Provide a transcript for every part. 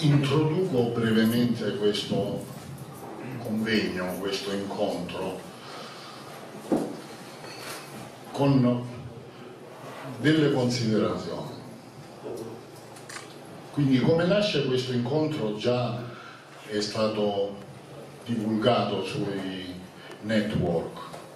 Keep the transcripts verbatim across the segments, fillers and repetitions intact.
introduco brevemente questo convegno, questo incontro con delle considerazioni. Quindi come nasce questo incontro già è stato divulgato sui network,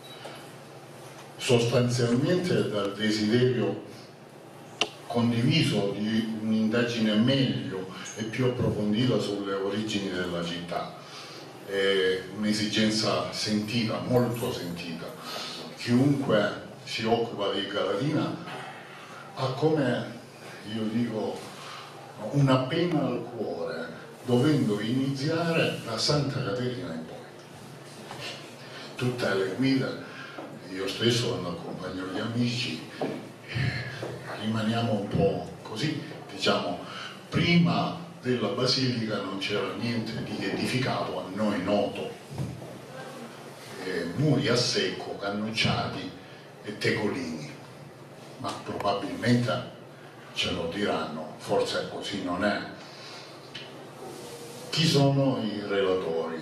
sostanzialmente dal desiderio condiviso di un'indagine meglio e più approfondita sulle origini della città. È un'esigenza sentita, molto sentita. Chiunque si occupa di Galatina ha, come io dico, una pena al cuore, dovendo iniziare da Santa Caterina in poi. Tutte le guide, io stesso quando accompagno gli amici, rimaniamo un po' così, diciamo, prima della basilica non c'era niente di edificato a noi noto, eh, muri a secco, cannucciati e tegolini, ma probabilmente ce lo diranno, forse così non è. Chi sono i relatori?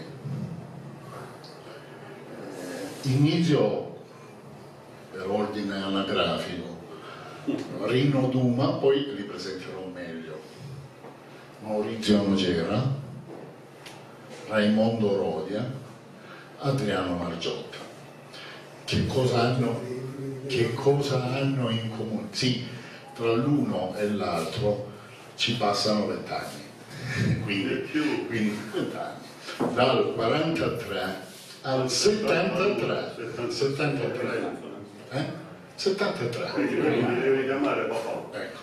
Eh, inizio per ordine anagrafico. Rino Duma, poi li presenterò meglio. Maurizio Nocera, Raimondo Rodia, Adriano Margiotta. Che cosa hanno, che cosa hanno in comune? Sì, tra l'uno e l'altro ci passano vent'anni, quindi, quindi vent'anni, dal quarantatré al settantatré, settantatré, eh? settantatré. Mi devi chiamare papà. Ecco.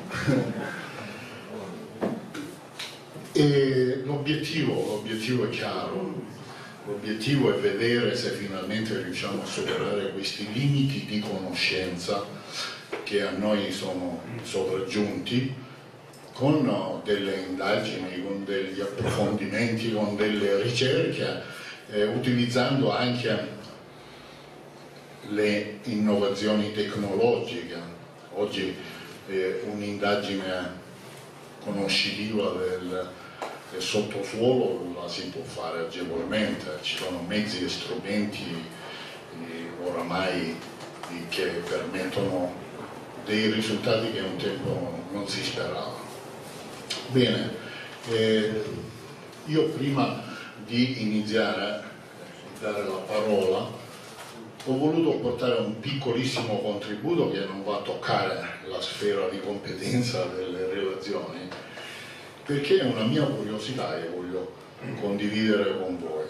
E l'obiettivo, l'obiettivo è chiaro, l'obiettivo è vedere se finalmente riusciamo a superare questi limiti di conoscenza che a noi sono sopraggiunti con delle indagini, con degli approfondimenti, con delle ricerche, eh, utilizzando anche le innovazioni tecnologiche. Oggi eh, un'indagine conoscitiva del, del sottosuolo la si può fare agevolmente, ci sono mezzi e strumenti eh, oramai eh, che permettono dei risultati che un tempo non si sperava. Bene, eh, io prima di iniziare a dare la parola ho voluto portare un piccolissimo contributo che non va a toccare la sfera di competenza delle relazioni, perché è una mia curiosità che voglio condividere con voi.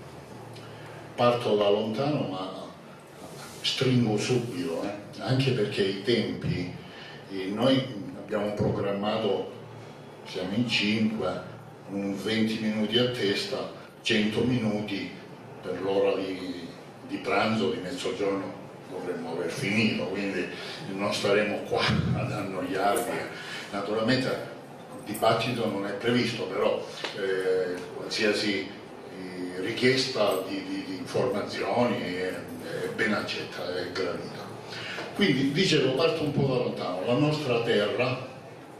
Parto da lontano ma stringo subito, eh? Anche perché i tempi, eh, noi abbiamo programmato, siamo in cinque, un venti minuti a testa, cento minuti per l'ora di, di pranzo, di mezzogiorno dovremmo aver finito, quindi non staremo qua ad annoiarvi. Naturalmente il dibattito non è previsto, però eh, qualsiasi eh, richiesta di, di, di informazioni è, è ben accetta, è gradita. Quindi, dicevo, parto un po' da lontano. La nostra terra,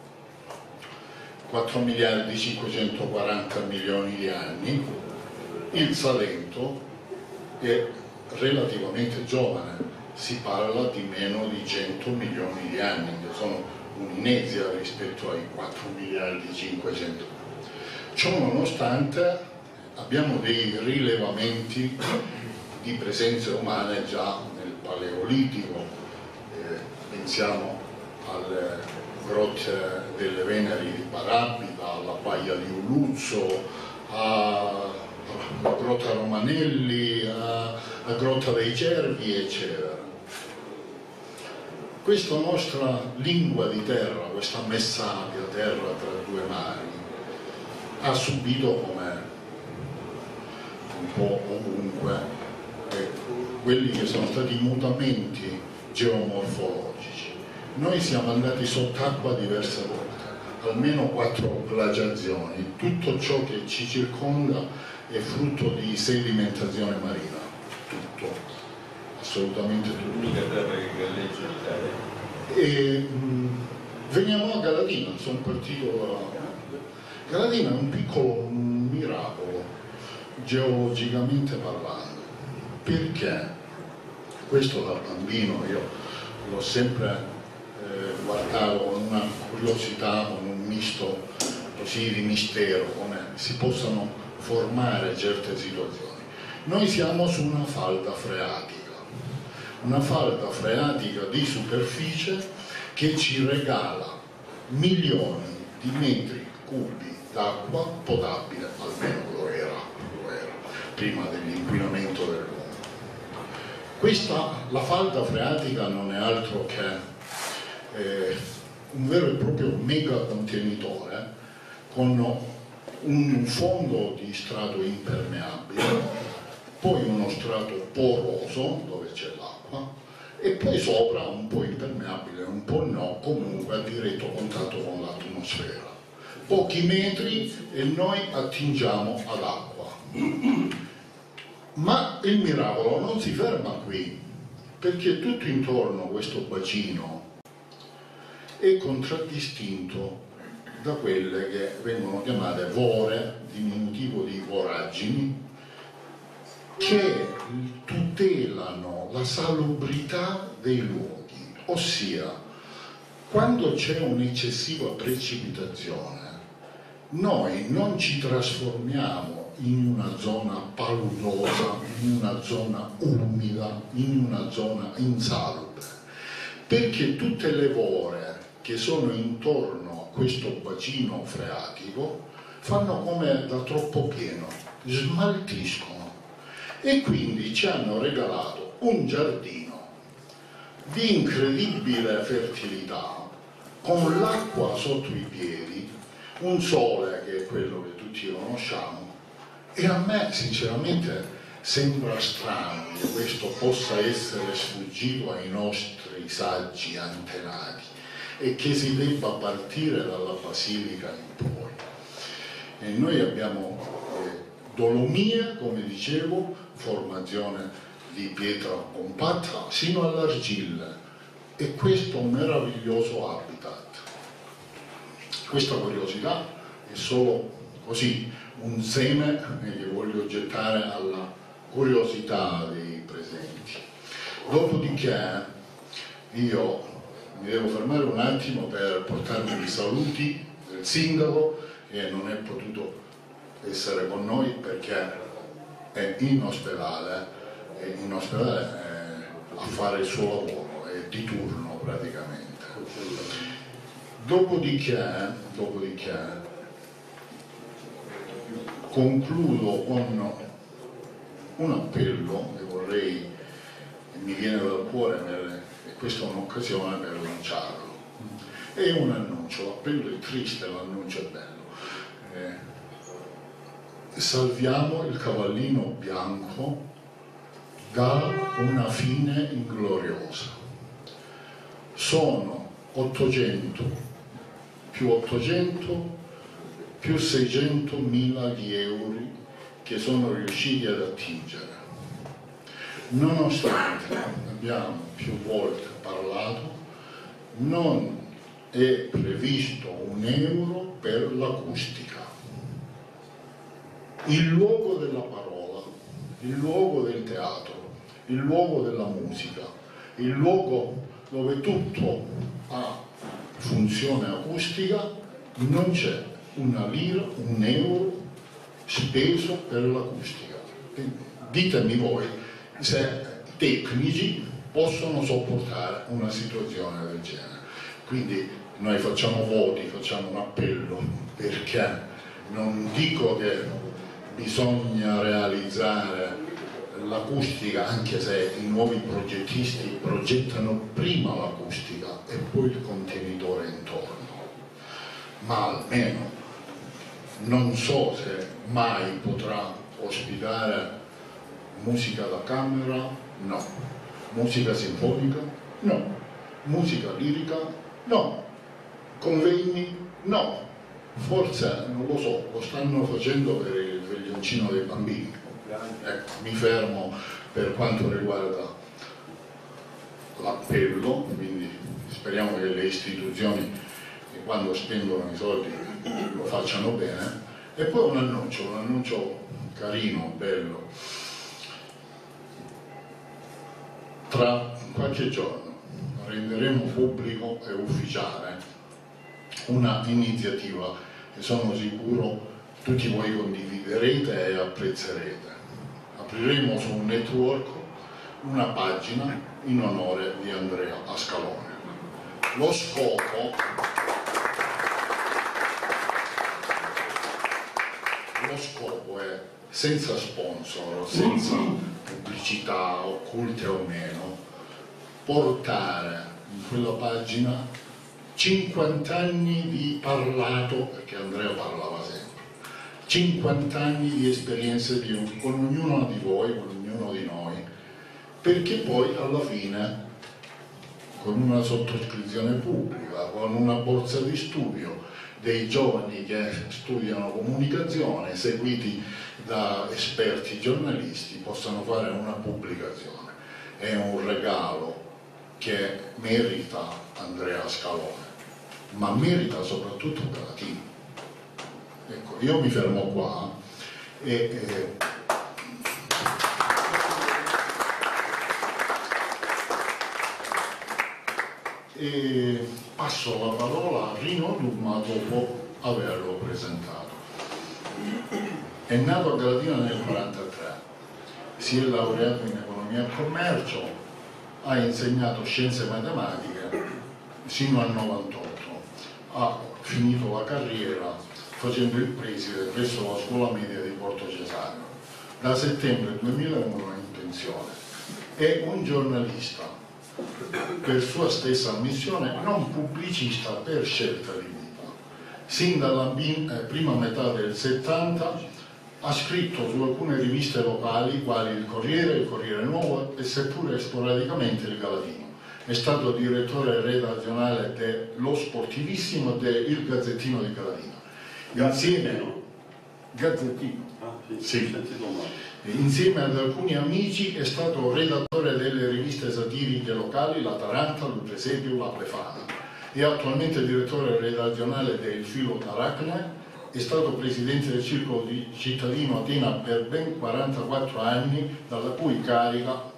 quattro miliardi cinquecentoquaranta milioni di anni, il Salento è relativamente giovane, si parla di meno di cento milioni di anni, che sono un'inezia rispetto ai quattro miliardi cinquecento. Ciò nonostante abbiamo dei rilevamenti di presenze umane già nel Paleolitico, eh, pensiamo alle grotte delle Veneri di Barabita, alla baia di Uluzzo, alla grotta Romanelli, alla grotta dei Cervi, eccetera. Questa nostra lingua di terra, questa messaggio terra tra due mari, ha subito, come un po' ovunque, eh, quelli che sono stati i mutamenti geomorfologici. Noi siamo andati sott'acqua diverse volte, almeno quattro glaciazioni. Tutto ciò che ci circonda è frutto di sedimentazione marina, tutto, assolutamente tutto. L'unica terra che galleggia in Italia. E, mh, veniamo a Galatina, sono partito da... Gradina è un piccolo miracolo, geologicamente parlando, perché questo da bambino io l'ho sempre eh, guardato con una curiosità, con un misto così di mistero, come si possano formare certe situazioni. Noi siamo su una falda freatica, una falda freatica di superficie che ci regala milioni di metri cubi d'acqua potabile, almeno lo era, lo era prima dell'inquinamento dell'uomo. Questa, la falda freatica non è altro che eh, un vero e proprio mega contenitore con un fondo di strato impermeabile, poi uno strato poroso dove c'è l'acqua e poi sopra un po' impermeabile, un po' no, comunque a diretto contatto con l'atmosfera. Pochi metri e noi attingiamo all'acqua. Ma il miracolo non si ferma qui, perché tutto intorno a questo bacino è contraddistinto da quelle che vengono chiamate vore, diminutivo di voragini, che tutelano la salubrità dei luoghi, ossia quando c'è un'eccessiva precipitazione noi non ci trasformiamo in una zona paludosa, in una zona umida, in una zona insalubre, perché tutte le vore che sono intorno a questo bacino freatico fanno come da troppo pieno, smaltiscono e quindi ci hanno regalato un giardino di incredibile fertilità, con l'acqua sotto i piedi, un sole che è quello che tutti conosciamo, e a me sinceramente sembra strano che questo possa essere sfuggito ai nostri saggi antenati e che si debba partire dalla Basilica in poi. E noi abbiamo eh, dolomie, come dicevo, formazione di pietra compatta sino all'argilla, e questo meraviglioso habitat. Questa curiosità è solo così un seme che voglio gettare alla curiosità dei presenti. Dopodiché io mi devo fermare un attimo per portarmi i saluti del sindaco, che non è potuto essere con noi perché è in ospedale, è in ospedale eh, a fare il suo lavoro, è di turno praticamente. Dopodiché, dopodiché concludo con un appello che vorrei, che mi viene dal cuore, per, e questa è un'occasione per lanciarlo. È un annuncio, l'appello è triste, l'annuncio è bello. Eh, salviamo il cavallino bianco da una fine ingloriosa. Sono ottocento più ottocento più seicentomila di euro che sono riusciti ad attingere, nonostante abbiamo più volte parlato, non è previsto un euro per l'acustica. Il luogo della parola, il luogo del teatro, il luogo della musica, il luogo dove tutto ha funzione acustica, non c'è una lira, un euro speso per l'acustica. Ditemi voi se tecnici possono sopportare una situazione del genere. Quindi noi facciamo voti, facciamo un appello, perché non dico che bisogna realizzare l'acustica, anche se i nuovi progettisti progettano prima l'acustica e poi il contenitore intorno, ma almeno non so se mai potrà ospitare musica da camera, no, musica sinfonica, no, musica lirica, no, convegni, no, forse non lo so, lo stanno facendo per il veglioncino dei bambini. Ecco, mi fermo per quanto riguarda l'appello, quindi speriamo che le istituzioni, che quando spendono i soldi lo facciano bene. E poi un annuncio, un annuncio carino, bello. Tra qualche giorno renderemo pubblico e ufficiale una iniziativa che sono sicuro tutti voi condividerete e apprezzerete. Apriremo su un network una pagina in onore di Andrea Ascalone. Lo scopo, lo scopo è, senza sponsor, senza pubblicità occulte o meno, portare in quella pagina cinquanta anni di parlato, perché Andrea parlava sempre, cinquanta anni di esperienze di, con ognuno di voi, con ognuno di noi, perché poi alla fine, con una sottoscrizione pubblica, con una borsa di studio, dei giovani che studiano comunicazione, seguiti da esperti giornalisti, possano fare una pubblicazione. È un regalo che merita Andrea Scalone, ma merita soprattutto Galatino. Ecco, io mi fermo qua e, e e passo la parola a Rino Duma dopo averlo presentato. È nato a Galatina nel millenovecentoquarantatré, si è laureato in economia e commercio, ha insegnato scienze matematiche sino al novantotto, ha finito la carriera facendo il preside presso la scuola media di Porto Cesareo. Da settembre duemilauno è in pensione. È un giornalista, per sua stessa ammissione, non pubblicista per scelta di vita. Sin dalla prima metà del settanta ha scritto su alcune riviste locali quali il Corriere, il Corriere Nuovo e seppure sporadicamente il Galatino. È stato direttore redazionale dello Sportivissimo e del Gazzettino di Galatina. Insieme, Gazzettino. Ah, sì, sì. Insieme ad alcuni amici è stato redattore delle riviste satiriche locali La Taranta, l'Upresepio, La Plefana. È attualmente direttore redazionale del Filo d'Aracne, è stato presidente del Circolo di Cittadino Atena per ben quarantaquattro anni, dalla cui carica,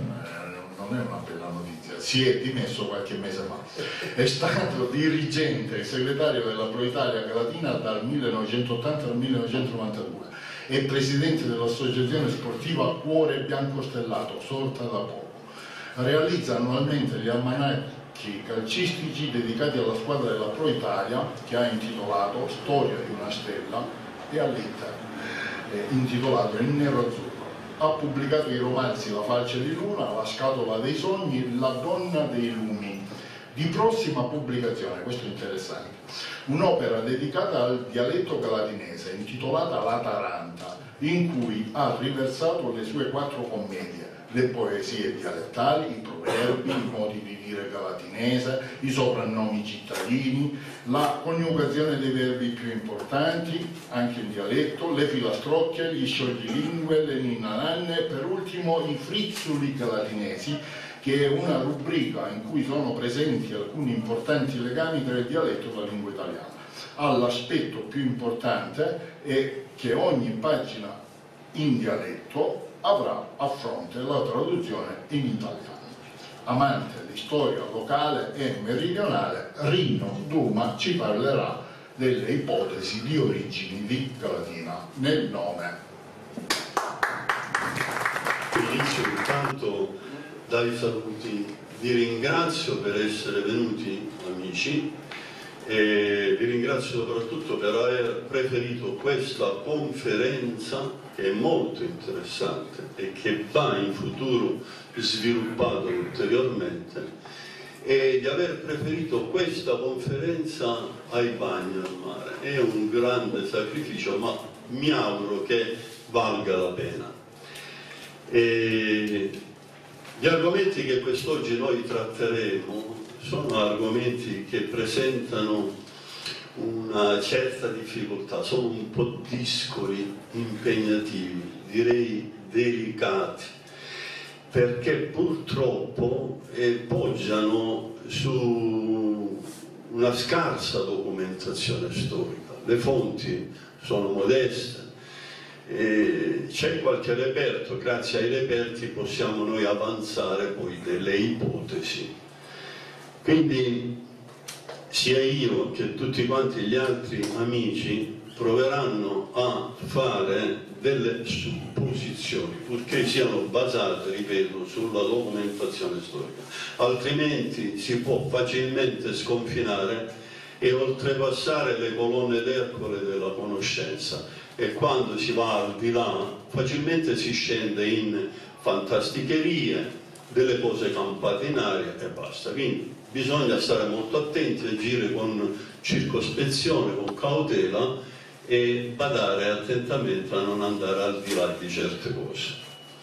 non è una bella notizia, si è dimesso qualche mese fa. È stato dirigente e segretario della Pro Italia Galatina dal millenovecentottanta al millenovecentonovantadue. È presidente dell'associazione sportiva Cuore Bianco Stellato, sorta da poco. Realizza annualmente gli almanacchi calcistici dedicati alla squadra della Pro Italia, che ha intitolato Storia di una stella, e all'Inter, eh, intitolato Il Nero Azzurro. Ha pubblicato i romanzi La Falce di Luna, La Scatola dei Sogni, La Donna dei Lumi. Di prossima pubblicazione, questo è interessante, un'opera dedicata al dialetto galatinese intitolata La Taranta, in cui ha riversato le sue quattro commedie, le poesie dialettali, i proverbi, i modi di dire galatinese, i soprannomi cittadini, la coniugazione dei verbi più importanti, anche in dialetto, le filastrocche, gli scioglilingue, le ninnananne e per ultimo i frizzuli galatinesi, che è una rubrica in cui sono presenti alcuni importanti legami tra il dialetto e la lingua italiana. Ha l'aspetto più importante è che ogni pagina in dialetto avrà a fronte la traduzione in italiano. Amante di storia locale e meridionale, Rino Duma ci parlerà delle ipotesi di origini di Galatina nel nome. Inizio intanto dai saluti, vi ringrazio per essere venuti amici e vi ringrazio soprattutto per aver preferito questa conferenza che è molto interessante e che va in futuro sviluppata ulteriormente, e di aver preferito questa conferenza ai bagni al mare. È un grande sacrificio, ma mi auguro che valga la pena. E gli argomenti che quest'oggi noi tratteremo sono argomenti che presentano una certa difficoltà, sono un po' discoli, impegnativi, direi delicati, perché purtroppo eh, poggiano su una scarsa documentazione storica. le fonti sono modeste, c'è qualche reperto, grazie ai reperti possiamo noi avanzare poi delle ipotesi. Quindi sia io che tutti quanti gli altri amici proveranno a fare delle supposizioni, purché siano basate, ripeto, sulla documentazione storica, altrimenti si può facilmente sconfinare e oltrepassare le colonne d'Ercole della conoscenza, e quando si va al di là facilmente si scende in fantasticherie, delle cose campate in aria e basta. Quindi bisogna stare molto attenti, agire con circospezione, con cautela e badare attentamente a non andare al di là di certe cose.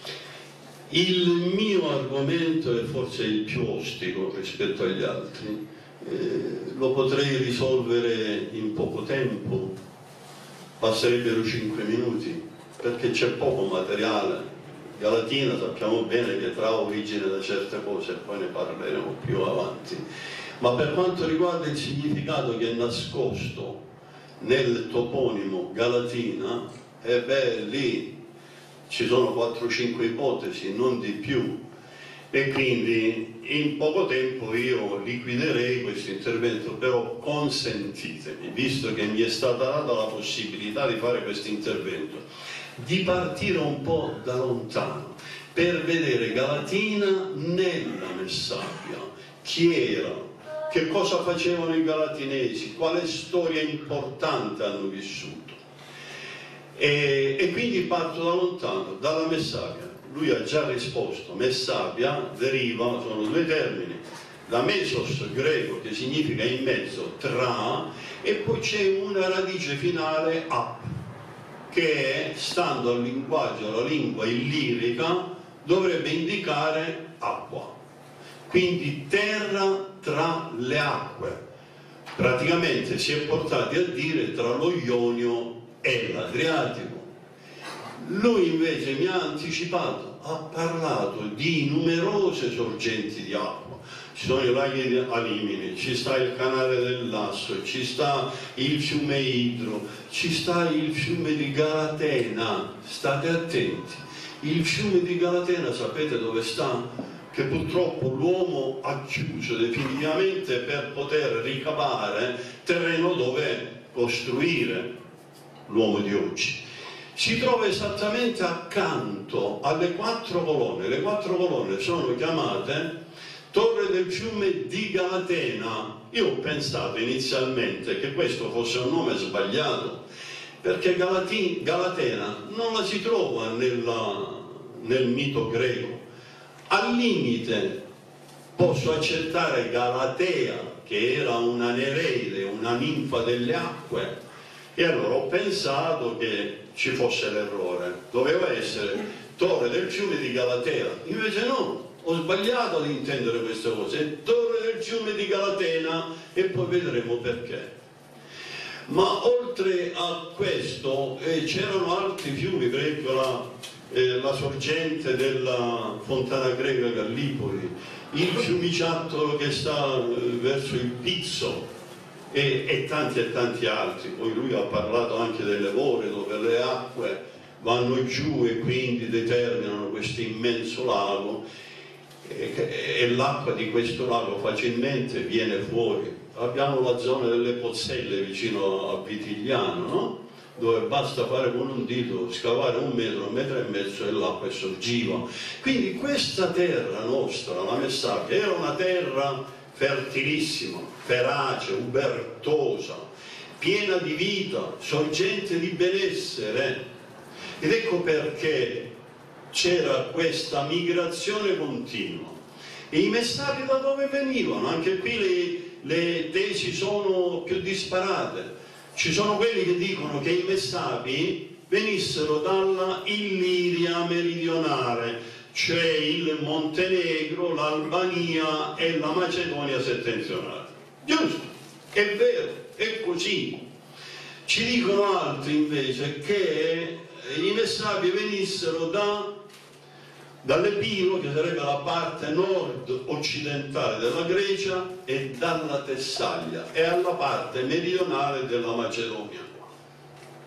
Il mio argomento è forse il più ostico rispetto agli altri, eh, lo potrei risolvere in poco tempo, basterebbero cinque minuti, perché c'è poco materiale. Galatina sappiamo bene che trae origine da certe cose, poi ne parleremo più avanti, ma per quanto riguarda il significato che è nascosto nel toponimo Galatina, e beh, lì ci sono quattro cinque ipotesi, non di più, e quindi in poco tempo io liquiderei questo intervento, però consentitemi, visto che mi è stata data la possibilità di fare questo intervento, di partire un po' da lontano per vedere Galatina nella Messapia, chi era, che cosa facevano i galatinesi, quale storia importante hanno vissuto, e, e quindi parto da lontano, dalla Messapia. Lui ha già risposto, Messapia deriva, sono due termini, da mesos greco che significa in mezzo, tra, e poi c'è una radice finale ap, che stando al linguaggio, alla lingua illirica, dovrebbe indicare acqua, quindi terra tra le acque. Praticamente si è portati a dire tra lo Ionio e l'Adriatico. Lui invece mi ha anticipato, ha parlato di numerose sorgenti di acqua. Ci sono i laghi di Alimini, ci sta il canale del Lasso, ci sta il fiume Idro, ci sta il fiume di Galatena. State attenti, il fiume di Galatena sapete dove sta? Che purtroppo l'uomo ha chiuso definitivamente per poter ricavare terreno dove costruire l'uomo di oggi. Si trova esattamente accanto alle quattro colonne. Le quattro colonne sono chiamate Torre del fiume di Galatena. Io ho pensato inizialmente che questo fosse un nome sbagliato, perché Galati, Galatena non la si trova nella, nel mito greco. Al limite posso accettare Galatea, che era una Nereide, una ninfa delle acque, e allora ho pensato che ci fosse l'errore, doveva essere Torre del fiume di Galatea, invece no. Ho sbagliato ad intendere queste cose, Torre del fiume di Galatena, e poi vedremo perché. Ma oltre a questo eh, c'erano altri fiumi, per esempio la, eh, la sorgente della fontana greca Gallipoli, il fiumiciattolo che sta eh, verso il Pizzo, e, e tanti e tanti altri. Poi lui ha parlato anche delle Vore, dove le acque vanno giù e quindi determinano questo immenso lago, e l'acqua di questo lago facilmente viene fuori. Abbiamo la zona delle Pozzelle vicino a Vitigliano, no? Dove basta fare con un dito, scavare un metro, un metro e mezzo e l'acqua è sorgiva. Quindi questa terra nostra, la Messapia, era una terra fertilissima, ferace, ubertosa, piena di vita, sorgente di benessere, ed ecco perché c'era questa migrazione continua. E i Messapi da dove venivano? Anche qui le, le tesi sono più disparate. Ci sono quelli che dicono che i Messapi venissero dalla Illiria meridionale, cioè il Montenegro, l'Albania e la Macedonia settentrionale. Giusto, è vero, è così. Ci dicono altri invece che i Messapi venissero da dall'Epiro, che sarebbe la parte nord-occidentale della Grecia, e dalla Tessaglia, e alla parte meridionale della Macedonia.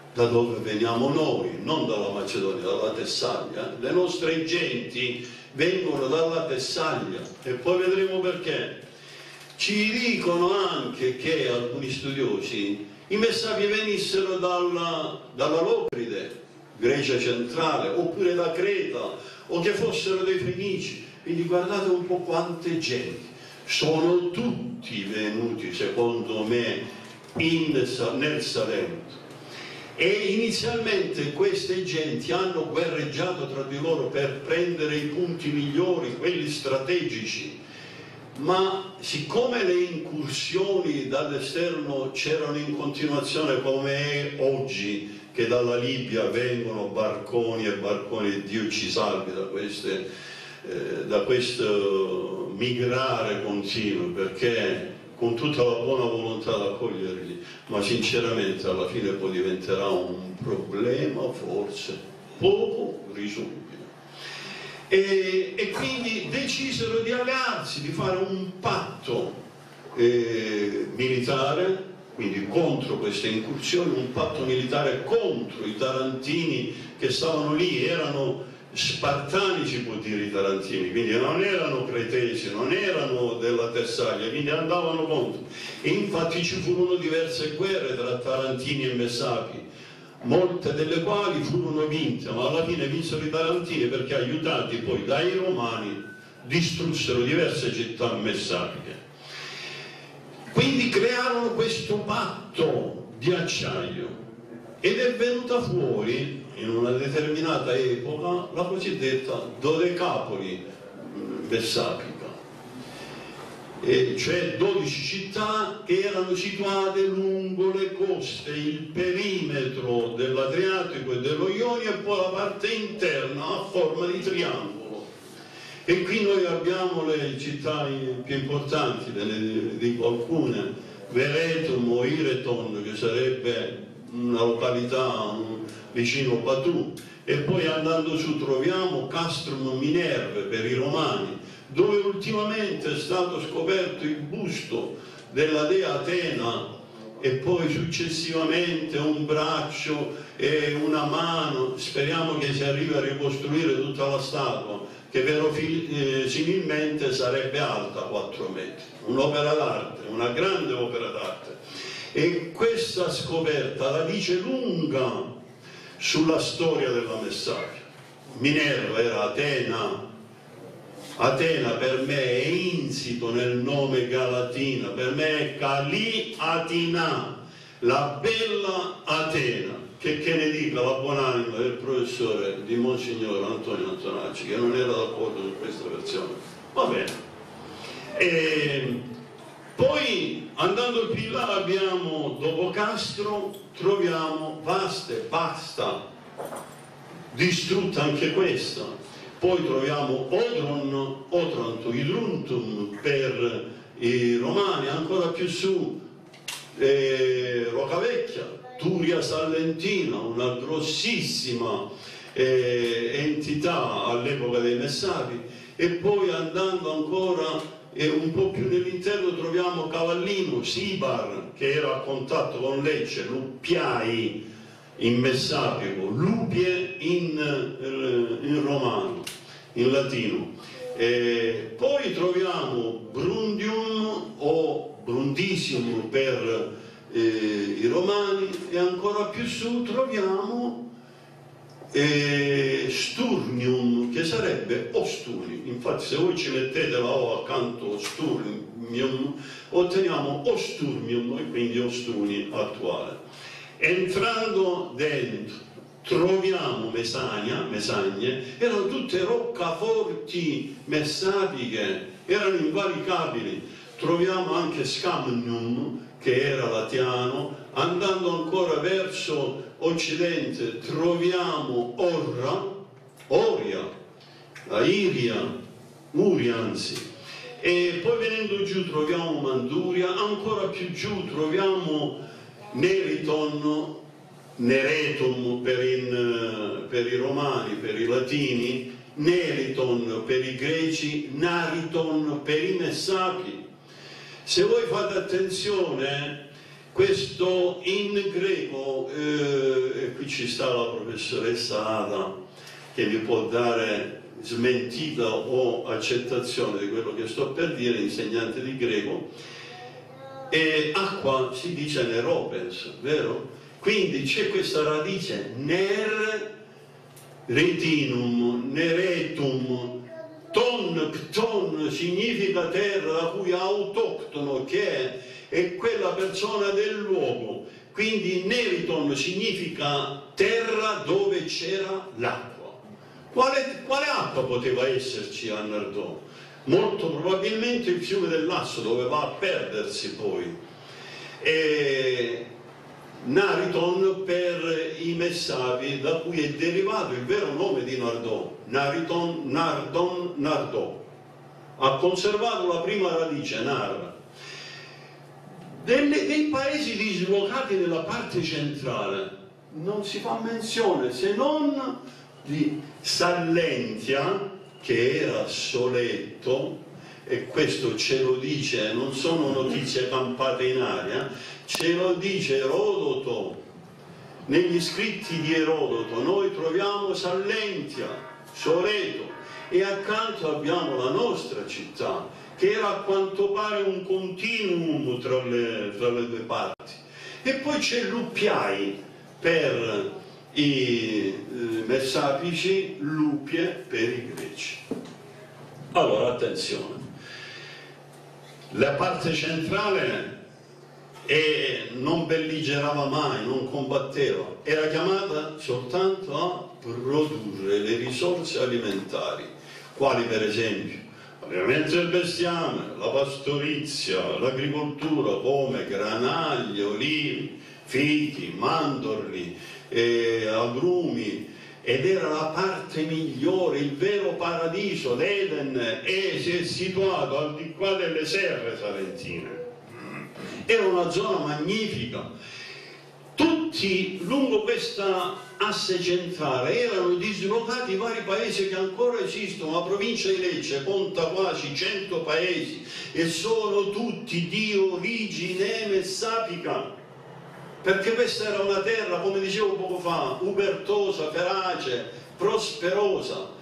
da dove veniamo noi, non dalla Macedonia, dalla Tessaglia. Le nostre genti vengono dalla Tessaglia e poi vedremo perché. Ci dicono anche che alcuni studiosi i Messapi venissero dalla, dalla Locride, Grecia centrale, oppure da Creta, o che fossero dei Fenici. Quindi guardate un po' quante genti. Sono tutti venuti, secondo me, in, nel Salento. E inizialmente queste genti hanno guerreggiato tra di loro per prendere i punti migliori, quelli strategici, ma siccome le incursioni dall'esterno c'erano in continuazione come è oggi, che dalla Libia vengono barconi e barconi, Dio ci salvi da, queste, eh, da questo migrare continuo, perché con tutta la buona volontà di accoglierli, ma sinceramente alla fine poi diventerà un problema forse poco risolvibile. E, e quindi decisero di allearsi, di fare un patto eh, militare, quindi contro queste incursioni, un patto militare contro i tarantini che stavano lì, erano spartani, si può dire, i tarantini, quindi non erano cretesi, non erano della Tessaglia, quindi andavano contro. E infatti ci furono diverse guerre tra tarantini e messapi, molte delle quali furono vinte, ma alla fine vinsero i tarantini perché, aiutati poi dai romani, distrussero diverse città messapiche. Quindi crearono questo patto di acciaio ed è venuta fuori in una determinata epoca la cosiddetta Dodecapoli messapica, e cioè dodici città che erano situate lungo le coste, il perimetro dell'Adriatico e dello Ionio, e poi la parte interna a forma di triangolo. E qui noi abbiamo le città più importanti, ve ne dico alcune: Veretum o Ireton, che sarebbe una località vicino Batù, e poi andando su troviamo Castrum Minerve per i Romani, dove ultimamente è stato scoperto il busto della dea Atena, e poi successivamente un braccio e una mano. Speriamo che si arrivi a ricostruire tutta la statua, che verosimilmente sarebbe alta quattro metri, un'opera d'arte, una grande opera d'arte. E questa scoperta la dice lunga sulla storia della Messapia. Minerva era Atena. Atena per me è insito nel nome Galatina, per me è Cali Atina, la bella Atena, che, che ne dica la buonanima del professore di Monsignor Antonio Antonacci, che non era d'accordo su questa versione. Va bene. E poi andando più in là abbiamo, dopo Castro, troviamo Vaste, Vasta, distrutta anche questa. Poi troviamo Odron, Otranto, Idruntum per i Romani, ancora più su eh, Roccavecchia, Turia Sallentina, una grossissima eh, entità all'epoca dei Messapi. E poi andando ancora e un po' più nell'interno troviamo Cavallino, Sibar, che era a contatto con Lecce, Luppiai in messapico, Lupie in, in romano, in latino. E poi troviamo Brundium o Brundisium per eh, i romani, e ancora più su troviamo e Sturnium, che sarebbe Ostuni. Infatti se voi ci mettete la O accanto a Sturnium otteniamo Osturmium, e quindi Ostuni attuale. Entrando dentro troviamo Mesania, Mesagne, erano tutte roccaforti messapiche, erano invalicabili. Troviamo anche Scamnium, che era latiano. Andando ancora verso occidente troviamo Orra, Oria, la Iria, Uria anzi, e poi venendo giù troviamo Manduria, ancora più giù troviamo Neriton, Neretum per, in, per i romani, per i latini, Neriton per i greci, Nariton per i messapi. Se voi fate attenzione, questo in greco, eh, ci sta la professoressa Ada che mi può dare smentita o accettazione di quello che sto per dire, insegnante di greco. E acqua si dice neropens, vero? Quindi c'è questa radice ner retinum, neretum, ton, pton significa terra, da cui autoctono, che è, è quella persona del luogo. Quindi neriton significa terra dove c'era l'acqua. Quale, quale acqua poteva esserci a Nardò? Molto probabilmente il fiume del Lasso, dove va a perdersi poi. E Nariton per i Messapi, da cui è derivato il vero nome di Nardò, Nariton, Nardon, Nardò. Ha conservato la prima radice, Nar. Delle, dei paesi dislocati nella parte centrale non si fa menzione se non di Sallentia, che era Soletto, e questo ce lo dice, non sono notizie campate in aria, ce lo dice Erodoto. Negli scritti di Erodoto noi troviamo Sallentia, Soleto, e accanto abbiamo la nostra città, che era a quanto pare un continuum tra le, tra le due parti. E poi c'è Luppiai per i eh, Messapici, Lupie per i Greci. Allora, attenzione. La parte centrale e non belligerava mai, non combatteva, era chiamata soltanto a produrre le risorse alimentari, quali per esempio ovviamente il bestiame, la pastorizia, l'agricoltura come granaglie, olivi, fichi, mandorli, eh, agrumi, ed era la parte migliore, il vero paradiso. L'Eden è, è situato al di qua delle serre salentine. Era una zona magnifica. Tutti lungo questa asse centrale erano dislocati vari paesi che ancora esistono. La provincia di Lecce conta quasi cento paesi e sono tutti di origine messapica, perché questa era una terra, come dicevo poco fa, ubertosa, ferace, prosperosa.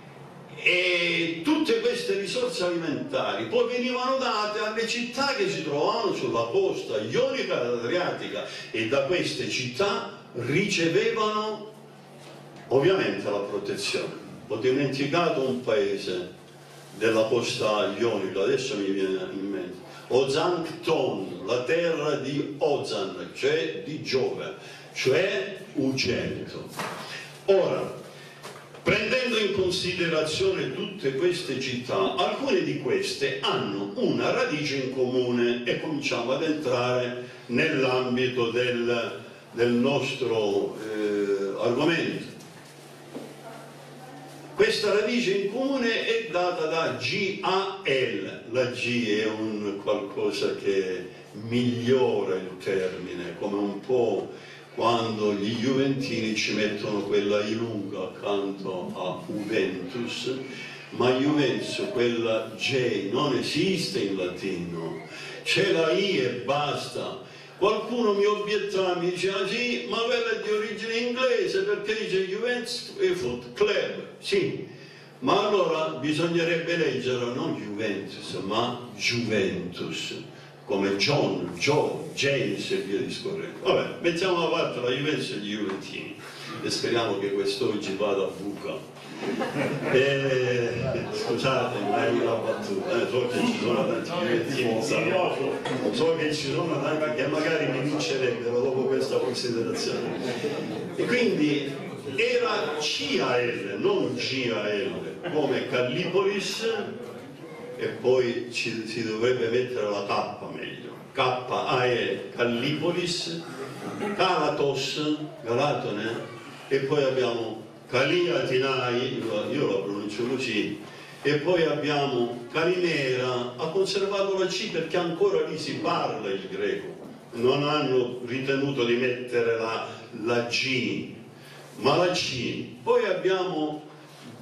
E tutte queste risorse alimentari poi venivano date alle città che si trovavano sulla costa ionica ed adriatica, e da queste città ricevevano ovviamente la protezione. Ho dimenticato un paese della costa ionica, adesso mi viene in mente, Ozanton, la terra di Ozan, cioè di Giove, cioè Ugento. Ora, prendendo in considerazione tutte queste città, alcune di queste hanno una radice in comune, e cominciamo ad entrare nell'ambito del, del nostro eh, argomento. Questa radice in comune è data da G A L. La G è un qualcosa che migliora il termine, come un po' quando gli juventini ci mettono quella I lunga accanto a Juventus, ma Juventus, quella J non esiste in latino, c'è la I e basta. Qualcuno mi obiettava, mi diceva sì, ma quella è di origine inglese perché dice Juventus Foot Club. Sì, ma allora bisognerebbe leggere non Juventus ma Juventus, come John, Joe, James e via discorrendo. Vabbè, mettiamo da parte la Juventus e gli Juventini e speriamo che quest'oggi vada a buca. E, scusate, ma è una battuta, eh, so che ci sono tanti Juventini, so che ci sono tanti che magari mi vincerebbero dopo questa considerazione. E quindi era C A L, non G A L, come Callipolis, e poi ci, si dovrebbe mettere la K meglio, K A E, Callipolis, Calatos, Galatone, e poi abbiamo Caliatinai, io la pronuncio così, e poi abbiamo Calimera. Ha conservato la C perché ancora lì si parla il greco, non hanno ritenuto di mettere la, la G, ma la C. Poi abbiamo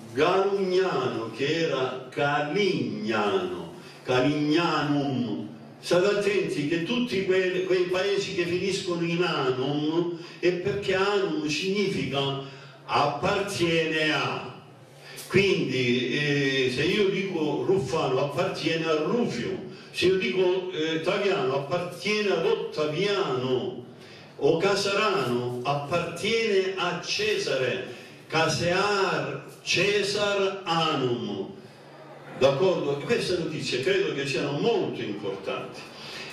Galugnano, che era Calignano, Calignanum, state attenti che tutti quei, quei paesi che finiscono in anum è perché anum significa appartiene a. Quindi eh, se io dico Ruffano appartiene a Rufio, se io dico eh, Taviano appartiene ad Ottaviano, o Casarano appartiene a Cesare, Casear Cesar Anum. D'accordo? Queste notizie credo che siano molto importanti.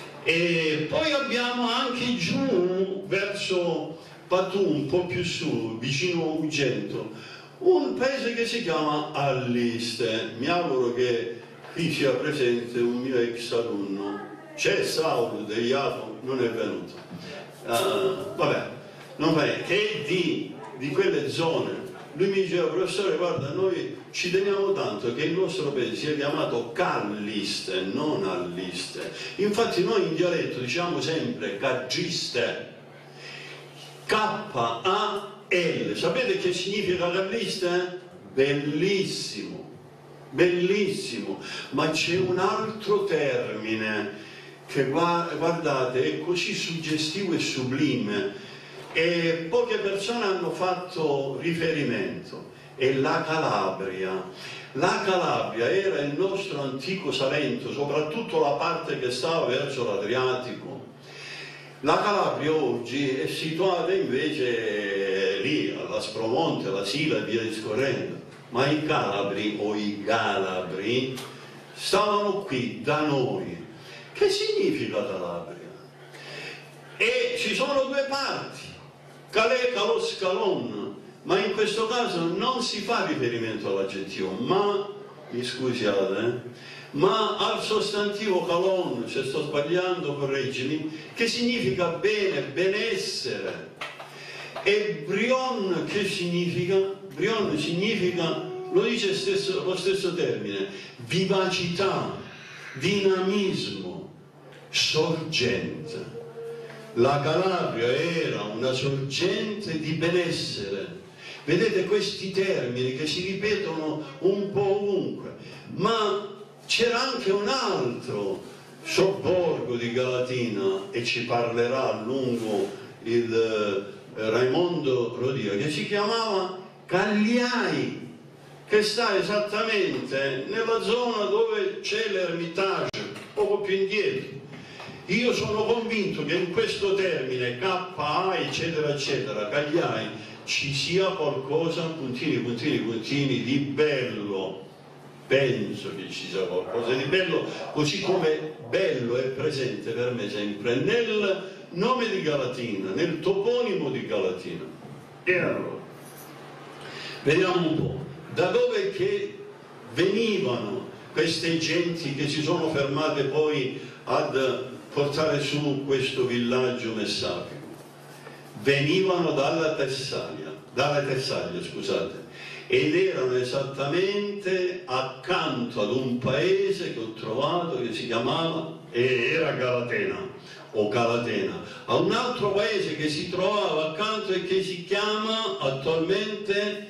E poi abbiamo anche giù verso Patù, un po' più su, vicino a Ugento, un paese che si chiama Alliste. Mi auguro che qui sia presente un mio ex alunno. C'è Saulo De Iato, non è venuto. Uh, vabbè, non va bene, che è di, di quelle zone. Lui mi diceva, professore, guarda, noi ci teniamo tanto che il nostro paese sia chiamato Calliste, non Alliste. Infatti noi in dialetto diciamo sempre Caggiste, K A L. Sapete che significa Calliste? Bellissimo, bellissimo. Ma c'è un altro termine che, guardate, è così suggestivo e sublime, e poche persone hanno fatto riferimento. È la Calabria. La Calabria era il nostro antico Salento, soprattutto la parte che stava verso l'Adriatico. La Calabria oggi è situata invece lì, all'Aspromonte, alla Sila e via discorrendo, ma i Calabri o i Galabri stavano qui da noi. Che significa Calabria? E ci sono due parti, Calè, Calò, Scalon, ma in questo caso non si fa riferimento all'aggettivo, ma, mi scusiate, eh, ma al sostantivo calon, se sto sbagliando correggimi, che significa bene, benessere. E brion che significa? Brion significa, lo dice stesso, lo stesso termine, vivacità, dinamismo, sorgente. La Calabria era una sorgente di benessere. Vedete questi termini che si ripetono un po' ovunque, ma c'era anche un altro sobborgo di Galatina, e ci parlerà a lungo il eh, Raimondo Rodia, che si chiamava Cagliai, che sta esattamente nella zona dove c'è l'Ermitage, poco più indietro. Io sono convinto che in questo termine K A eccetera eccetera, Cagliai, ci sia qualcosa, puntini, puntini, puntini, di bello. Penso che ci sia qualcosa di bello, così come bello è presente per me sempre nel nome di Galatina, nel toponimo di Galatina. E allora, vediamo un po', da dove che venivano queste genti che si sono fermate poi ad portare su questo villaggio messapico. Venivano dalla Tessaglia, dalla Tessaglia, scusate, ed erano esattamente accanto ad un paese che ho trovato che si chiamava, e era Galatena, o Galatena, a un altro paese che si trovava accanto e che si chiama attualmente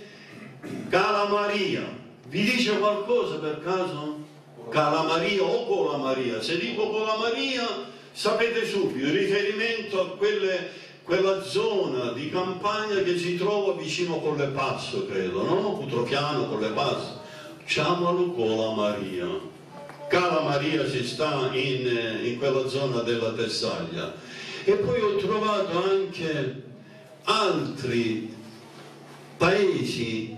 Calamaria. Vi dice qualcosa per caso? Calamaria o Colamaria? Se dico Colamaria sapete subito il riferimento a quelle quella zona di campagna che si trova vicino con le Passo, credo, no? Putropiano con le Passo. Chiamalo Colamaria. Calamaria si sta in, in quella zona della Tessaglia. E poi ho trovato anche altri paesi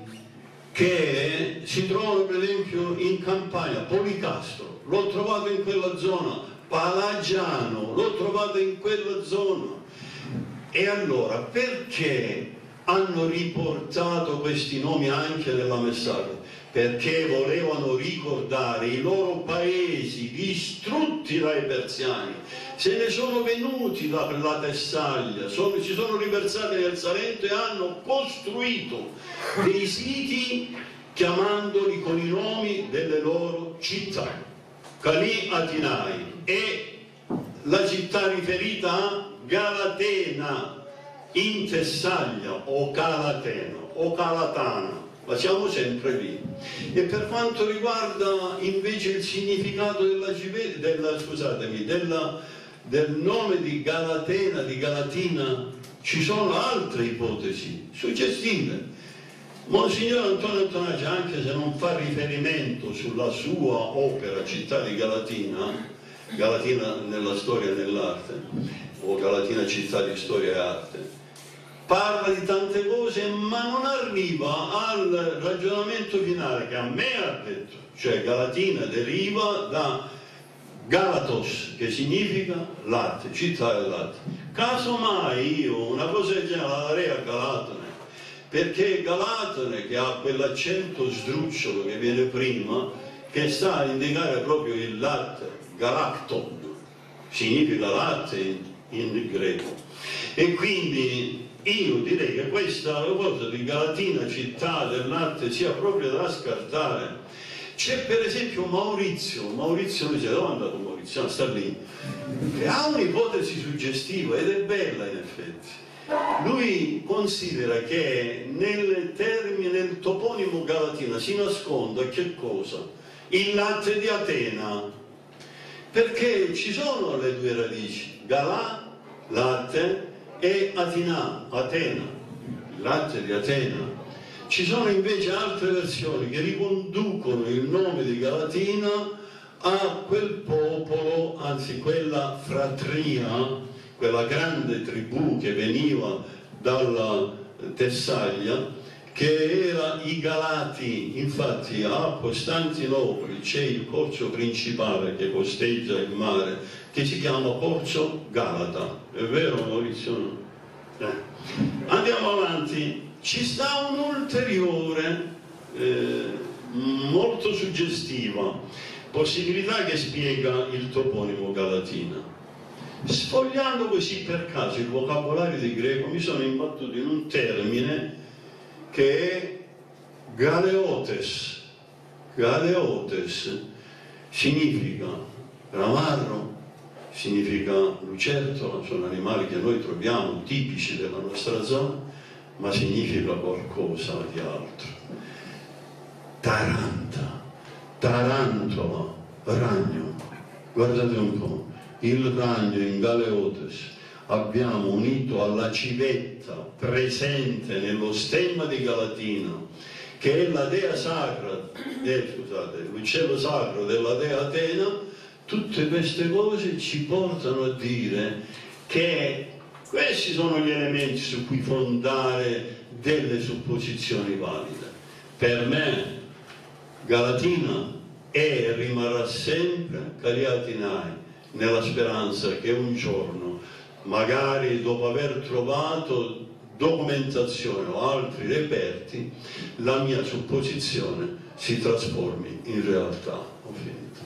che si trovano per esempio in Campania. Policastro, l'ho trovato in quella zona. Palagiano, l'ho trovato in quella zona. E allora, perché hanno riportato questi nomi anche nella Messapica? Perché volevano ricordare i loro paesi distrutti dai persiani. Se ne sono venuti dalla Tessaglia, sono, si sono riversati nel Salento e hanno costruito dei siti chiamandoli con i nomi delle loro città. Calì Atinai e la città riferita a Galatena in Tessaglia, o Calateno, o Calatana, ma siamo sempre lì. E per quanto riguarda invece il significato della, della, scusatemi, della, del nome di Galatena, di Galatina, ci sono altre ipotesi suggestive. Monsignor Antonio Antonacci, anche se non fa riferimento sulla sua opera Città di Galatina, Galatina nella storia e nell'arte, o Galatina Città di storia e arte, parla di tante cose ma non arriva al ragionamento finale che a me ha detto, cioè Galatina deriva da Galatos, che significa latte, città del latte. Casomai io una cosa del genere la darei a Galatone, perché Galatone, che ha quell'accento sdrucciolo che viene prima, che sta a indicare proprio il latte, galacton, significa latte in, in greco. E quindi io direi che questa cosa di Galatina, città del latte, sia proprio da scartare. C'è per esempio Maurizio, Maurizio dice, dove è andato Maurizio? Ah, sta lì, che ha un'ipotesi suggestiva ed è bella in effetti. Lui considera che nel termine, nel toponimo Galatina si nasconda che cosa? Il latte di Atena, perché ci sono le due radici, Galà, latte, e Atina, Atena, il latte di Atena. Ci sono invece altre versioni che riconducono il nome di Galatina a quel popolo, anzi quella fratria, quella grande tribù che veniva dalla Tessaglia, che era i Galati. Infatti a Costantinopoli c'è il corso principale che costeggia il mare, che si chiama Corso Galata. È vero Maurizio? Eh. Andiamo avanti. Ci sta un'ulteriore, eh, molto suggestiva, possibilità che spiega il toponimo Galatina. Sfogliando così per caso il vocabolario di greco mi sono imbattuto in un termine che è Galeotes. Galeotes significa ramarro, significa lucertola, sono animali che noi troviamo tipici della nostra zona, ma significa qualcosa di altro. Taranta, tarantola, ragno. Guardate un po', il ragno in Galeotes abbiamo unito alla civetta presente nello stemma di Galatina, che è la dea sacra, eh, scusate, l'uccello sacro della dea Atena. Tutte queste cose ci portano a dire che questi sono gli elementi su cui fondare delle supposizioni valide. Per me Galatina è e rimarrà sempre Cariatinai, nella speranza che un giorno, magari dopo aver trovato documentazione o altri reperti, la mia supposizione si trasformi in realtà. Ho finito.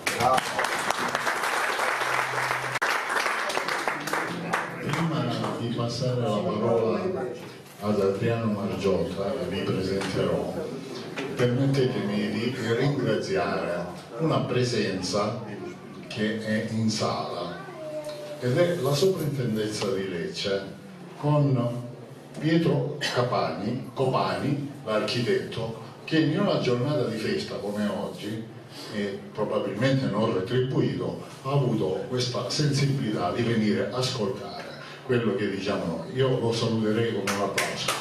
Prima di passare la parola ad Adriano Margiotta, che vi presenterò, permettetemi di ringraziare una presenza che è in sala, ed è la soprintendenza di Lecce con Pietro Capani, Copani, l'architetto, che in una giornata di festa come oggi, e probabilmente non retribuito, ha avuto questa sensibilità di venire a ascoltare quello che diciamo noi. Io lo saluterei con un applauso.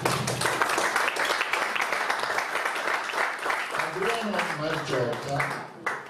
Adriano Margiotta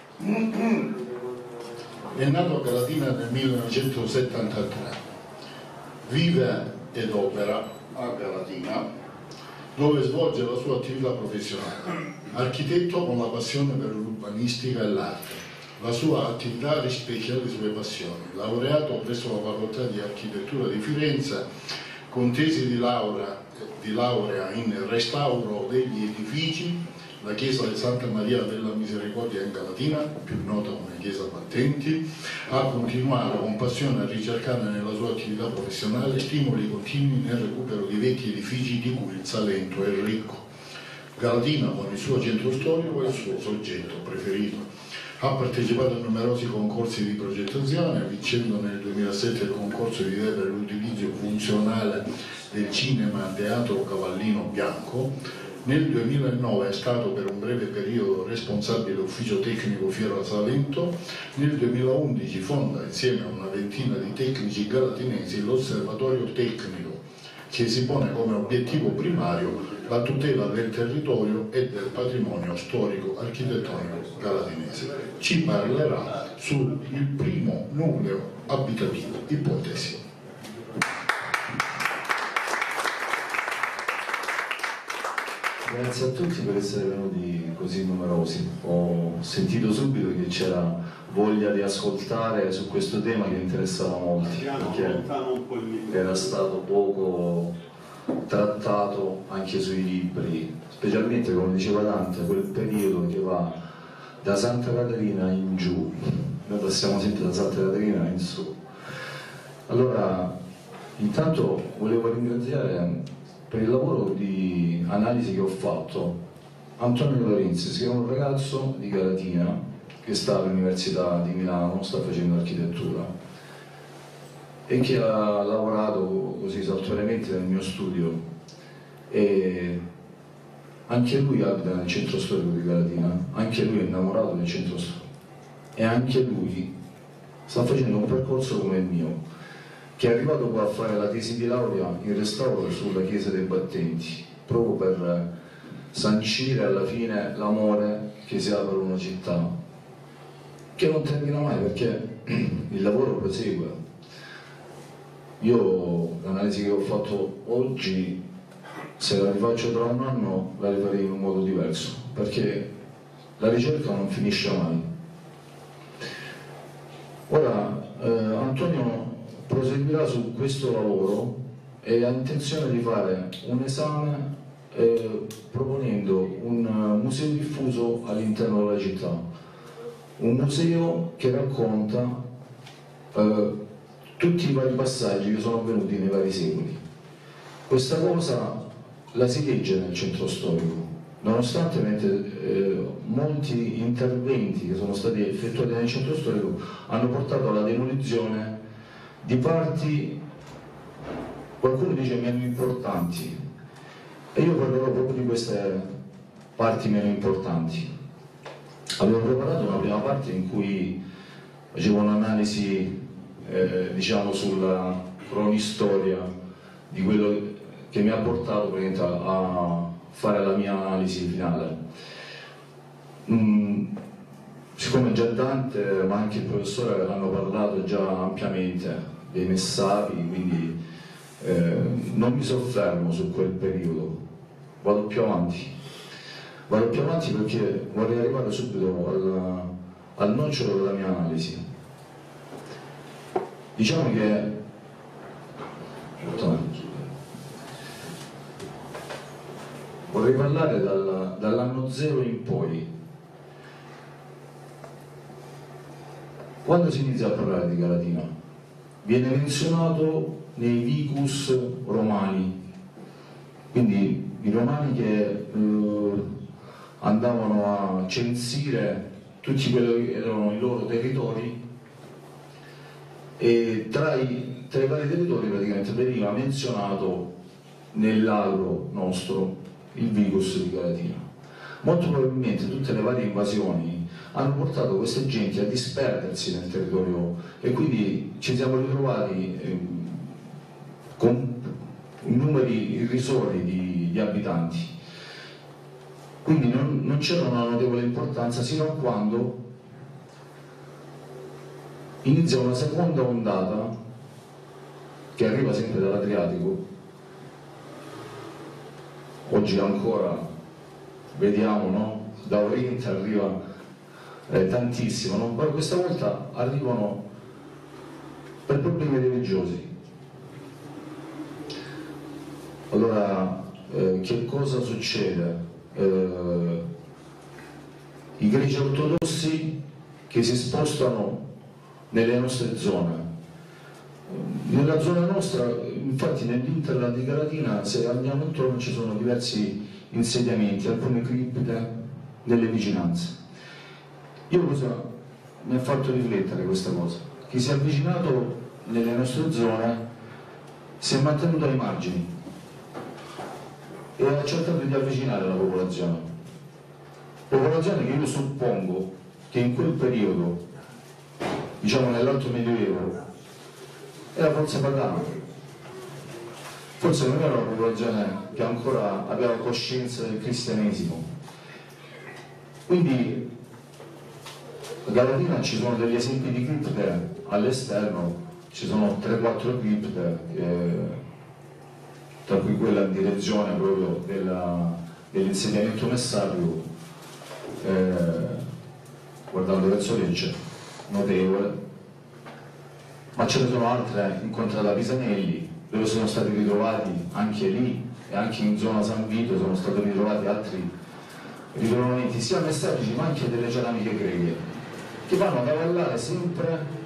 è nato a Galatina nel millenovecentosettantatré, vive ed opera a Galatina, dove svolge la sua attività professionale. Architetto con la passione per l'urbanistica e l'arte. La sua attività rispecchia le sue passioni. Laureato presso la Facoltà di Architettura di Firenze, con tesi di laurea, di laurea in restauro degli edifici, la chiesa di Santa Maria della Misericordia in Galatina, più nota come chiesa Battenti, ha continuato con passione a ricercare nella sua attività professionale stimoli continui nel recupero di vecchi edifici di cui il Salento è ricco. Galatina, con il suo centro storico, è il suo soggetto preferito. Ha partecipato a numerosi concorsi di progettazione, vincendo nel duemilasette il concorso di idee per l'utilizzo funzionale del cinema Teatro Cavallino Bianco, Nel duemilanove è stato per un breve periodo responsabile ufficio tecnico Fiera Salento. Nel duemilaundici fonda insieme a una ventina di tecnici galatinesi l'osservatorio tecnico, che si pone come obiettivo primario la tutela del territorio e del patrimonio storico architettonico galatinese. Ci parlerà sul primo nucleo abitativo, ipotesi. Grazie a tutti per essere venuti così numerosi. Ho sentito subito che c'era voglia di ascoltare su questo tema che interessava molti, perché era stato poco trattato anche sui libri, specialmente, come diceva Dante, quel periodo che va da Santa Caterina in giù. Noi passiamo sempre da Santa Caterina in su. Allora, intanto volevo ringraziare per il lavoro di analisi che ho fatto Antonio Lorenzi, che è un ragazzo di Galatina che sta all'Università di Milano, sta facendo architettura e che ha lavorato così saltuariamente nel mio studio, e anche lui abita nel centro storico di Galatina, anche lui è innamorato del centro storico e anche lui sta facendo un percorso come il mio, che è arrivato qua a fare la tesi di laurea in restauro sulla chiesa dei Battenti, proprio per sancire alla fine l'amore che si ha per una città, che non termina mai perché il lavoro prosegue. Io l'analisi che ho fatto oggi, se la rifaccio tra un anno, la rifarei in un modo diverso, perché la ricerca non finisce mai. Ora, eh, Antonio proseguirà su questo lavoro e ha intenzione di fare un esame eh, proponendo un museo diffuso all'interno della città, un museo che racconta eh, tutti i vari passaggi che sono avvenuti nei vari secoli. Questa cosa la si legge nel centro storico, nonostante eh, molti interventi che sono stati effettuati nel centro storico hanno portato alla demolizione di parti, qualcuno dice meno importanti, e io parlerò proprio di queste parti meno importanti. Avevo preparato una prima parte in cui facevo un'analisi eh, diciamo sulla cronistoria di quello che mi ha portato a fare la mia analisi finale. Mm, siccome già Dante ma anche il professore hanno parlato già ampiamente dei Messapi, quindi eh, non mi soffermo su quel periodo, vado più avanti. Vado più avanti perché vorrei arrivare subito al, al nocciolo della mia analisi. Diciamo che vorrei parlare dal, dall'anno zero in poi. Quando si inizia a parlare di Galatina? Viene menzionato nei vicus romani, quindi i romani che eh, andavano a censire tutti quelli che erano i loro territori, e tra i, tra i vari territori praticamente veniva menzionato nell'agro nostro il vicus di Galatina. Molto probabilmente tutte le varie invasioni hanno portato queste genti a disperdersi nel territorio e quindi ci siamo ritrovati eh, con numeri irrisori di, di abitanti. Quindi non, non c'era una notevole importanza sino a quando inizia una seconda ondata che arriva sempre dall'Adriatico. Oggi ancora vediamo, no? Da Oriente arriva eh, tantissimo, no? Però questa volta arrivano per problemi religiosi. Allora, eh, che cosa succede? Eh, I greci ortodossi che si spostano nelle nostre zone. Nella zona nostra, infatti nell'Interland di Galatina, se andiamo intorno ci sono diversi insediamenti, alcune cripte nelle vicinanze. Io cosa mi ha fatto riflettere questa cosa? Chi si è avvicinato nelle nostre zone si è mantenuto ai margini. e ha cercato di avvicinare la popolazione. Popolazione che io suppongo che in quel periodo, diciamo nell'Alto Medioevo, era forse pagana. Forse non era una popolazione che ancora aveva coscienza del cristianesimo. Quindi a Galatina ci sono degli esempi di cripte all'esterno, ci sono tre quattro cripte, eh, tra cui quella in direzione proprio dell'insediamento messario, eh, guardando verso Lecce, notevole, ma ce ne sono altre incontrate a Pisanelli, dove sono stati ritrovati anche lì e anche in zona San Vito sono stati ritrovati altri ritrovamenti sia messaggi ma anche delle ceramiche greche che vanno a cavallare sempre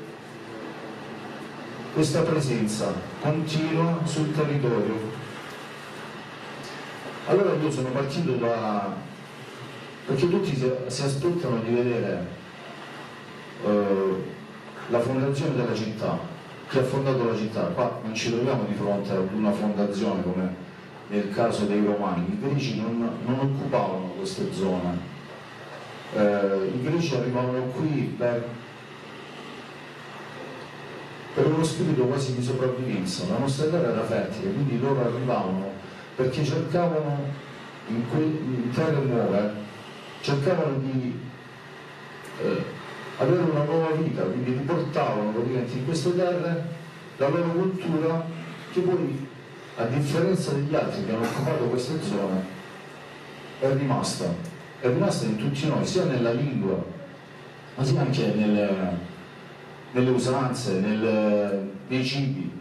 questa presenza continua sul territorio. Allora io sono partito da... perché tutti si, si aspettano di vedere eh, la fondazione della città, chi ha fondato la città. Qua non ci troviamo di fronte ad una fondazione come nel caso dei Romani. I greci non, non occupavano queste zone, eh, i greci arrivavano qui per, per uno spirito quasi di sopravvivenza. La nostra terra era fertile, quindi loro arrivavano perché cercavano in, que, in terre nuove, cercavano di eh, avere una nuova vita, quindi riportavano praticamente in queste terre la loro cultura, che poi, a differenza degli altri che hanno occupato queste zone, è rimasta, è rimasta in tutti noi, sia nella lingua, ma sia anche nelle, nelle usanze, nel, nei cibi.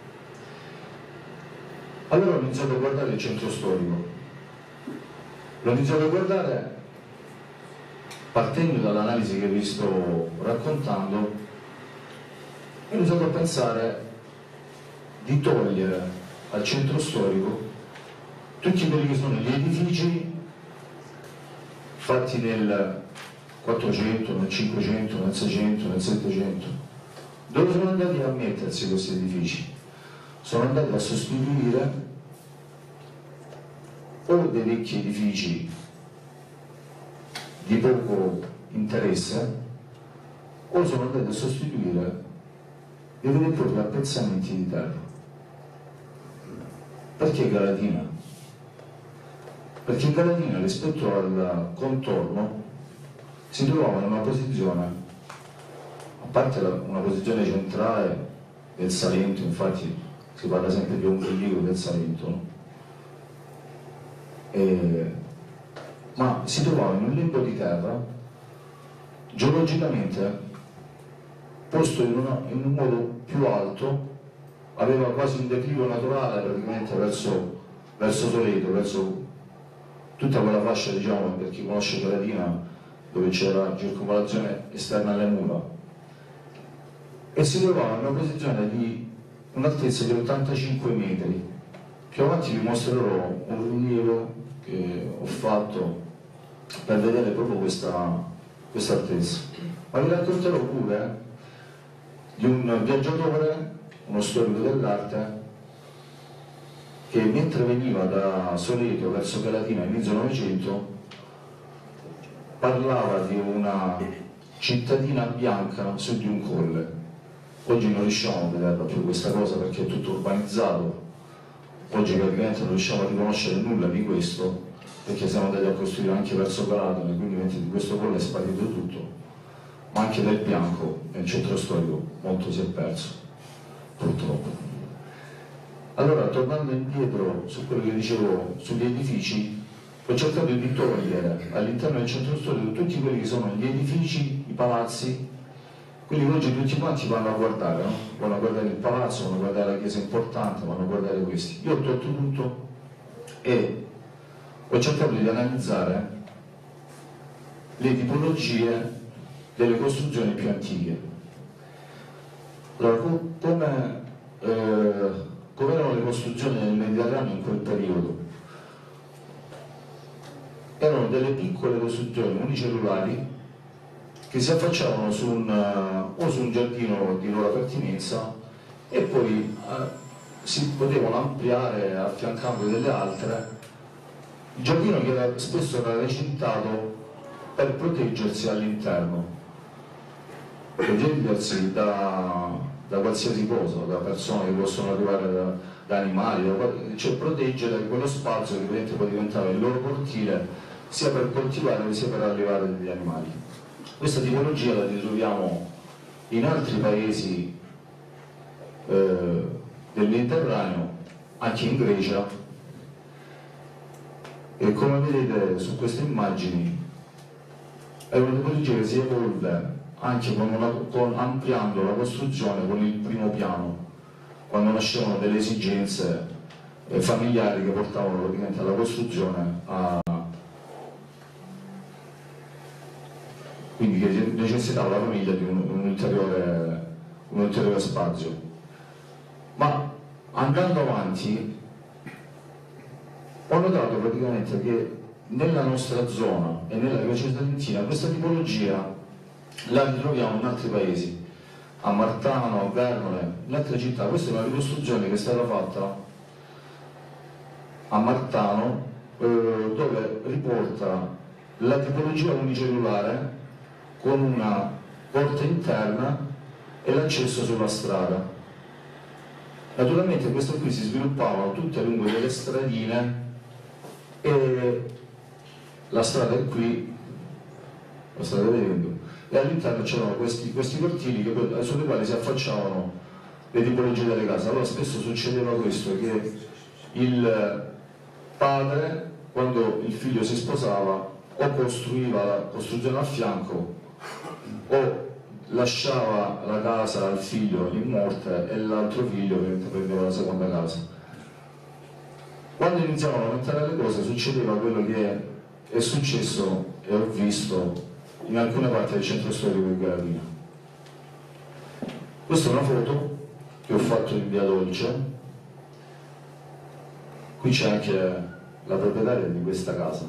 Allora ho iniziato a guardare il centro storico, l'ho iniziato a guardare partendo dall'analisi che vi sto raccontando, ho iniziato a pensare di togliere al centro storico tutti quelli che sono gli edifici fatti nel quattrocento, nel cinquecento, nel seicento, nel settecento. Dove sono andati a mettersi questi edifici? Sono andati a sostituire o dei vecchi edifici di poco interesse, o sono andati a sostituire dei veri e propri appezzamenti di terra. Perché Galatina? Perché Galatina rispetto al contorno si trovava in una posizione, a parte la, una posizione centrale del Salento, infatti si parla sempre di un ombelico del Salento, no? E, ma si trovava in un lembo di terra geologicamente posto in, una, in un modo più alto, aveva quasi un declivo naturale praticamente verso, verso Soleto, verso tutta quella fascia, diciamo, per chi conosce Galatina, dove c'era circolazione esterna alle mura, e si trovava in una posizione di un'altezza di ottantacinque metri. Più avanti vi mostrerò un rilievo che ho fatto per vedere proprio questa, questa altezza. Ma vi racconterò pure di un viaggiatore, uno storico dell'arte, che mentre veniva da Soleto verso Galatina inizio Novecento parlava di una cittadina bianca su di un colle. Oggi non riusciamo a vederla più questa cosa perché è tutto urbanizzato, oggi praticamente non riusciamo a riconoscere nulla di questo perché siamo andati a costruire anche verso Galatina e quindi di questo colle è sparito tutto, ma anche del bianco nel centro storico molto si è perso, purtroppo. Allora, tornando indietro su quello che dicevo sugli edifici, ho cercato di togliere all'interno del centro storico tutti quelli che sono gli edifici, i palazzi, quelli che oggi tutti quanti vanno a guardare, no? Vanno a guardare il palazzo, vanno a guardare la chiesa importante, vanno a guardare questi. Io ho tolto tutto e ho cercato di analizzare le tipologie delle costruzioni più antiche. Allora, come, eh, come erano le costruzioni nel Mediterraneo in quel periodo? Erano delle piccole costruzioni unicellulari che si affacciavano su un, uh, o su un giardino di loro pertinenza e poi uh, si potevano ampliare affiancando delle altre il giardino che era, spesso era recintato per proteggersi all'interno, proteggersi da, da qualsiasi cosa, da persone che possono arrivare da, da animali, da, cioè proteggere quello spazio che ovviamente può diventare il loro cortile sia per coltivare sia per allevare degli animali. Questa tipologia la ritroviamo in altri paesi eh, del Mediterraneo, anche in Grecia, e come vedete su queste immagini è una tipologia che si evolve anche con una, con, ampliando la costruzione con il primo piano, quando nascevano delle esigenze eh, familiari che portavano praticamente alla costruzione a, quindi che necessitava la famiglia di un, un, ulteriore, un ulteriore spazio. Ma andando avanti ho notato praticamente che nella nostra zona e nella Grecia Salentina questa tipologia la ritroviamo in altri paesi, a Martano, a Vernole, in altre città. Questa è una ricostruzione che è stata fatta a Martano, eh, dove riporta la tipologia unicellulare con una porta interna e l'accesso sulla strada. Naturalmente queste qui si sviluppavano tutte lungo delle stradine e la strada è qui, la strada vedendo, e all'interno c'erano questi, questi cortili che, sulle quali si affacciavano le tipologie delle case. Allora spesso succedeva questo, che il padre, quando il figlio si sposava, o costruiva la costruzione a fianco o lasciava la casa al figlio in morte e l'altro figlio prendeva la seconda casa. Quando iniziavano a aumentare le cose succedeva quello che è successo e ho visto in alcune parti del centro storico di Gravina. Questa è una foto che ho fatto in via Dolce. Qui c'è anche la proprietaria di questa casa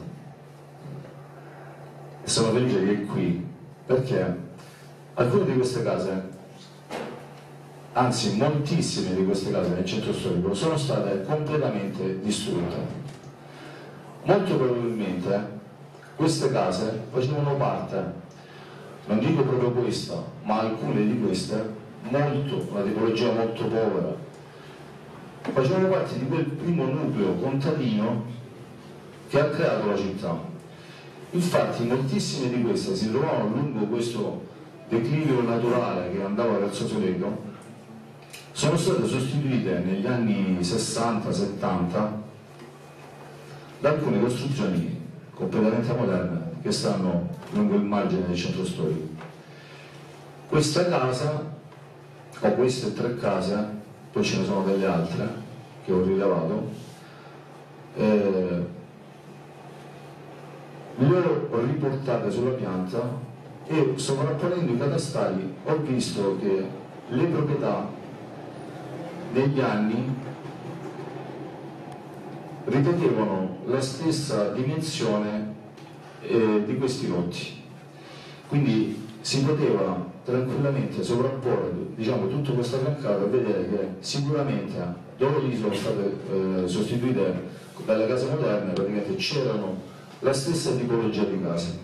e sono felice che è qui perché alcune di queste case, anzi moltissime di queste case nel centro storico, sono state completamente distrutte. Molto probabilmente queste case facevano parte, non dico proprio questa, ma alcune di queste, molto, una tipologia molto povera, facevano parte di quel primo nucleo contadino che ha creato la città. Infatti moltissime di queste si trovavano lungo questo declivio naturale che andava verso Soleto, sono state sostituite negli anni sessanta settanta da alcune costruzioni completamente moderne che stanno lungo il margine del centro storico. Questa casa, o queste tre case, poi ce ne sono delle altre che ho rilevato, eh, le ho riportate sulla pianta e sovrapponendo i catastali ho visto che le proprietà negli anni ripetevano la stessa dimensione eh, di questi lotti, quindi si poteva tranquillamente sovrapporre, diciamo, tutta questa fiancata e vedere che sicuramente dove lì sono state eh, sostituite dalle case moderne praticamente c'erano la stessa tipologia di case.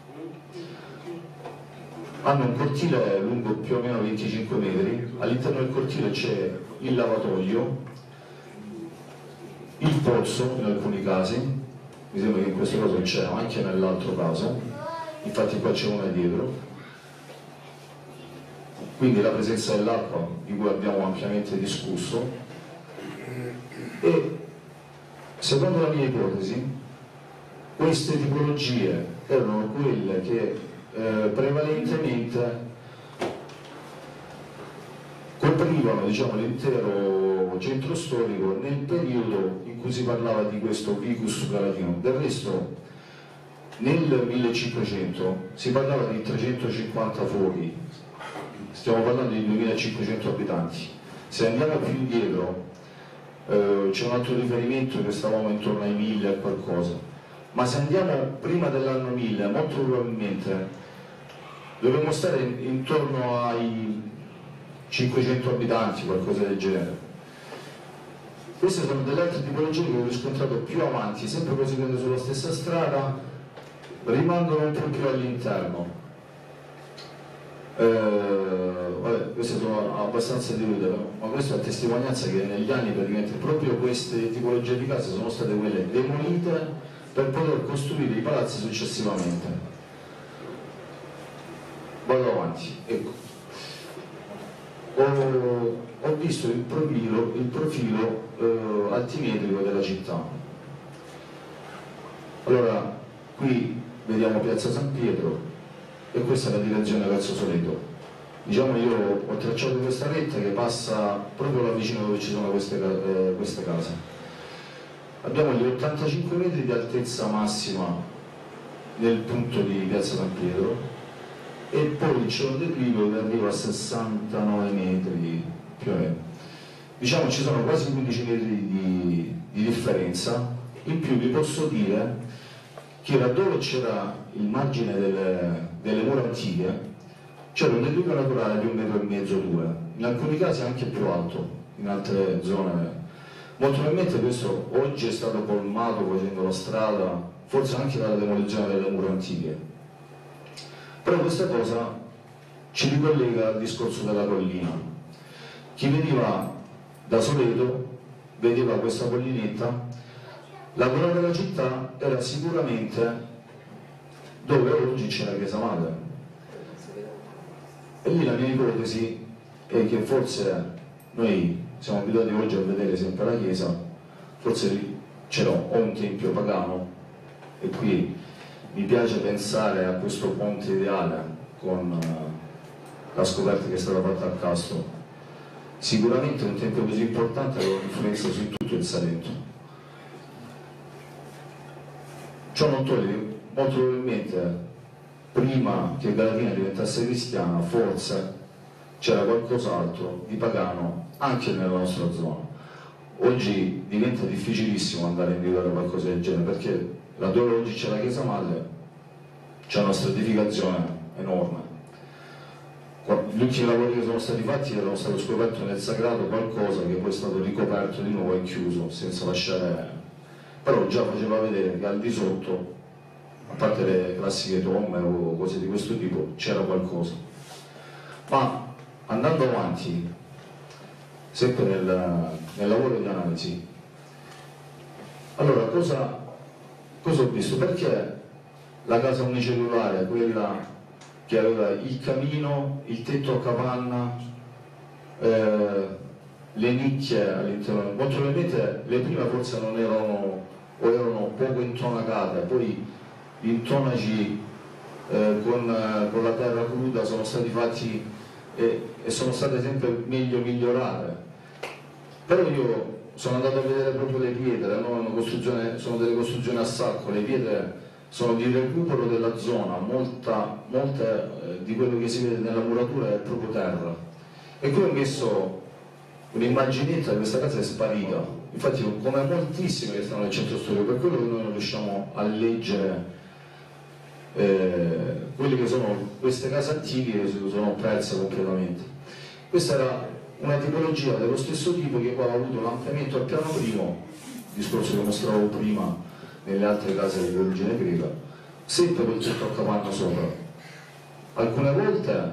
Hanno un cortile lungo più o meno venticinque metri, all'interno del cortile c'è il lavatoio, il pozzo in alcuni casi, mi sembra che in questo caso c'è anche nell'altro caso, infatti qua c'è una dietro, quindi la presenza dell'acqua di cui abbiamo ampiamente discusso, e secondo la mia ipotesi queste tipologie erano quelle che eh, prevalentemente coprivano, diciamo, l'intero centro storico nel periodo in cui si parlava di questo vicus palatino. Del resto nel millecinquecento si parlava di trecentocinquanta fuochi, stiamo parlando di duemilacinquecento abitanti. Se andiamo più indietro eh, c'è un altro riferimento che stavamo intorno ai mille e qualcosa, ma se andiamo prima dell'anno mille molto probabilmente dovremmo stare intorno ai cinquecento abitanti, qualcosa del genere. Queste sono delle altre tipologie che ho riscontrato più avanti, sempre proseguendo sulla stessa strada, rimangono un po' più all'interno. Eh, vabbè, queste sono abbastanza deludere, ma questa è la testimonianza che negli anni praticamente proprio queste tipologie di case sono state quelle demolite per poter costruire i palazzi successivamente. Vado avanti, ecco. Ho, ho visto il profilo, il profilo eh, altimetrico della città. Allora, qui vediamo Piazza San Pietro e questa è la direzione verso Soleto. Diciamo, io ho tracciato questa retta che passa proprio là vicino dove ci sono queste, eh, queste case. Abbiamo gli ottantacinque metri di altezza massima nel punto di Piazza San Pietro e poi c'è un declivio che arriva a sessantanove metri più o meno. Diciamo ci sono quasi quindici metri di, di differenza. In più vi posso dire che laddove c'era il margine delle, delle mura antiche c'era un declivio naturale di un metro e mezzo, due, in alcuni casi anche più alto, in altre zone. Molto probabilmente questo oggi è stato colmato facendo la strada, forse anche dalla demolizione delle mura antiche. Però questa cosa ci ricollega al discorso della collina. Chi veniva da Soleto vedeva questa collinetta, la corona della città era sicuramente dove oggi c'è la chiesa madre. E lì la mia ipotesi è che forse noi siamo abituati oggi a vedere sempre la chiesa, forse lì c'era o un tempio pagano, e qui mi piace pensare a questo ponte ideale con la scoperta che è stata fatta a Castro. Sicuramente un tempio così importante aveva un'influenza su tutto il Salento. Ciò non toglie, molto probabilmente prima che Galatina diventasse cristiana forse c'era qualcos'altro di pagano anche nella nostra zona. Oggi diventa difficilissimo andare a individuare qualcosa del genere, perché laddove oggi c'è la chiesa madre c'è una stratificazione enorme. Gli ultimi lavori che sono stati fatti erano stato scoperto nel sagrato qualcosa che poi è stato ricoperto di nuovo e chiuso senza lasciare, però già faceva vedere che al di sotto, a parte le classiche tombe o cose di questo tipo, c'era qualcosa. Ma andando avanti, sempre nel, nel lavoro di analisi, allora cosa, cosa ho visto? Perché la casa unicellulare, quella che aveva il camino, il tetto a capanna, eh, le nicchie all'interno, molto probabilmente le prime forse non erano o erano poco intonacate, poi gli intonaci eh, con, eh, con la terra cruda sono stati fatti e, e sono state sempre meglio migliorate. Però io sono andato a vedere proprio le pietre, no? Una costruzione, sono delle costruzioni a sacco, le pietre sono di recupero della zona, molta, molte eh, di quello che si vede nella muratura è proprio terra. E qui ho messo un'immaginetta, questa casa è sparita, infatti come moltissime che stanno nel centro storico, per quello che noi non riusciamo a leggere eh, quelle che sono queste case antiche che sono perse completamente. Questa era una tipologia dello stesso tipo che poi ha avuto un ampliamento al piano primo, discorso che mostravo prima nelle altre case di origine greca, sempre col tetto a capanna sopra. Alcune volte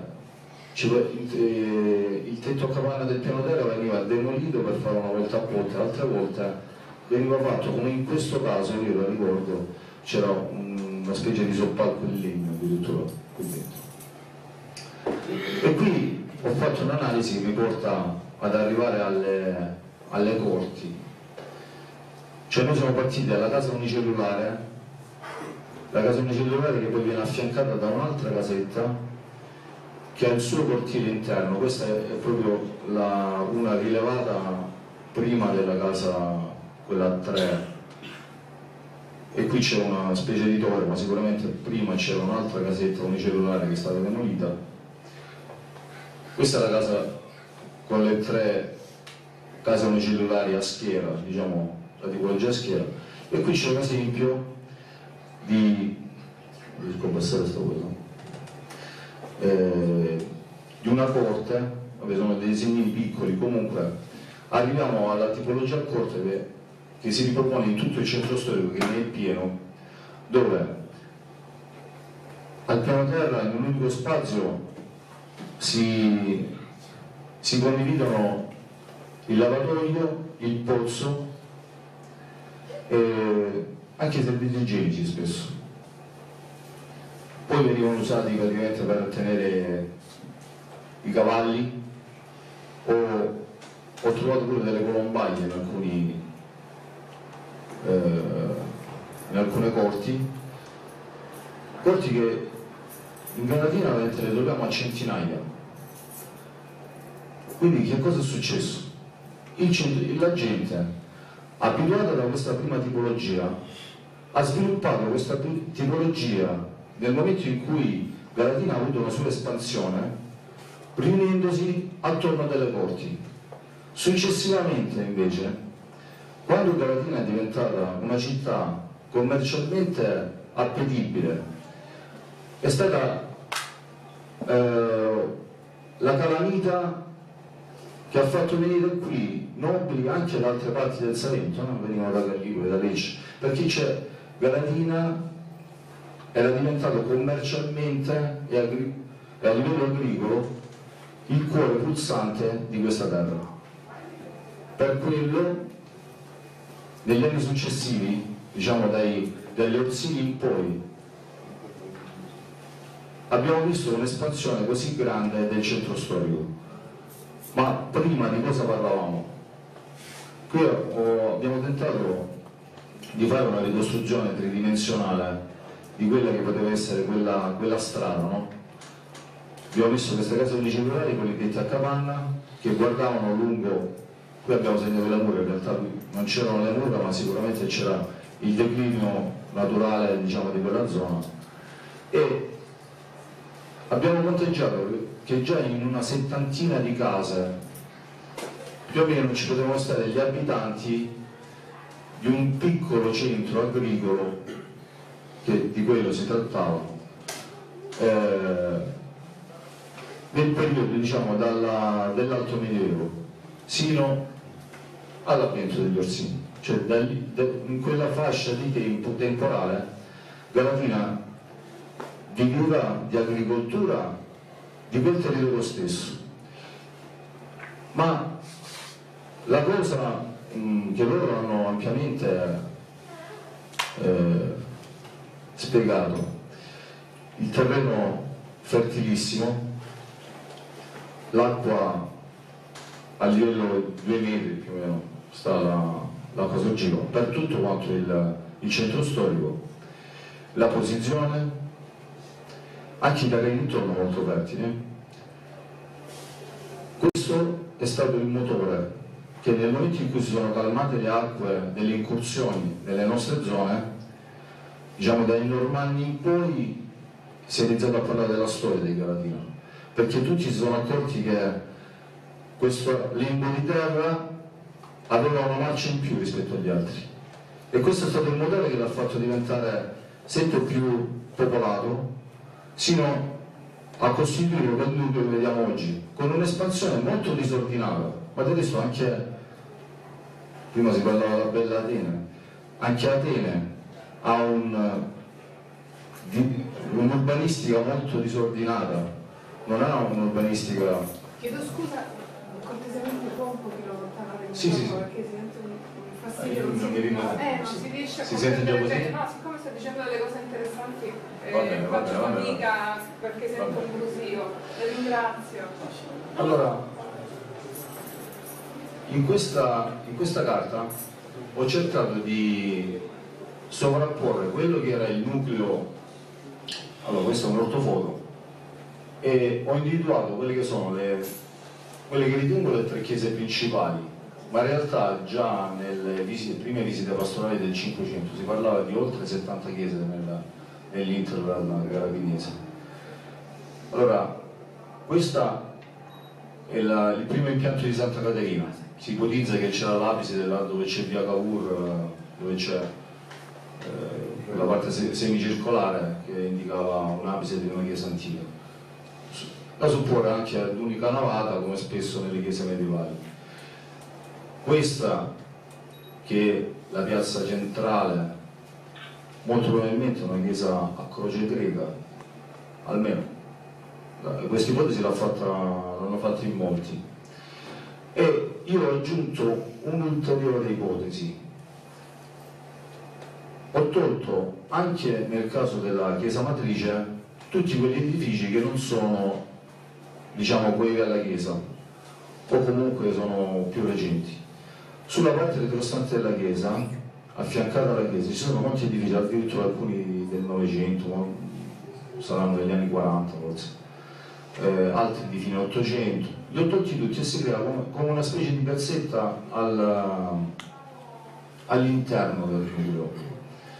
il tetto a capanna del piano terra veniva demolito per fare una volta a ponte, altre volte veniva fatto, come in questo caso, io lo ricordo, c'era una specie di soppalco in legno addirittura qui dentro. E qui ho fatto un'analisi che mi porta ad arrivare alle, alle corti. Cioè noi siamo partiti dalla casa unicellulare, la casa unicellulare che poi viene affiancata da un'altra casetta che ha il suo cortile interno. Questa è proprio la, una rilevata prima della casa, quella a tre, e qui c'è una specie di torre, ma sicuramente prima c'era un'altra casetta unicellulare che è stata demolita. Questa è la casa con le tre case unicellulari a schiera, diciamo la tipologia a schiera, e qui c'è un esempio di, riesco a passare sta cosa, eh, di una corte, vabbè, sono dei disegnini piccoli, comunque arriviamo alla tipologia corte che, che si ripropone in tutto il centro storico, che ne è pieno, dove al piano terra in un unico spazio si, si condividono il lavatoio, il pozzo e anche i servizi igienici spesso. Poi venivano usati praticamente per tenere i cavalli, o ho trovato pure delle colombaglie in alcuni eh, in alcune corti, corti che in Galatina le troviamo a centinaia. Quindi che cosa è successo? Il, la gente, abituata da questa prima tipologia, ha sviluppato questa tipologia nel momento in cui Galatina ha avuto una sua espansione, riunendosi attorno a delle corti. Successivamente, invece, quando Galatina è diventata una città commercialmente appetibile, è stata eh, la calamita che ha fatto venire qui nobili anche da altre parti del Salento, no? Venivano da Calligo, da Lecce, perché c'è Galatina era diventato commercialmente e, e a livello agricolo il cuore pulsante di questa terra. Per quello, negli anni successivi, diciamo dai, dagli Orsini in poi, abbiamo visto un'espansione così grande del centro storico. Ma prima di cosa parlavamo? Qui ho, abbiamo tentato di fare una ricostruzione tridimensionale di quella che poteva essere quella, quella strada, no? Abbiamo visto queste case municipali, quelli detti a capanna, che guardavano lungo, qui abbiamo segnato le mura, in realtà non c'erano le mura, ma sicuramente c'era il declino naturale, diciamo, di quella zona. E abbiamo conteggiato che già in una settantina di case più o meno ci potevano stare gli abitanti di un piccolo centro agricolo, che di quello si trattava, eh, nel periodo, diciamo, dell'Alto Medioevo sino all'avvento degli Orsini, cioè da lì, da, in quella fascia di tempo temporale Galatina viveva di agricoltura di quel territorio stesso. Ma la cosa mh, che loro hanno ampiamente eh, spiegato, il terreno fertilissimo, l'acqua a livello di due metri più o meno sta l'acqua sul giro per tutto quanto il, il centro storico, la posizione, anche i terreni intorno molto fertili. Questo è stato il motore che nel momento in cui si sono calmate le acque delle incursioni nelle nostre zone, diciamo dai Normanni in poi, si è iniziato a parlare della storia di Galatina, perché tutti si sono accorti che questo lembo di terra aveva una marcia in più rispetto agli altri, e questo è stato il motore che l'ha fatto diventare sempre più popolato, sino a costituire quel nucleo che vediamo oggi, con un'espansione molto disordinata. Ma del resto anche, prima si parlava della bella Atene, anche Atene ha un, un'urbanistica molto disordinata, non ha un'urbanistica... Chiedo scusa, cortesemente può un pochino lontano del sì, sì, sì. perché sento un fastidio, Ah, non, non si, mi ricordo. eh, non si riesce a si sente già così? bene. No, siccome sto dicendo delle cose interessanti, eh, Va bene, va faccio bene, va fatica bene. perché sento un brusio. Le ringrazio. Allora, in questa, in questa carta ho cercato di sovrapporre quello che era il nucleo. Allora, questo è un ortofoto, e ho individuato quelle che sono le, quelle che ritengo le tre chiese principali, ma in realtà già nelle visite, prime visite pastorali del Cinquecento si parlava di oltre settanta chiese nel, nell'Interland carabinese. Allora, questo è la, il primo impianto di Santa Caterina. Si ipotizza che c'era l'abside là dove c'è via Cavour, dove c'è eh, la parte se, semicircolare che indicava un'abside di una chiesa antica, da supporre anche ad unica navata, come spesso nelle chiese medievali. questa, che è la piazza centrale, molto probabilmente una chiesa a croce greca, almeno questa ipotesi l'hanno fatta, fatta in molti. E io ho aggiunto un'ulteriore ipotesi. Ho tolto anche nel caso della chiesa matrice tutti quegli edifici che non sono, diciamo, quelli della chiesa o comunque sono più recenti. Sulla parte retrostante della chiesa, affiancata alla chiesa, ci sono molti edifici, addirittura alcuni del Novecento, saranno degli anni quaranta forse, eh, altri di fine Ottocento. Li ho tolti tutti e si crea come, come una specie di piazzetta al, all'interno del nucleo.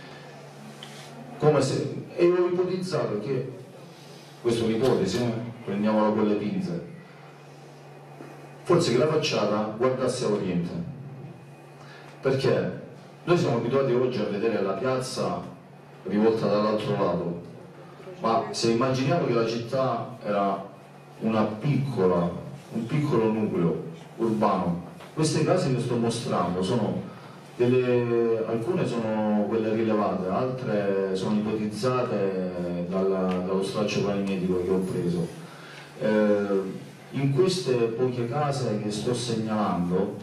Come se, e ho ipotizzato che, questa è un'ipotesi, eh? Prendiamola con le pinze, forse che la facciata guardasse a oriente, perché noi siamo abituati oggi a vedere la piazza rivolta dall'altro lato, ma se immaginiamo che la città era una piccola, un piccolo nucleo urbano, queste case che sto mostrando sono delle, alcune sono quelle rilevate, altre sono ipotizzate dalla, dallo straccio planimetrico che ho preso. Eh, in queste poche case che sto segnalando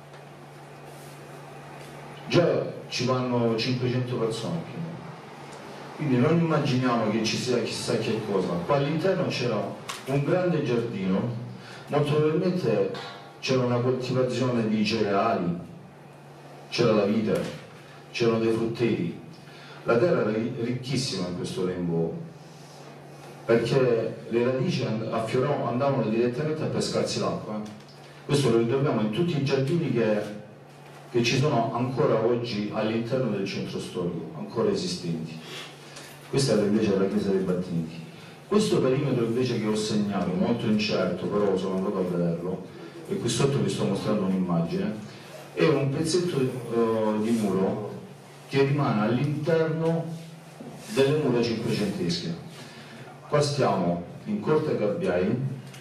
già ci vanno cinquecento persone più o meno. Quindi non immaginiamo che ci sia chissà che cosa. Qua all'interno c'era un grande giardino, molto probabilmente c'era una coltivazione di cereali, c'era la vite, c'erano dei frutteti. La terra era ricchissima in questo lembo, perché le radici andavano direttamente a pescarsi l'acqua. Questo lo ritroviamo in tutti i giardini che, che ci sono ancora oggi all'interno del centro storico, ancora esistenti. Questa era invece la chiesa dei Battenti. Questo perimetro invece che ho segnato, molto incerto, però sono andato a vederlo, e qui sotto vi sto mostrando un'immagine, è un pezzetto uh, di muro che rimane all'interno delle mura cinquecentesche. Qua stiamo in Corte Gabbiai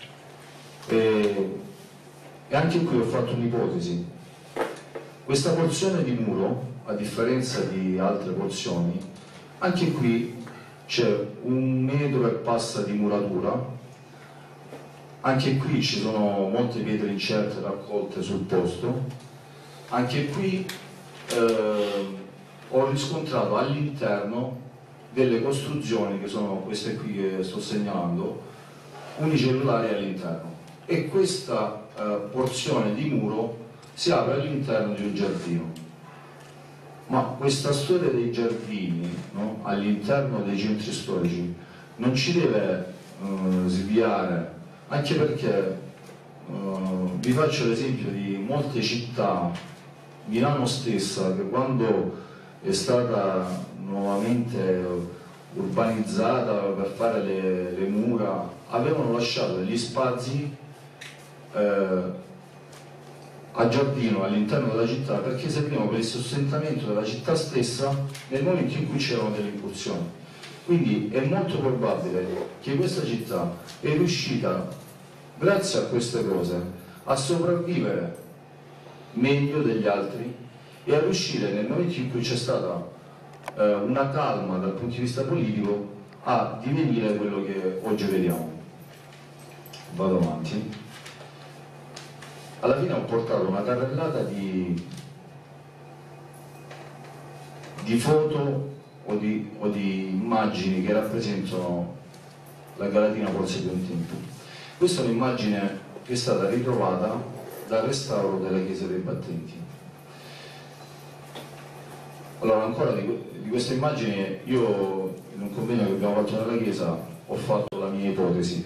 e, e anche qui ho fatto un'ipotesi. Questa porzione di muro, a differenza di altre porzioni, anche qui c'è un metro e passa di muratura, anche qui ci sono molte pietre incerte raccolte sul posto. Anche qui eh, ho riscontrato all'interno delle costruzioni, che sono queste qui che sto segnalando, unicellulari all'interno, e questa eh, porzione di muro si apre all'interno di un giardino. Ma questa storia dei giardini, no, all'interno dei centri storici non ci deve eh, sviare, anche perché eh, vi faccio l'esempio di molte città. Milano stessa, che quando è stata nuovamente urbanizzata per fare le, le mura, avevano lasciato degli spazi eh, a giardino all'interno della città, perché servivano per il sostentamento della città stessa nel momento in cui c'erano delle incursioni. Quindi è molto probabile che questa città è riuscita, grazie a queste cose, a sopravvivere meglio degli altri e a riuscire, nel momento in cui c'è stata eh, una calma dal punto di vista politico, a divenire quello che oggi vediamo. Vado avanti. Alla fine ho portato una carrellata di, di foto o di, o di immagini che rappresentano la Galatina forse di un tempo. Questa è un'immagine che è stata ritrovata dal restauro della chiesa dei Battenti. Allora, ancora di, di queste immagini, io in un convegno che abbiamo fatto nella chiesa ho fatto la mia ipotesi.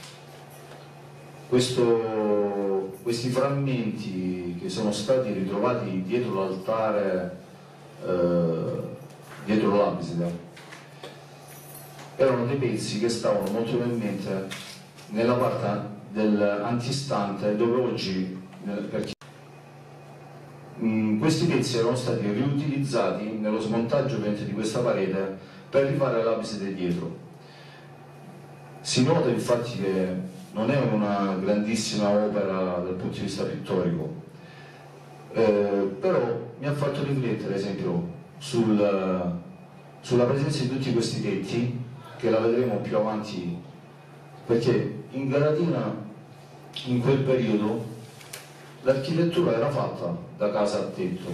Questo, questi frammenti che sono stati ritrovati dietro l'altare, eh, dietro l'abside, erano dei pezzi che stavano molto probabilmente nella parte dell'antistante dove oggi, perché mh, questi pezzi erano stati riutilizzati nello smontaggio di questa parete per rifare l'abside dietro. Si nota infatti che non è una grandissima opera dal punto di vista pittorico, Eh, però mi ha fatto riflettere, ad esempio, sul, sulla presenza di tutti questi tetti, che la vedremo più avanti, perché in Galatina, in quel periodo, l'architettura era fatta da casa a tetto,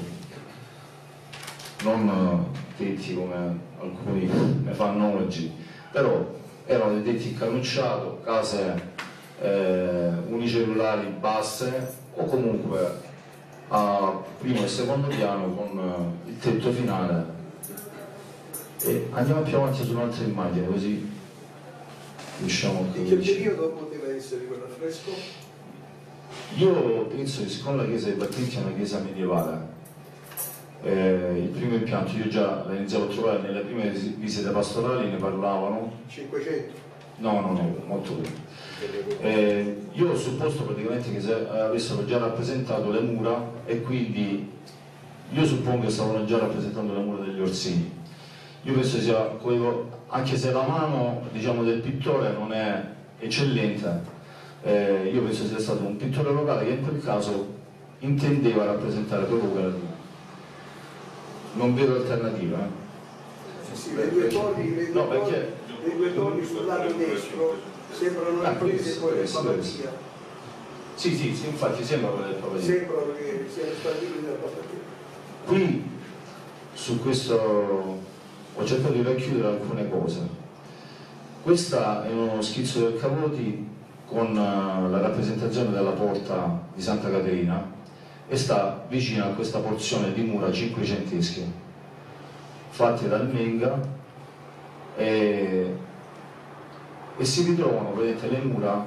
non tetti come alcuni ne fanno oggi, però erano dei tetti in cannucciato, case eh, unicellulari basse o comunque a primo e secondo piano con uh, il tetto finale. E andiamo più avanti su un'altra immagine, così riusciamo a di che periodo poteva essere quell'affresco? Io penso che siccome la chiesa dei Battenti è una chiesa medievale, eh, il primo impianto io già la iniziavo a trovare nelle prime visite pastorali, ne parlavano. cinquecento? No, no, no, molto prima. Eh, io ho supposto praticamente che se avessero già rappresentato le mura, e quindi io suppongo che stavano già rappresentando le mura degli Orsini. Io penso sia, anche se la mano, diciamo, del pittore non è eccellente, eh, io penso sia stato un pittore locale che in quel caso intendeva rappresentare proprio quella mura. Non vedo alternativa. Eh. Sì, sì, le due torri, le due, no, torri, perché... le due torri sul lato destro sembrano le prese poi del Papatia. Sì, sì, sì, infatti sembra quella del Papatia. Sembrano che siano stati del Papatia. Qui, su questo, ho cercato di racchiudere alcune cose. Questa è uno schizzo del Cavoti con la rappresentazione della porta di Santa Caterina e sta vicino a questa porzione di mura cinquecentesche fatte dal Menga e, e si ritrovano vedete, le mura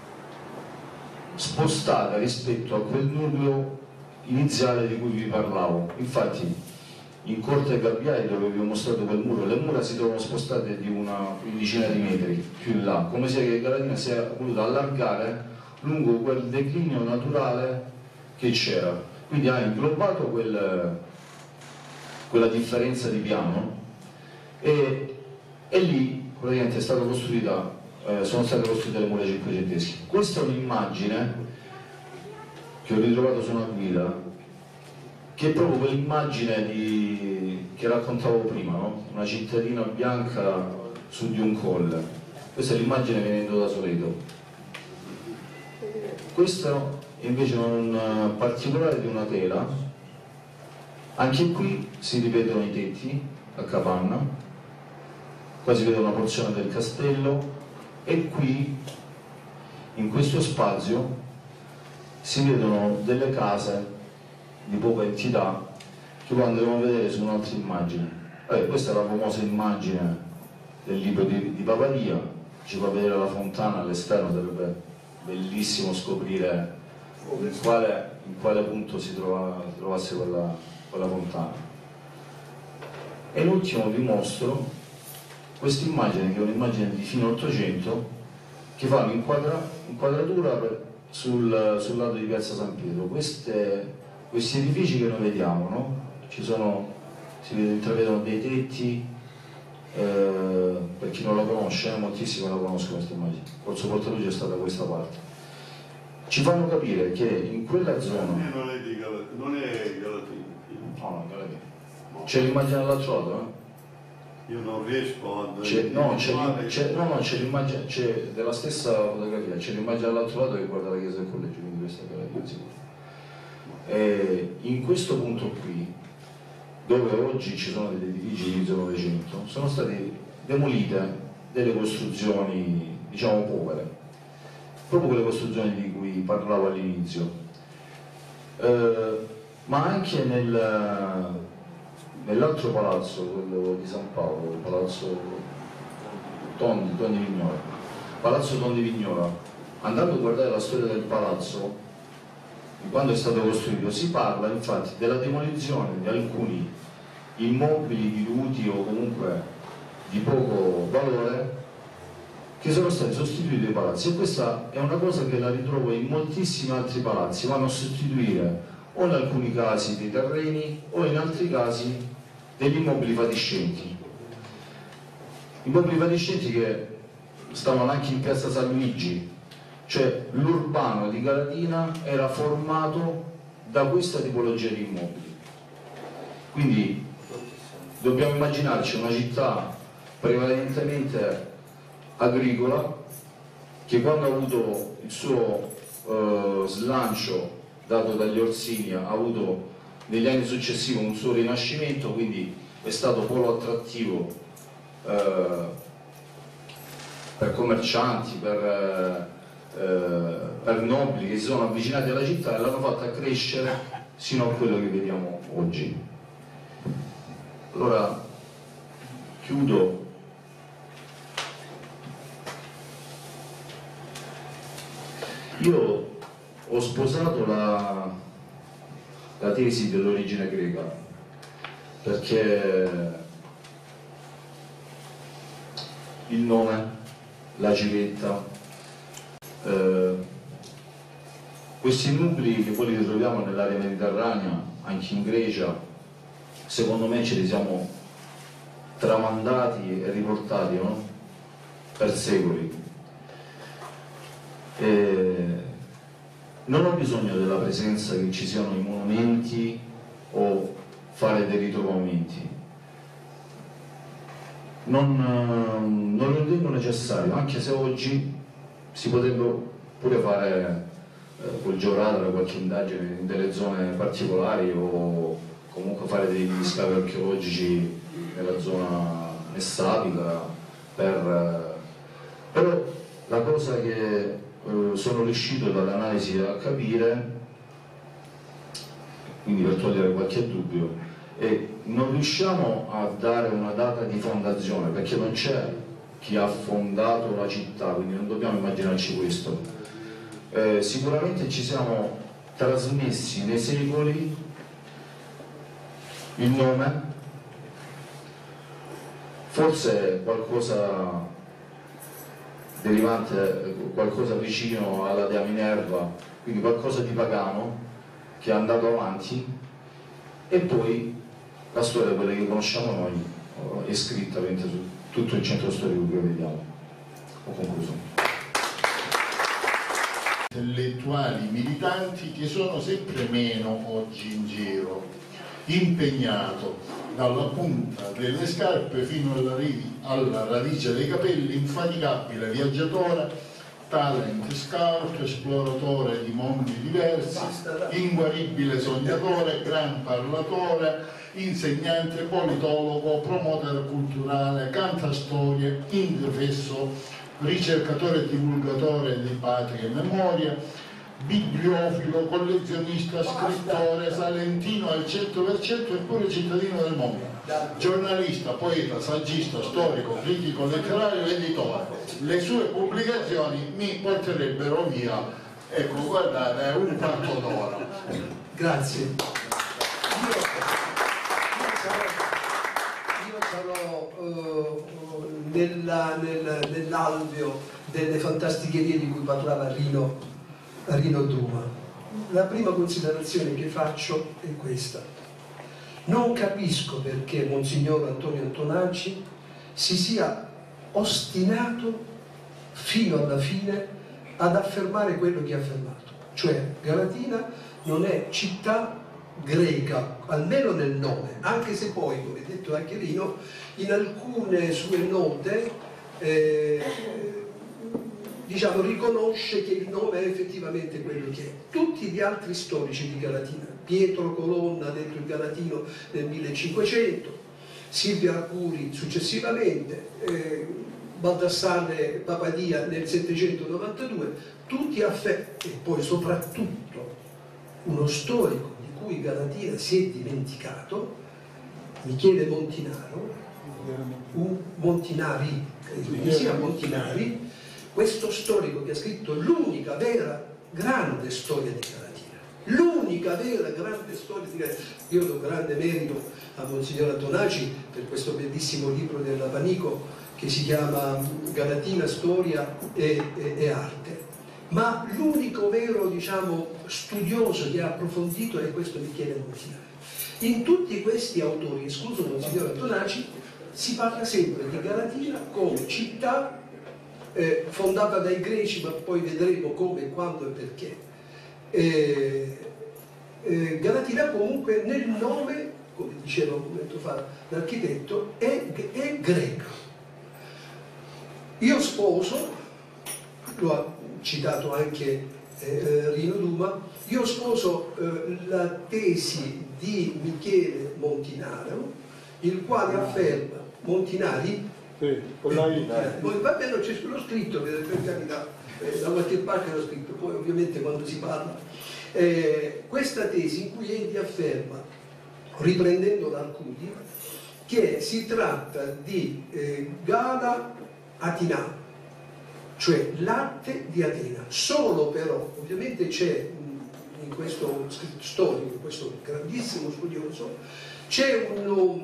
spostate rispetto a quel nucleo iniziale di cui vi parlavo. Infatti in Corte Gabbiai, dove vi ho mostrato quel muro, le mura si trovano spostate di una quindicina di metri più in là, come se Galatina si è voluta allargare lungo quel declinio naturale che c'era, quindi ha inglobato quel, quella differenza di piano e, e lì praticamente è stata costruita, eh, sono state costruite le mura cinquecentesche. Questa è un'immagine che ho ritrovato su una guida, che è proprio quell'immagine di... che raccontavo prima, no? Una cittadina bianca su di un colle. Questa è l'immagine venendo da Soleto. Questo è invece un particolare di una tela. Anche qui si ripetono i tetti a capanna, qua si vede una porzione del castello e qui in questo spazio si vedono delle case di poca entità che poi andremo a vedere su un'altra immagine. Eh, questa è la famosa immagine del libro di, di Papatia, ci fa vedere la fontana all'esterno, sarebbe bellissimo scoprire in quale, in quale punto si, trova, si trovasse quella, quella fontana. E in ultimo vi mostro questa immagine, che è un'immagine di fine Ottocento, che fa un'inquadratura per, sul, sul lato di Piazza San Pietro. Queste, questi edifici che noi vediamo, no? Ci sono, si intravedono dei tetti, eh, per chi non la conosce, eh, moltissimi la conoscono questa immagine. Corso Portaluce è stata questa parte. Ci fanno capire che in quella zona... Non è di Galatina, non è Galatina. No, no, Galatina. C'è l'immagine all'altro lato, eh? Io non riesco a... C'è, no, c'è no, no, l'immagine, c'è della stessa fotografia, c'è l'immagine all'altro lato che guarda la chiesa del collegio, quindi questa è Galatina sicuro. E in questo punto qui, dove oggi ci sono degli edifici di inizio Novecento, sono state demolite delle costruzioni, diciamo, povere, proprio quelle costruzioni di cui parlavo all'inizio, eh, ma anche nel, nell'altro palazzo, quello di San Paolo, il palazzo Tondi, Tondi Vignola, palazzo Tondi Vignola, andando a guardare la storia del palazzo, quando è stato costruito, si parla infatti della demolizione di alcuni immobili diluti o comunque di poco valore che sono stati sostituiti dai palazzi, e questa è una cosa che la ritrovo in moltissimi altri palazzi. Vanno a sostituire o in alcuni casi dei terreni o in altri casi degli immobili fatiscenti, immobili fatiscenti che stavano anche in piazza San Luigi. Cioè l'urbano di Galatina era formato da questa tipologia di immobili. Quindi dobbiamo immaginarci una città prevalentemente agricola che quando ha avuto il suo eh, slancio dato dagli Orsini ha avuto negli anni successivi un suo rinascimento, quindi è stato polo attrattivo eh, per commercianti, per, eh, per nobili che si sono avvicinati alla città e l'hanno fatta crescere sino a quello che vediamo oggi. Allora chiudo io ho sposato la, la tesi dell'origine greca perché il nome, la civetta, eh, questi nuclei che poi li ritroviamo nell'area mediterranea, anche in Grecia, secondo me ce li siamo tramandati e riportati, no? Per secoli. E non ho bisogno della presenza che ci siano i monumenti o fare dei ritrovamenti. Non, non lo ritengo necessario, anche se oggi si potrebbe pure fare eh, col georadar qualche indagine in delle zone particolari o comunque fare degli scavi archeologici nella zona messapica per, però la cosa che eh, sono riuscito dall'analisi a capire, quindi per togliere qualche dubbio, e non riusciamo a dare una data di fondazione perché non c'è chi ha fondato la città, quindi non dobbiamo immaginarci questo. Eh, sicuramente ci siamo trasmessi nei secoli il nome, forse qualcosa derivante, qualcosa vicino alla dea Minerva, quindi qualcosa di pagano che è andato avanti, e poi la storia, quella che conosciamo noi, è scritta su tutto il centro storico che vediamo. Ho concluso. Intellettuali militanti che sono sempre meno oggi in giro, impegnato dalla punta delle scarpe fino alla, alla radice dei capelli, infaticabile viaggiatore, talent scout, esploratore di mondi diversi, inguaribile sognatore, gran parlatore, insegnante, politologo, promoter culturale, cantastorie, indefesso, ricercatore e divulgatore di patria e memoria, bibliofilo, collezionista, scrittore, salentino al cento per cento e pure cittadino del mondo, giornalista, poeta, saggista, storico, critico, letterario e editore. Le sue pubblicazioni mi porterebbero via, ecco, guardate, un quarto d'ora. Grazie. Io, io sarò, io sarò uh, nella, nel, nell'alveo delle fantasticherie di cui parlava Rino, Rino Duma. La prima considerazione che faccio è questa. Non capisco perché Monsignor Antonio Antonacci si sia ostinato fino alla fine ad affermare quello che ha affermato, cioè Galatina non è città greca, almeno nel nome, anche se poi, come detto anche Rino, in alcune sue note eh, diciamo, riconosce che il nome è effettivamente quello che è. Tutti gli altri storici di Galatina, Pietro Colonna ha detto il Galatino nel millecinquecento, Silvia Arcuri successivamente, eh, Baldassarre Papadia nel settecentonovantadue, tutti affermano, e poi soprattutto uno storico di cui Galatina si è dimenticato, Michele Montinaro, un Montinari, credo sia Montinari, questo storico che ha scritto l'unica vera grande storia di Galatina, l'unica vera grande storia di Galatina. Io do grande merito a Monsignor Antonacci per questo bellissimo libro della Panico che si chiama Galatina, storia e, e, e arte, ma l'unico vero, diciamo, studioso che ha approfondito è questo Michele Montinari. In tutti questi autori, escluso Monsignor Antonacci, si parla sempre di Galatina come città Eh, fondata dai greci, ma poi vedremo come, quando e perché, eh, eh, Galatina comunque nel nome, come diceva un momento fa l'architetto, è, è greca. Io sposo, lo ha citato anche eh, Rino Duma, io sposo eh, la tesi di Michele Montinaro, il quale afferma, Montinari? Sì, con la I. Va bene, non c'è l'ho scritto, per carità, eh, da qualche parte l'ho scritto, poi ovviamente quando si parla. Eh, questa tesi in cui egli afferma, riprendendo l'Arcudi, che si tratta di eh, Gala Atina, cioè latte di Atena. Solo però, ovviamente c'è in questo storico, in questo grandissimo studioso, c'è un,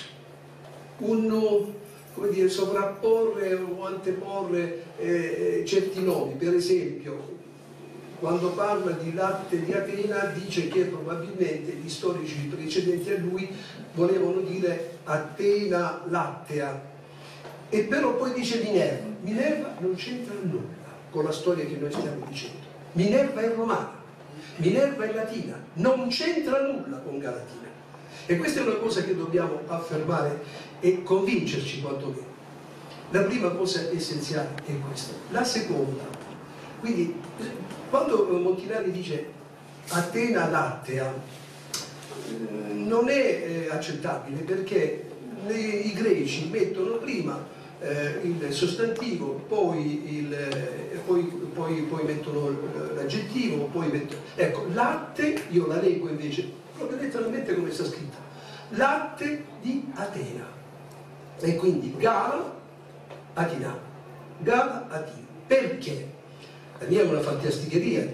un come dire, sovrapporre o anteporre eh, certi nomi. Per esempio, quando parla di latte di Atena dice che probabilmente gli storici precedenti a lui volevano dire Atena lattea, e però poi dice Minerva. Minerva non c'entra nulla con la storia che noi stiamo dicendo. Minerva è romana, Minerva è latina, non c'entra nulla con Galatina. E questa è una cosa che dobbiamo affermare e convincerci quantomeno. La prima cosa essenziale è questa. La seconda, quindi quando Montinari dice Atena lattea, non è accettabile, perché i greci mettono prima eh, il sostantivo, poi, il, eh, poi, poi, poi mettono l'aggettivo, poi mettono... Ecco, latte, io la leggo invece, proprio letteralmente come sta scritta, latte di Atena. E quindi Gala, Atina. Gala, Atina. Perché? La mia è una fantasticheria.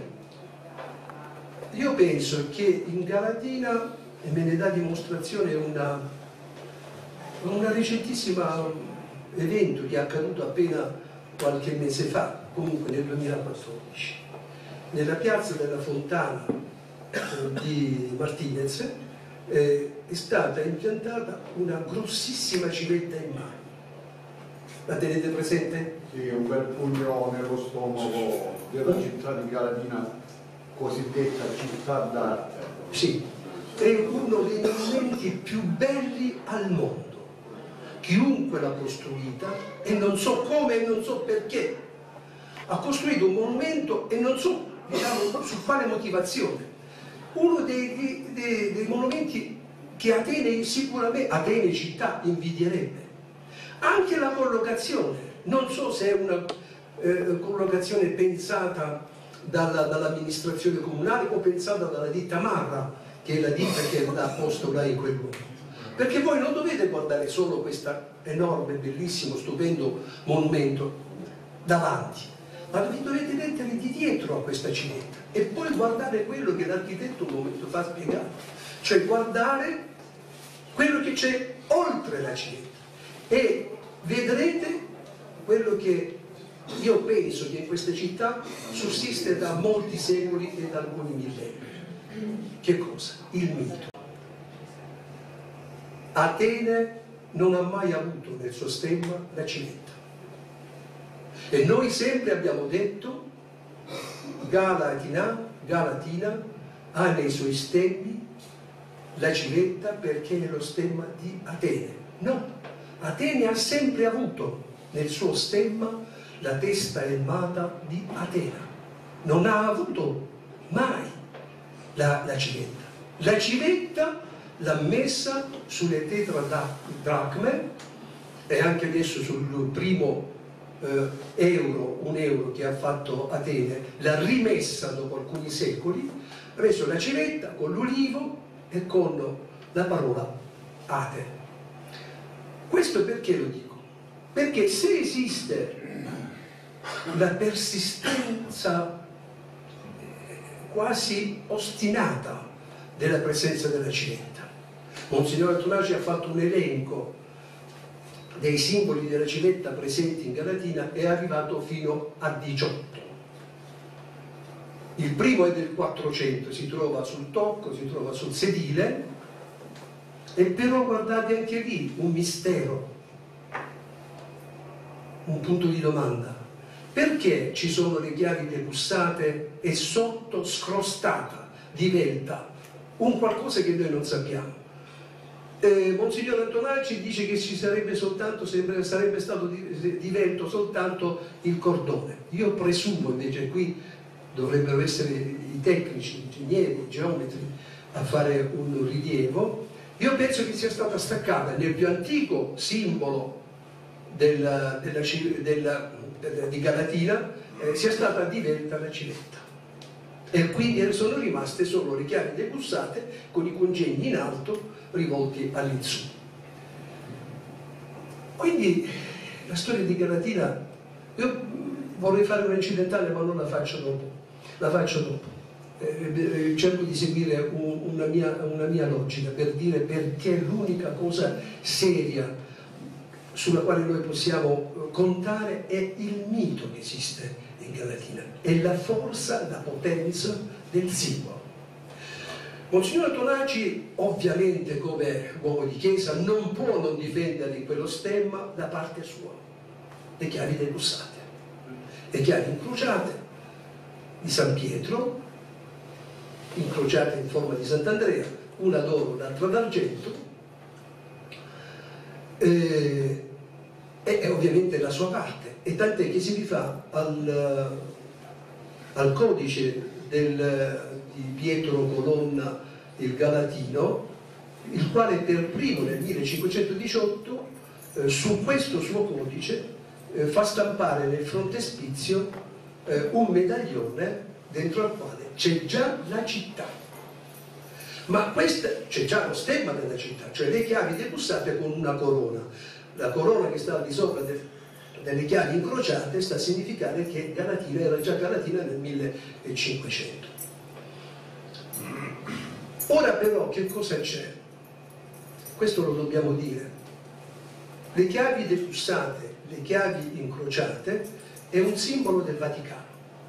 Io penso che in Galatina, e me ne dà dimostrazione una, una recentissima evento che è accaduto appena qualche mese fa, comunque nel duemilaquattordici, nella piazza della Fontana eh, di Martinez eh, è stata impiantata una grossissima civetta in mano. La tenete presente? Sì, un bel pugno nello stomaco della città di Galatina, cosiddetta città d'arte. Sì, è uno dei monumenti più belli al mondo. Chiunque l'ha costruita, e non so come e non so perché, ha costruito un monumento e non so, diciamo, su quale motivazione. Uno dei, dei, dei monumenti che Atene sicuramente, Atene città, invidierebbe. Anche la collocazione, non so se è una eh, collocazione pensata dalla, dall'amministrazione comunale o pensata dalla ditta Marra, che è la ditta che l'ha posto là in quel luogo. Perché voi non dovete guardare solo questo enorme, bellissimo, stupendo monumento davanti, ma vi dovete mettere di dietro a questa civetta e poi guardare quello che l'architetto un momento fa spiegare, cioè guardare quello che c'è oltre la civetta, e vedrete quello che io penso che in questa città sussiste da molti secoli e da alcuni millenni. Che cosa? Il mito. Atene non ha mai avuto nel suo stemma la civetta, e noi sempre abbiamo detto Galatina, Galatina ha nei suoi stemmi la civetta perché è lo stemma di Atene. No, Atene ha sempre avuto nel suo stemma la testa elmata di Atena, non ha avuto mai la, la civetta. La civetta l'ha messa sulle tetradracme e anche adesso sul primo eh, euro, un euro che ha fatto Atene, l'ha rimessa dopo alcuni secoli, ha messo la civetta con l'ulivo e con la parola Ate. Questo perché lo dico? Perché se esiste la persistenza quasi ostinata della presenza della civetta, Monsignor Tonaci ha fatto un elenco dei simboli della civetta presenti in Galatina e è arrivato fino a diciotto. Il primo è del quattrocento, si trova sul tocco, si trova sul sedile, e però guardate anche lì un mistero, un punto di domanda. Perché ci sono le chiavi debussate e sotto scrostata diventa un qualcosa che noi non sappiamo. Eh, Monsignor Antonacci dice che ci sarebbe soltanto, sarebbe, sarebbe stato di, di vento soltanto il cordone. Io presumo invece, qui dovrebbero essere i tecnici, gli ingegneri, i geometri a fare un rilievo. Io penso che sia stata staccata nel più antico simbolo della, della, della, della, di Galatina, eh, sia stata divelta la civetta. E quindi sono rimaste solo le chiavi debussate con i congegni in alto rivolti all'insù. Quindi la storia di Galatina, io vorrei fare un incidentale ma non la faccio dopo, la faccio dopo. Eh, cerco di seguire un, una, mia, una mia logica per dire perché l'unica cosa seria sulla quale noi possiamo contare è il mito che esiste in Galatina, è la forza, la potenza del simbolo. Monsignor Antonacci, ovviamente come uomo di chiesa, non può non difendere quello stemma da parte sua, le chiavi debussate, le chiavi incrociate di San Pietro, incrociate in forma di Sant'Andrea, una d'oro, l'altra d'argento, eh, e ovviamente la sua parte, e tant'è che si rifà al, al codice del, di Pietro Colonna il Galatino, il quale per primo nel millecinquecentodiciotto eh, su questo suo codice eh, fa stampare nel frontespizio eh, un medaglione dentro al quale c'è già la città, ma c'è già lo stemma della città, cioè le chiavi debussate con una corona. La corona che sta al di sopra de, delle chiavi incrociate sta a significare che Galatina era già Galatina nel millecinquecento. Ora però che cosa c'è? Questo lo dobbiamo dire. Le chiavi debussate, le chiavi incrociate è un simbolo del Vaticano.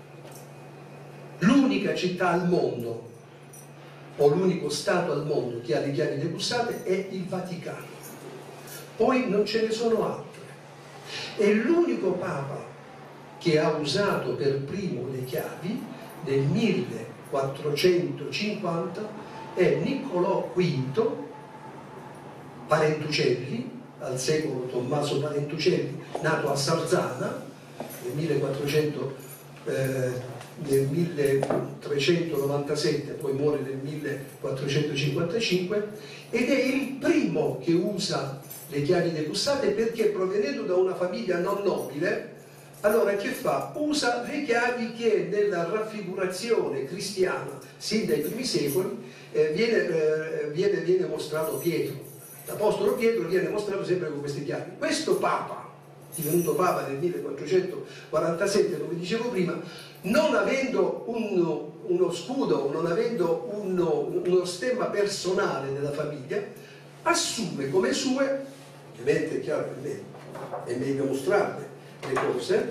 L'unica città al mondo o l'unico Stato al mondo che ha le chiavi debussate è il Vaticano. Poi non ce ne sono altre. E l'unico Papa che ha usato per primo le chiavi nel millequattrocentocinquanta è Niccolò quinto Parentucelli, al secolo Tommaso Parentucelli, nato a Sarzana nel millequattrocento, eh, nel milletrecentonovantasette, poi muore nel millequattrocentocinquantacinque, ed è il primo che usa le chiavi debussate perché, provenendo da una famiglia non nobile, allora che fa? Usa le chiavi che nella raffigurazione cristiana sin dai primi secoli eh, viene, eh, viene, viene mostrato Pietro. L'Apostolo Pietro viene mostrato sempre con queste chiavi. Questo Papa, divenuto Papa nel millequattrocentoquarantasette, come dicevo prima, non avendo uno, uno scudo, non avendo uno, uno stemma personale della famiglia, assume come sue, ovviamente è chiaro che è meglio mostrarle le cose,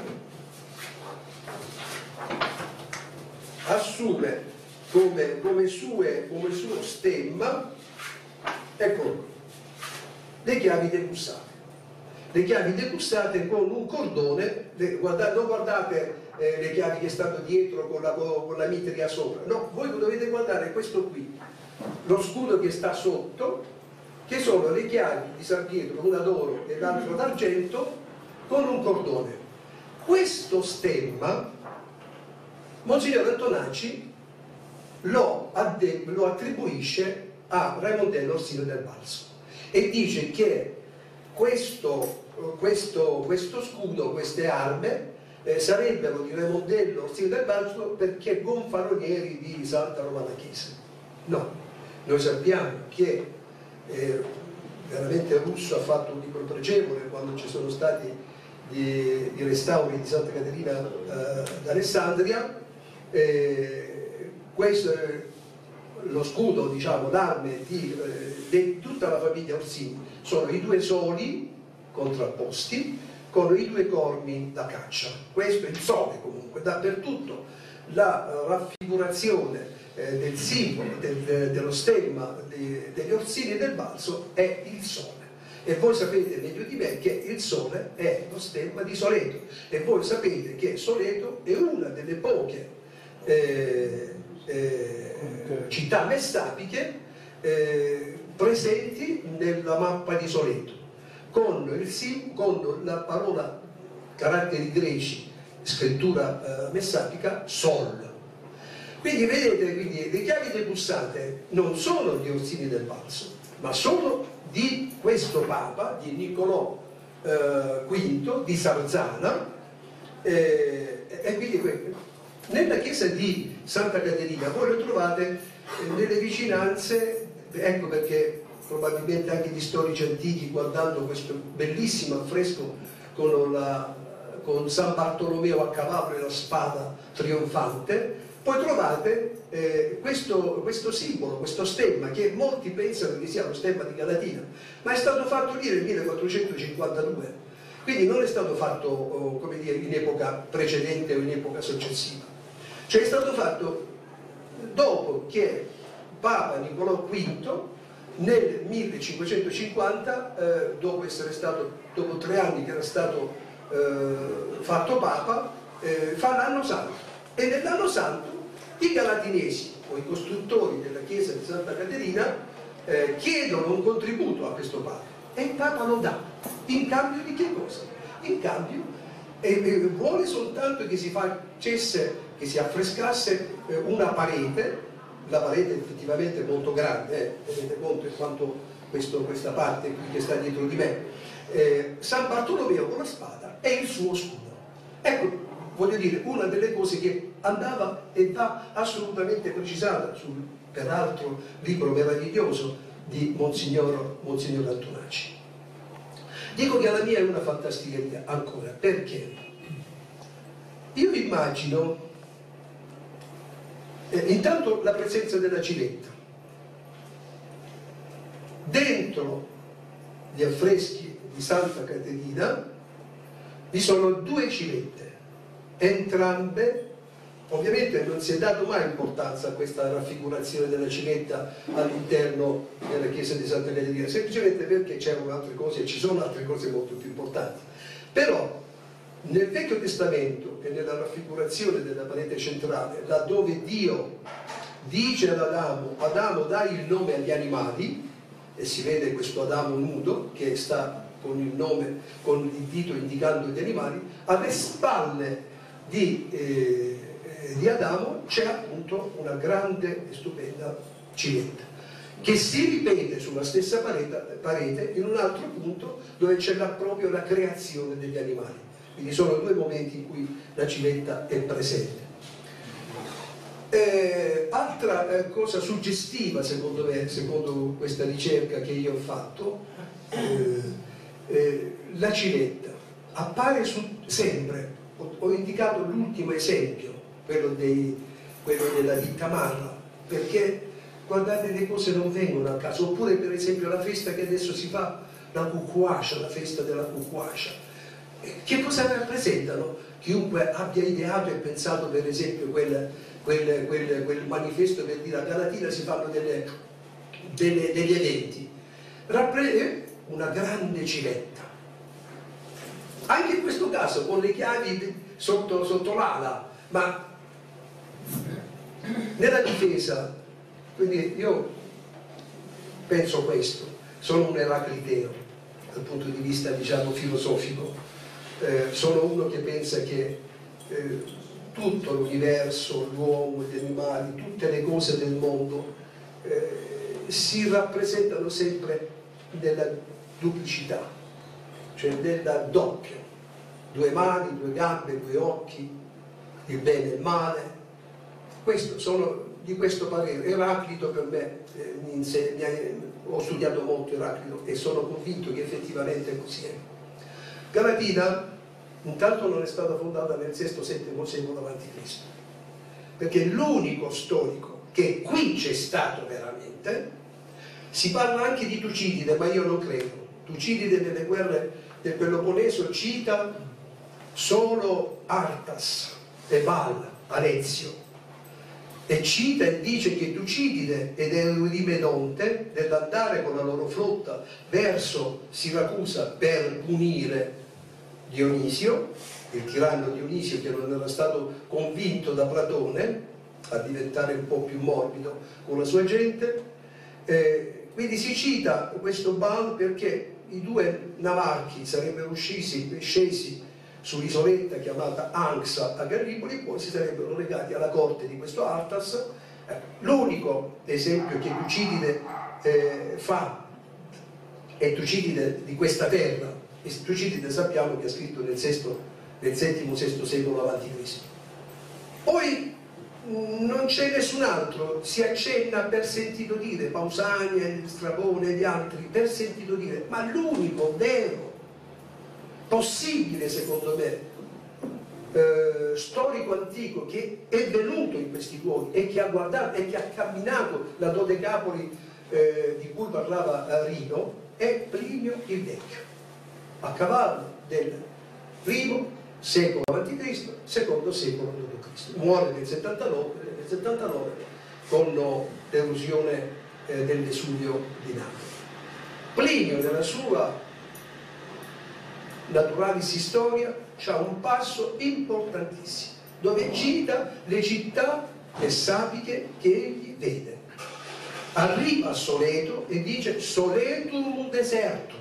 assume come, come, sue, come suo stemma, ecco, le chiavi debussate. Le chiavi debussate con un cordone, le, guardate, non guardate eh, le chiavi che stanno dietro con la, con la mitria sopra, no, voi dovete guardare questo qui, lo scudo che sta sotto, che sono le chiavi di San Pietro, una d'oro e l'altra d'argento, con un cordone. Questo stemma Monsignor Antonacci lo, lo attribuisce a Raimondello Orsino del Balzo e dice che questo, questo, questo scudo, queste arme eh, sarebbero di Raimondello Orsino del Balzo perché gonfalonieri di Santa Romana Chiesa. No, noi sappiamo che eh, veramente Russo ha fatto un libro pregevole quando ci sono stati Di, di restauri di Santa Caterina eh, d'Alessandria. Eh, questo, eh, lo scudo, diciamo, l'arme di, eh, di tutta la famiglia Orsini sono i due soli contrapposti con i due corni da caccia. Questo è il sole, comunque, dappertutto la uh, raffigurazione eh, del simbolo, del, de, dello stemma de, degli Orsini e del Balzo è il sole. E voi sapete meglio di me che il sole è lo stemma di Soleto, e voi sapete che Soleto è una delle poche eh, eh, città messapiche eh, presenti nella mappa di Soleto, con, il sim, con la parola caratteri greci, scrittura eh, messapica, Sol. Quindi vedete, quindi, le chiavi depussate non sono di Orsini del Balzo, ma sono di questo Papa, di Niccolò eh, quinto, di Sarzana, eh, e quindi nella chiesa di Santa Caterina voi lo trovate eh, nelle vicinanze, ecco perché probabilmente anche gli storici antichi, guardando questo bellissimo affresco con, la, con San Bartolomeo a cavallo e la spada trionfante, poi trovate eh, questo, questo simbolo, questo stemma, che molti pensano che sia lo stemma di Galatina, ma è stato fatto lì nel millequattrocentocinquantadue, quindi non è stato fatto oh, come dire, in epoca precedente o in epoca successiva, cioè è stato fatto dopo che Papa Niccolò quinto nel millecinquecentocinquanta, eh, dopo essere stato, dopo tre anni che era stato eh, fatto Papa, eh, fa l'anno santo, e nell'anno santo i galatinesi o i costruttori della chiesa di Santa Caterina eh, chiedono un contributo a questo Papa e il Papa lo dà. In cambio di che cosa? In cambio eh, eh, vuole soltanto che si facesse, che si affrescasse eh, una parete, la parete effettivamente molto grande, eh, tenete conto di quanto questo, questa parte qui che sta dietro di me, eh, San Bartolomeo con la spada e il suo scudo. Ecco, voglio dire, una delle cose che andava e va assolutamente precisata sul, peraltro, libro meraviglioso di Monsignor, Monsignor Antonacci. Dico che la mia è una fantasticheria, ancora, perché io immagino eh, intanto la presenza della civetta. Dentro gli affreschi di Santa Caterina vi sono due civette, entrambe, ovviamente non si è dato mai importanza a questa raffigurazione della civetta all'interno della chiesa di Santa Caterina, semplicemente perché c'erano altre cose e ci sono altre cose molto più importanti. Però nel Vecchio Testamento e nella raffigurazione della parete centrale, laddove Dio dice ad Adamo: Adamo, dai il nome agli animali, e si vede questo Adamo nudo che sta con il nome, con il dito indicando gli animali, alle spalle di, eh, di Adamo c'è appunto una grande e stupenda civetta che si ripete sulla stessa parete, parete in un altro punto dove c'è proprio la creazione degli animali. Quindi sono due momenti in cui la civetta è presente. Eh, altra eh, cosa suggestiva secondo me, secondo questa ricerca che io ho fatto, eh, eh, la civetta appare su, sempre. Ho, ho indicato l'ultimo esempio, quello, dei, quello della ditta Marra, perché guardate, le cose non vengono a caso. Oppure per esempio la festa che adesso si fa, la Cucuascia, la festa della Cucuascia, che cosa rappresentano? Chiunque abbia ideato e pensato per esempio quel, quel, quel, quel manifesto per dire a Galatina si fanno delle, delle, degli eventi, rappresenta una grande civetta, anche in questo caso con le chiavi sotto, sotto l'ala, ma nella difesa. Quindi io penso questo, sono un eracliteo dal punto di vista, diciamo, filosofico. Eh, sono uno che pensa che eh, tutto l'universo, l'uomo, gli animali, tutte le cose del mondo eh, si rappresentano sempre nella duplicità, cioè nella doppio, due mani, due gambe, due occhi, il bene e il male. Questo, sono di questo parere. Eraclito per me, eh, mi inseg- mi ha, ho studiato molto Eraclito e sono convinto che effettivamente così è. Galatina intanto non è stata fondata nel sesto settimo secolo avanti Cristo, perché l'unico storico che qui c'è stato veramente, si parla anche di Tucidide, ma io non credo. Tucidide nelle guerre del Peloponneso cita solo Artas e Val, Alezio, e cita e dice che Tucidide ed Eurimedonte, nell'andare con la loro flotta verso Siracusa per punire Dionisio, il tiranno Dionisio che non era stato convinto da Platone, a diventare un po' più morbido con la sua gente. Eh, quindi si cita questo Baal perché i due navarchi sarebbero uscisi, scesi sull'isoletta chiamata Anxa a Gallipoli e poi si sarebbero legati alla corte di questo Artas. Eh, l'unico esempio che Tucidide eh, fa è Tucidide di questa terra, e Tucidide sappiamo che ha scritto nel, sesto, nel settimo sesto secolo avanti Cristo. Poi mh, non c'è nessun altro, si accenna per sentito dire, Pausania, Strabone e gli altri, per sentito dire, ma l'unico vero possibile, secondo me, eh, storico antico che è venuto in questi luoghi e che ha guardato e che ha camminato la Dodecapoli eh, di cui parlava Rino è Plinio il Vecchio, a cavallo del primo secolo avanti Cristo, secondo secolo dopo Cristo. Muore nel settantanove, nel settantanove con l'erosione eh, del Vesuvio di Napoli. Plinio nella sua Naturalis Historia c'ha un passo importantissimo dove cita le città essapiche che egli vede. Arriva a Soleto e dice Soletum desertum,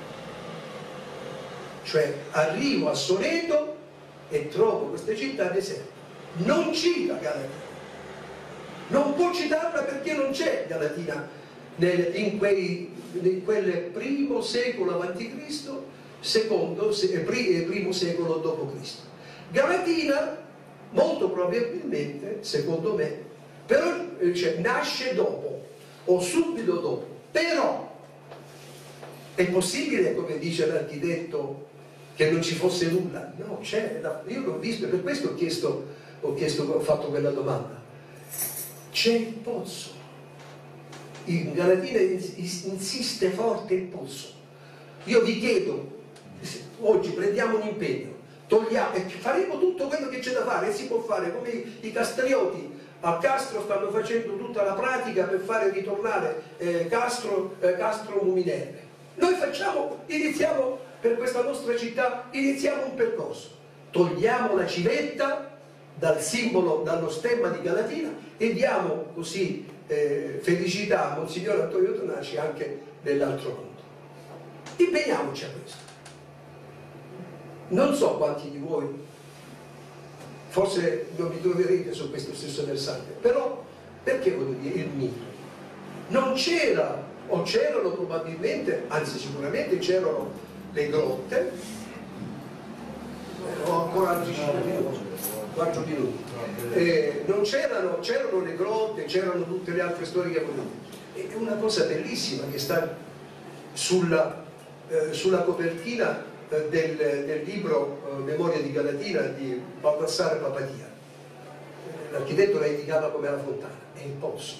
cioè arrivo a Soleto e trovo queste città deserte. Non cita Galatina, non può citarla perché non c'è Galatina nel, in, quei, in quel primo secolo avanti Cristo, secondo e primo secolo dopo Cristo. Galatina molto probabilmente, secondo me, però cioè, nasce dopo o subito dopo, però è possibile, come dice l'architetto, che non ci fosse nulla? No, c'è, io l'ho visto e per questo ho chiesto, ho chiesto, ho fatto quella domanda. C'è il pozzo, in Galatina insiste forte il pozzo. Io vi chiedo, oggi prendiamo un impegno, togliamo, e faremo tutto quello che c'è da fare, e si può fare come i, i castrioti a Castro stanno facendo tutta la pratica per fare ritornare eh, Castro, eh, Castro Muminerve. Noi facciamo, iniziamo per questa nostra città, iniziamo un percorso, togliamo la civetta dal simbolo, dallo stemma di Galatina e diamo così eh, felicità a Monsignor Antonio Tonaci anche nell'altro mondo. Impegniamoci a questo. Non so quanti di voi, forse non vi troverete su questo stesso versante, però perché voglio dire il mito? Non c'era, o c'erano probabilmente, anzi sicuramente c'erano le grotte, ho ancora altri cinque minuti, quattro minuti, eh, non c'erano, c'erano le grotte, c'erano tutte le altre storie che avevo detto. È una cosa bellissima che sta sulla, eh, sulla copertina Del, del libro eh, Memoria di Galatina di Baldassare Papatia. L'architetto la indicava come la fontana, è il pozzo,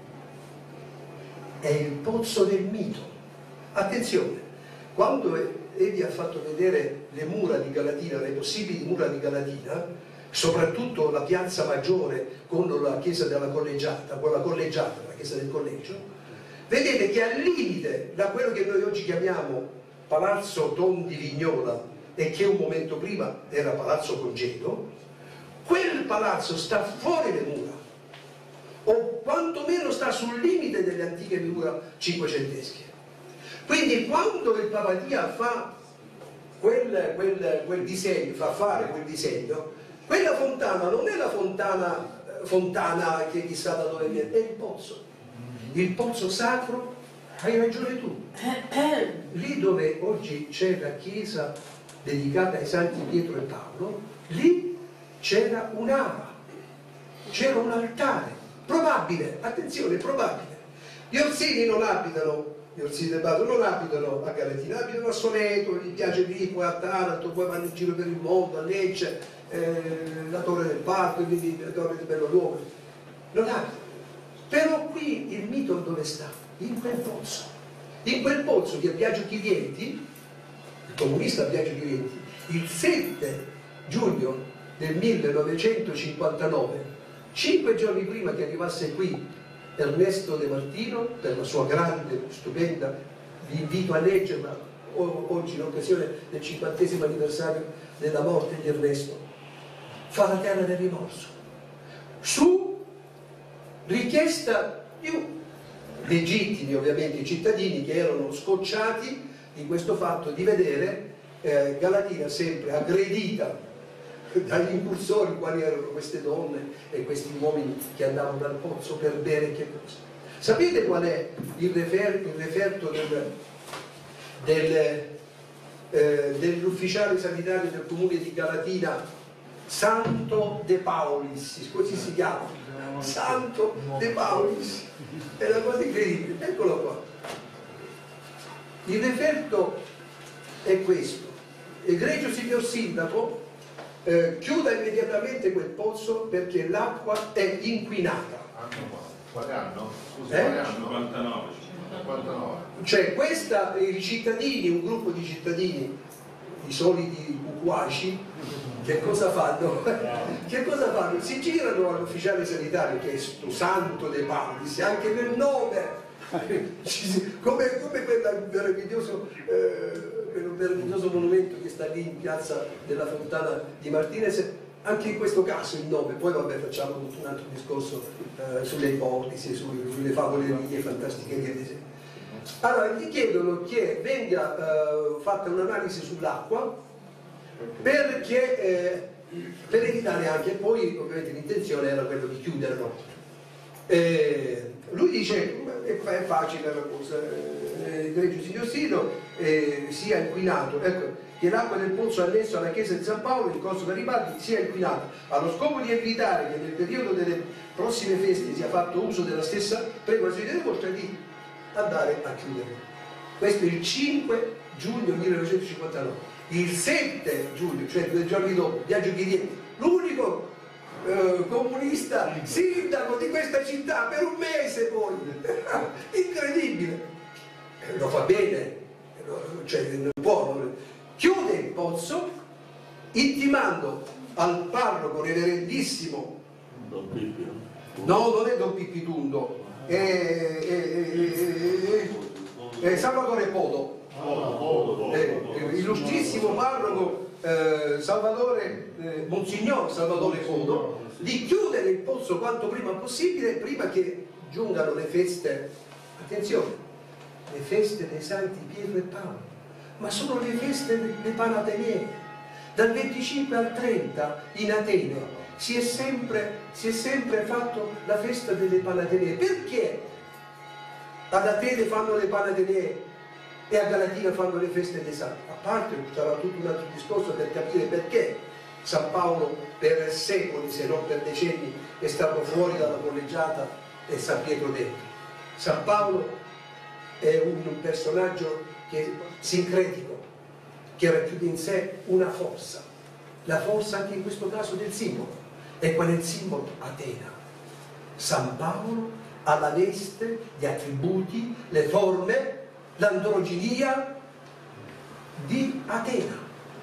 è il pozzo del mito. Attenzione, quando egli ha fatto vedere le mura di Galatina, le possibili mura di Galatina, soprattutto la piazza maggiore con la chiesa della collegiata, quella collegiata, la chiesa del collegio, vedete che al limite da quello che noi oggi chiamiamo Palazzo Don di Vignola e che un momento prima era Palazzo Congedo, quel palazzo sta fuori le mura o quantomeno sta sul limite delle antiche mura cinquecentesche. Quindi quando il Papatia fa quel, quel, quel disegno, fa fare quel disegno, quella fontana non è la fontana, fontana che chissà da dove viene, è il pozzo, il pozzo sacro. Hai ragione tu, lì dove oggi c'è la chiesa dedicata ai Santi Pietro e Paolo, lì c'era un'ava, c'era un altare, probabile, attenzione, probabile. Gli Orsini non abitano, gli Orsini del Bato non abitano a Galatina, abitano a Soneto, gli piace lì, poi a Taranto, poi vanno in giro per il mondo, a Lecce, eh, la Torre del Parco, quindi la Torre di Bellonuovo, non abitano. Però qui il mito dove sta? In quel pozzo, in quel pozzo che Biagio Chirienti, il comunista Biagio Chirienti, il sette giugno del millenovecentocinquantanove, cinque giorni prima che arrivasse qui Ernesto De Martino, per la sua grande, stupenda, vi invito a leggerla oggi in occasione del cinquantesimo anniversario della morte di Ernesto, fa la terra del rimorso. Su richiesta più legittimi ovviamente i cittadini, che erano scocciati di questo fatto di vedere eh, Galatina sempre aggredita dagli incursori, quali erano queste donne e questi uomini che andavano dal pozzo per bere che cosa. Sapete qual è il, refer il referto del, del, eh, dell'ufficiale sanitario del comune di Galatina, Santo De Paulis, così si chiama, Santo De Paulis, è una cosa incredibile, eccolo qua. Il referto è questo: egregio signor sindaco, eh, chiuda immediatamente quel pozzo perché l'acqua è inquinata. Quale anno? Scusa, Eh? quale anno? cinquantanove. cinquantanove. Cioè questa, i cittadini, un gruppo di cittadini, i soliti bucuaci, che cosa fanno? Che cosa fanno? Si girano all'ufficiale sanitario, che è sto Santo De Paulis, anche nel nome, come, come quel meraviglioso, eh, quel meraviglioso monumento che sta lì in piazza della Fontana di Martinez, anche in questo caso il nome. Poi vabbè, facciamo tutto un altro discorso eh, sulle ipotesi, sulle, sulle favolerie, fantasticherie ad esempio. Allora gli chiedono che venga eh, fatta un'analisi sull'acqua perché eh, per evitare anche, poi ovviamente l'intenzione era quella di chiuderlo. Eh, lui dice è, è facile la cosa, eh, egregio signor Sino, eh, sia inquinato, ecco, che l'acqua del pozzo annesso alla chiesa di San Paolo in corso Garibaldi sia inquinata, allo scopo di evitare che nel periodo delle prossime feste sia fatto uso della stessa, prego la segretaria Volta di andare a chiuderlo. Questo è il cinque giugno millenovecentocinquantanove. Il sette giugno, cioè due giorni dopo, Biagio Ghirietti, l'unico eh, comunista sindaco di questa città per un mese poi, incredibile, lo fa bene, cioè non può, chiude il pozzo intimando al parroco reverendissimo, Don Pippi, no, non è Don Pippi Tundo, è, è, è, è, è Salvatore Podo. Eh, eh, illustrissimo parroco eh, Salvatore, eh, Monsignor Salvatore Fodo, di chiudere il pozzo quanto prima possibile, prima che giungano le feste, attenzione, le feste dei Santi Pietro e Paolo, ma sono le feste dei Panatenei. Dal venticinque al trenta in Atene si è sempre, si è sempre fatto la festa delle Panatenei. Perché ad Atene fanno le Panatenei e a Galatina fanno le feste dei santi? A parte sarà tutto un altro discorso per capire perché San Paolo per secoli, se non per decenni, è stato fuori dalla collegiata e San Pietro dentro. San Paolo è un personaggio che, sincretico, che racchiude in sé una forza, la forza anche in questo caso del simbolo. E qual è il simbolo? Atena. San Paolo ha la veste, gli attributi, le forme, l'androginia di Atena.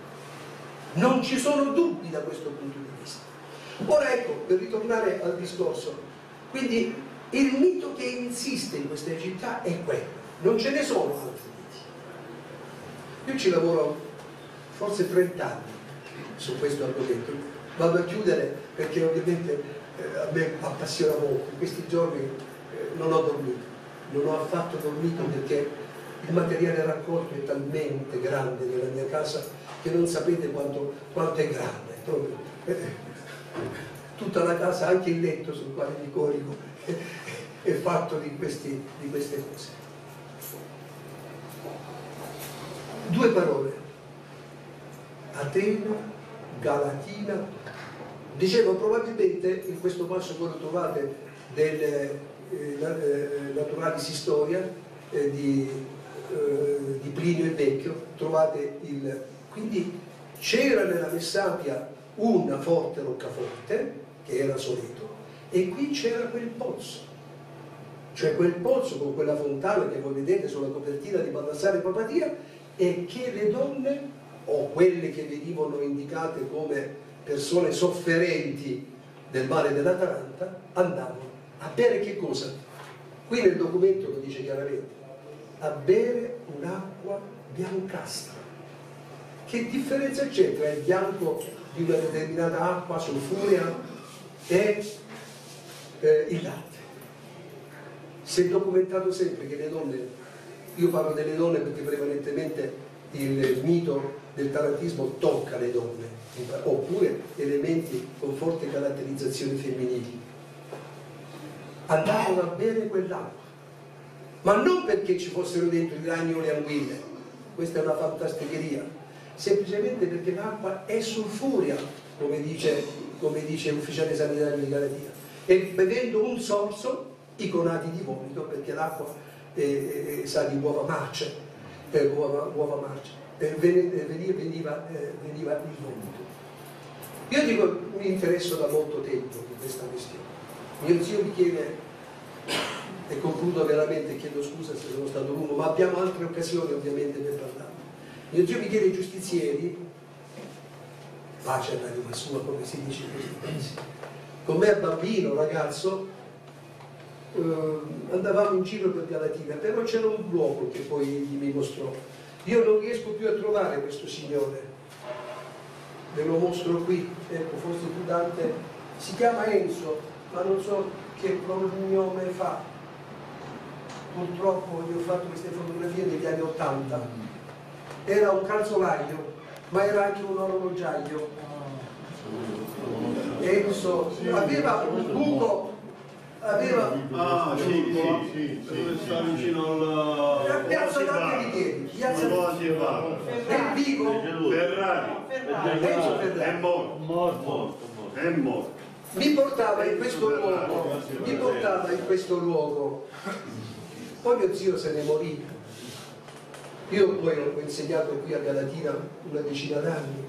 Non ci sono dubbi da questo punto di vista. Ora ecco, per ritornare al discorso, quindi il mito che insiste in queste città è quello, non ce ne sono altri miti. Io ci lavoro forse trenta anni su questo argomento, vado a chiudere perché ovviamente eh, a me appassiona molto. In questi giorni eh, non ho dormito, non ho affatto dormito perché il materiale raccolto è talmente grande nella mia casa che non sapete quanto, quanto è grande. Proprio, eh, tutta la casa, anche il letto sul quale mi corico, eh, è fatto di, questi, di queste cose. Due parole: Atena, Galatina. Dicevo, probabilmente in questo passo voi lo trovate delle eh, Naturalis Historia eh, di di Plinio il Vecchio, trovate il... quindi c'era nella Messapia una forte roccaforte che era Soleto e qui c'era quel pozzo, cioè quel pozzo con quella fontana che voi vedete sulla copertina di Baldassare Papadia, e che le donne o quelle che venivano indicate come persone sofferenti del mare dell'Atalanta andavano a bere che cosa? Qui nel documento lo dice chiaramente: a bere un'acqua biancastra. Che differenza c'è tra il bianco di una determinata acqua sulfurea e eh, il latte? Si è documentato sempre che le donne, io parlo delle donne perché prevalentemente il mito del tarantismo tocca le donne, oppure elementi con forte caratterizzazioni femminili, andavano a bere quell'acqua, ma non perché ci fossero dentro i ragni o le anguille, questa è una fantasticheria, semplicemente perché l'acqua è sulfurea, come dice, come dice l'ufficiale sanitario di Galatina, e bevendo un sorso i conati di vomito, perché l'acqua eh, eh, sa di uova marce, eh, uova, uova marce, eh, veniva, veniva, eh, veniva il vomito. Io dico, mi interesso da molto tempo di questa questione. Mio zio mi chiede, e concludo veramente, chiedo scusa se sono stato lungo, ma abbiamo altre occasioni ovviamente per parlare. Mio zio mi chiede ai giustizieri, pace all'anima sua, come si dice in questi paesi. Con me bambino, ragazzo, eh, andavamo in giro per Galatina, però c'era un luogo che poi egli mi mostrò. Io non riesco più a trovare questo signore, ve lo mostro qui, ecco, forse più Dante, si chiama Enzo, ma non so che cognome fa. Purtroppo gli ho fatto queste fotografie negli anni ottanta. Era un calzolaio, ma era anche un orologiaio. Enzo aveva un buco, aveva. Ah, sì, sì, sì, sì, sta vicino alla Piazza Dante Alighieri, Piazza del Vico, Ferrari. Enzo Ferrari. È morto, morto, è morto. Mi portava in questo luogo, mi portava in questo luogo. Poi mio zio se ne morì. Io poi ho insegnato qui a Galatina una decina d'anni.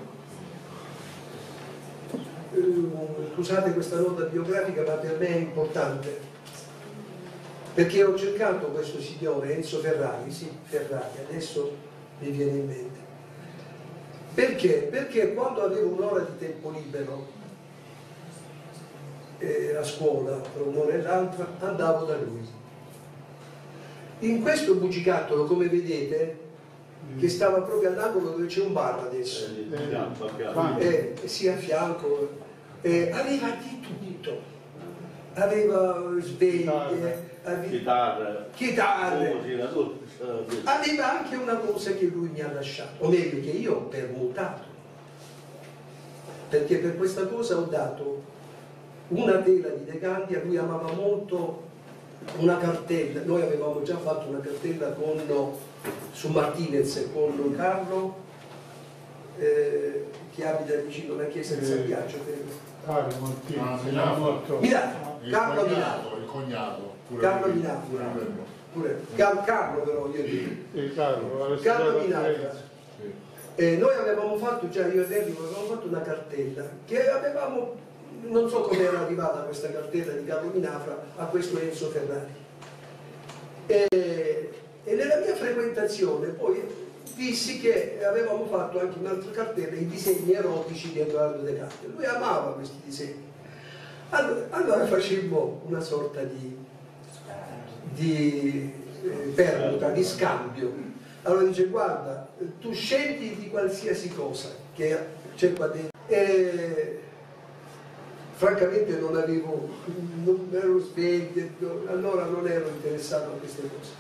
Scusate questa nota biografica, ma per me è importante, perché ho cercato questo signore Enzo Ferrari, sì, Ferrari, adesso mi viene in mente. Perché? Perché quando avevo un'ora di tempo libero eh, a scuola, tra un'ora e l'altra, andavo da lui. In questo bugigattolo, come vedete, che stava proprio all'angolo dove c'è un bar adesso, eh, sì, a fianco, eh, aveva di tutto, aveva sveglie, aveva, chitarre, chitarre. Aveva anche una cosa che lui mi ha lasciato, o meglio che io ho permutato, perché per questa cosa ho dato una tela di decanti. A lui amava molto una cartella, noi avevamo già fatto una cartella con, su Martinez con Carlo eh, che abita vicino alla chiesa di San Biagio, Carlo Martinez, Milano, Milano, Carlo Milano, il cognato, Carlo Milano, pure Carlo però io dico Carlo, Carlo Milano. Eh, noi avevamo fatto già, io e Enrico avevamo fatto una cartella che avevamo, non so come era arrivata questa cartella di Carlo Minafra a questo Enzo Ferrari, e, e nella mia frequentazione poi dissi che avevamo fatto anche un'altra cartella, i disegni erotici di Edoardo De Carte. Lui amava questi disegni, allora, allora facemmo una sorta di, di eh, permuta, di scambio. Allora dice: guarda, tu scegli di qualsiasi cosa che c'è qua dentro. E francamente non avevo, non ero sveglio, allora non ero interessato a queste cose.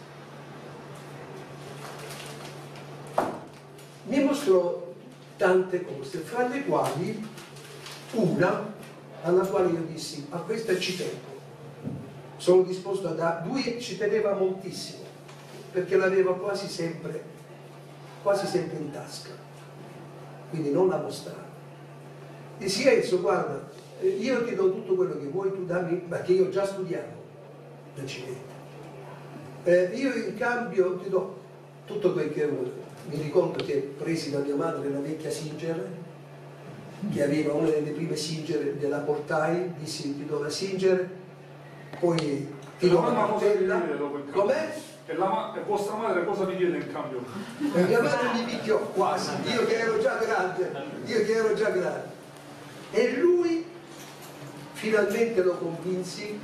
Mi mostrò tante cose, fra le quali una alla quale io dissi: a questa ci tengo, sono disposto a dare. Lui ci teneva moltissimo perché l'aveva quasi sempre, quasi sempre in tasca, quindi non la mostrava. Dissi: Enzo, guarda, io ti do tutto quello che vuoi, tu dammi, ma che io già studiavo l'accidente, eh, io in cambio ti do tutto quel che vuoi. Mi ricordo che presi da mia madre la vecchia Singer, che aveva una delle prime Singer, della portai, dissi: ti do la Singer, poi ti do la cartella. Com'è? E, la, e vostra madre cosa vi chiede in cambio? E mia madre mi picchiò quasi, io che ero già grande, io che ero già grande. E lui finalmente lo convinsi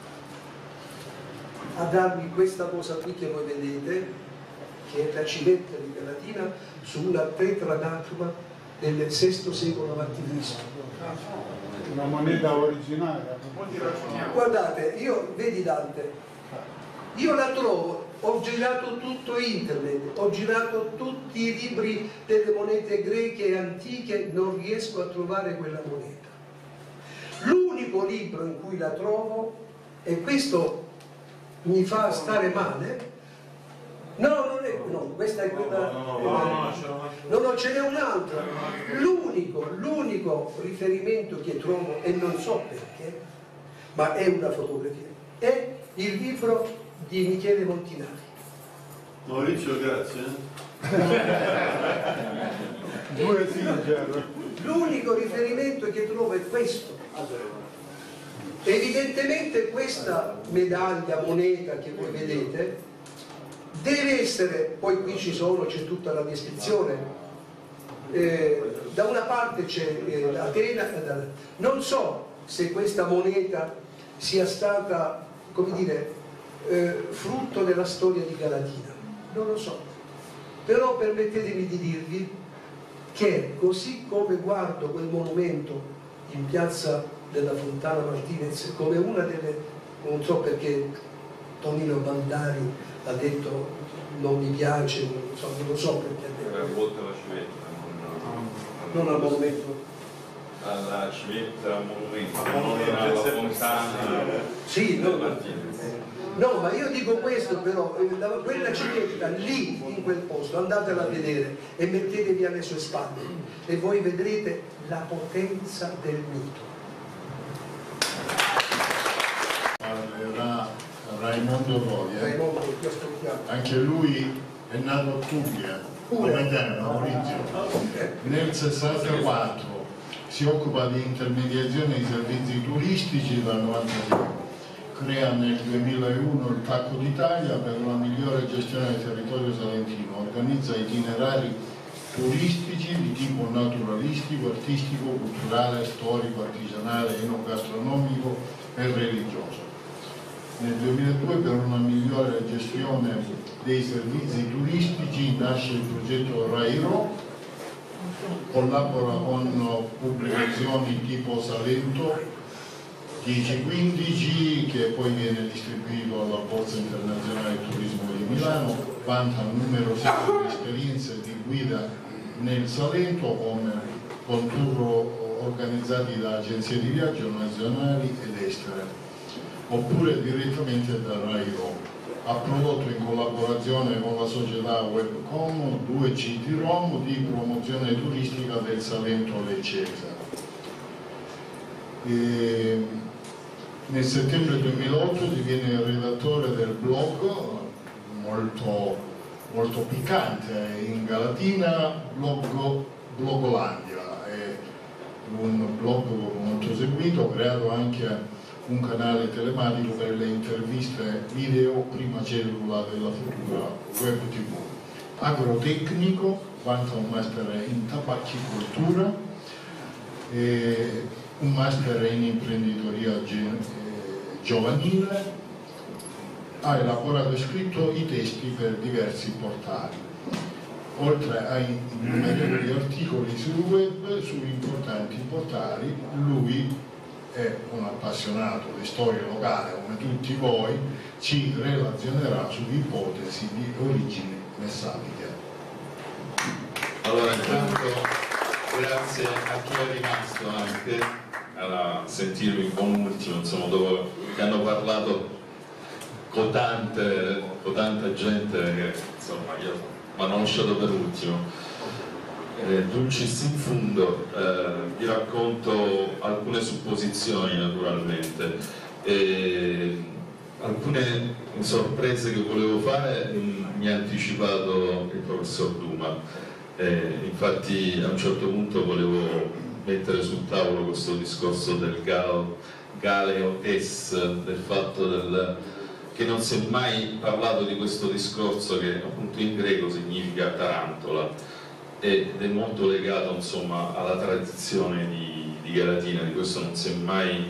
a darmi questa cosa qui che voi vedete, che è la civetta di Galatina su una tetradracma del sesto secolo avanti Cristo. Una moneta originale. Guardate, io, vedi Dante, Io la trovo, ho girato tutto internet, ho girato tutti i libri delle monete greche e antiche, non riesco a trovare quella moneta. L'unico libro in cui la trovo, e questo mi fa stare male, no, non è, no, questa è quella, no, no, no, ce n'è un'altra. L'unico, l'unico riferimento che trovo, e non so perché, ma è una fotografia, è il libro di Michele Montinari. Maurizio, grazie. Due sincero. L'unico riferimento che trovo è questo. Evidentemente questa medaglia, moneta che voi vedete, deve essere, poi qui ci sono, c'è tutta la descrizione, eh, da una parte c'è eh, Atena, da, non so se questa moneta sia stata, come dire, eh, frutto della storia di Galatina, non lo so, però permettetemi di dirvi che così come guardo quel monumento in piazza della Fontana Martinez come una delle, non so perché Tonino Bandari ha detto non mi piace, non so, non lo so perché ha detto. Era volta alla civetta, non, non al monumento. Alla civetta, al monumento, non era alla fontana. Sì, no, no, ma io dico questo però, quella civetta lì in quel posto, andatela a vedere e mettetevi alle sue spalle e voi vedrete la potenza del mito. Parlerà Raimondo Roia. Raimondo, ti ascoltiamo. Anche lui è nato a Puglia, come te, Maurizio. Nel sessantaquattro si occupa di intermediazione di servizi turistici dal novantasei. Crea nel duemilauno il Tacco d'Italia per la migliore gestione del territorio salentino. Organizza itinerari turistici di tipo naturalistico, artistico, culturale, storico, artigianale, enogastronomico e religioso. Nel duemiladue per una migliore gestione dei servizi turistici nasce il progetto RAIRO, collabora con pubblicazioni tipo Salento dieci quindici che poi viene distribuito alla Borsa Internazionale del Turismo di Milano, vanta numerosissime esperienze di guida nel Salento come con tour organizzati da agenzie di viaggio nazionali ed estere, oppure direttamente da RAIRO. Ha prodotto in collaborazione con la società Webcom due C D-ROM di promozione turistica del Salento Leccese. E nel settembre duemilaotto diviene il redattore del blog molto, molto piccante in Galatina, blog Blogolandia, è un blog molto seguito, creato anche un canale telematico per le interviste video, prima cellula della futura web tv. Agrotecnico, vanta un master in tabacchicoltura, e un master in imprenditoria giovanile, ha elaborato e scritto i testi per diversi portali, oltre ai innumerevoli articoli sul web su importanti portali. Lui è un appassionato di storia locale come tutti voi, ci relazionerà su ipotesi di origini messaliche. Allora, intanto grazie a chi è rimasto anche a sentirmi con ultimo, insomma, dopo che hanno parlato con, tante, con tanta gente che insomma io mi hanno lasciato per ultimo. Eh, Dulcis in fundo, eh, vi racconto alcune supposizioni naturalmente, e alcune sorprese che volevo fare mh, mi ha anticipato il professor Duma, eh, infatti a un certo punto volevo mettere sul tavolo questo discorso del gal, galeotes, del fatto del, che non si è mai parlato di questo discorso che appunto in greco significa tarantola ed è molto legato insomma alla tradizione di, di Galatina, di questo non si è mai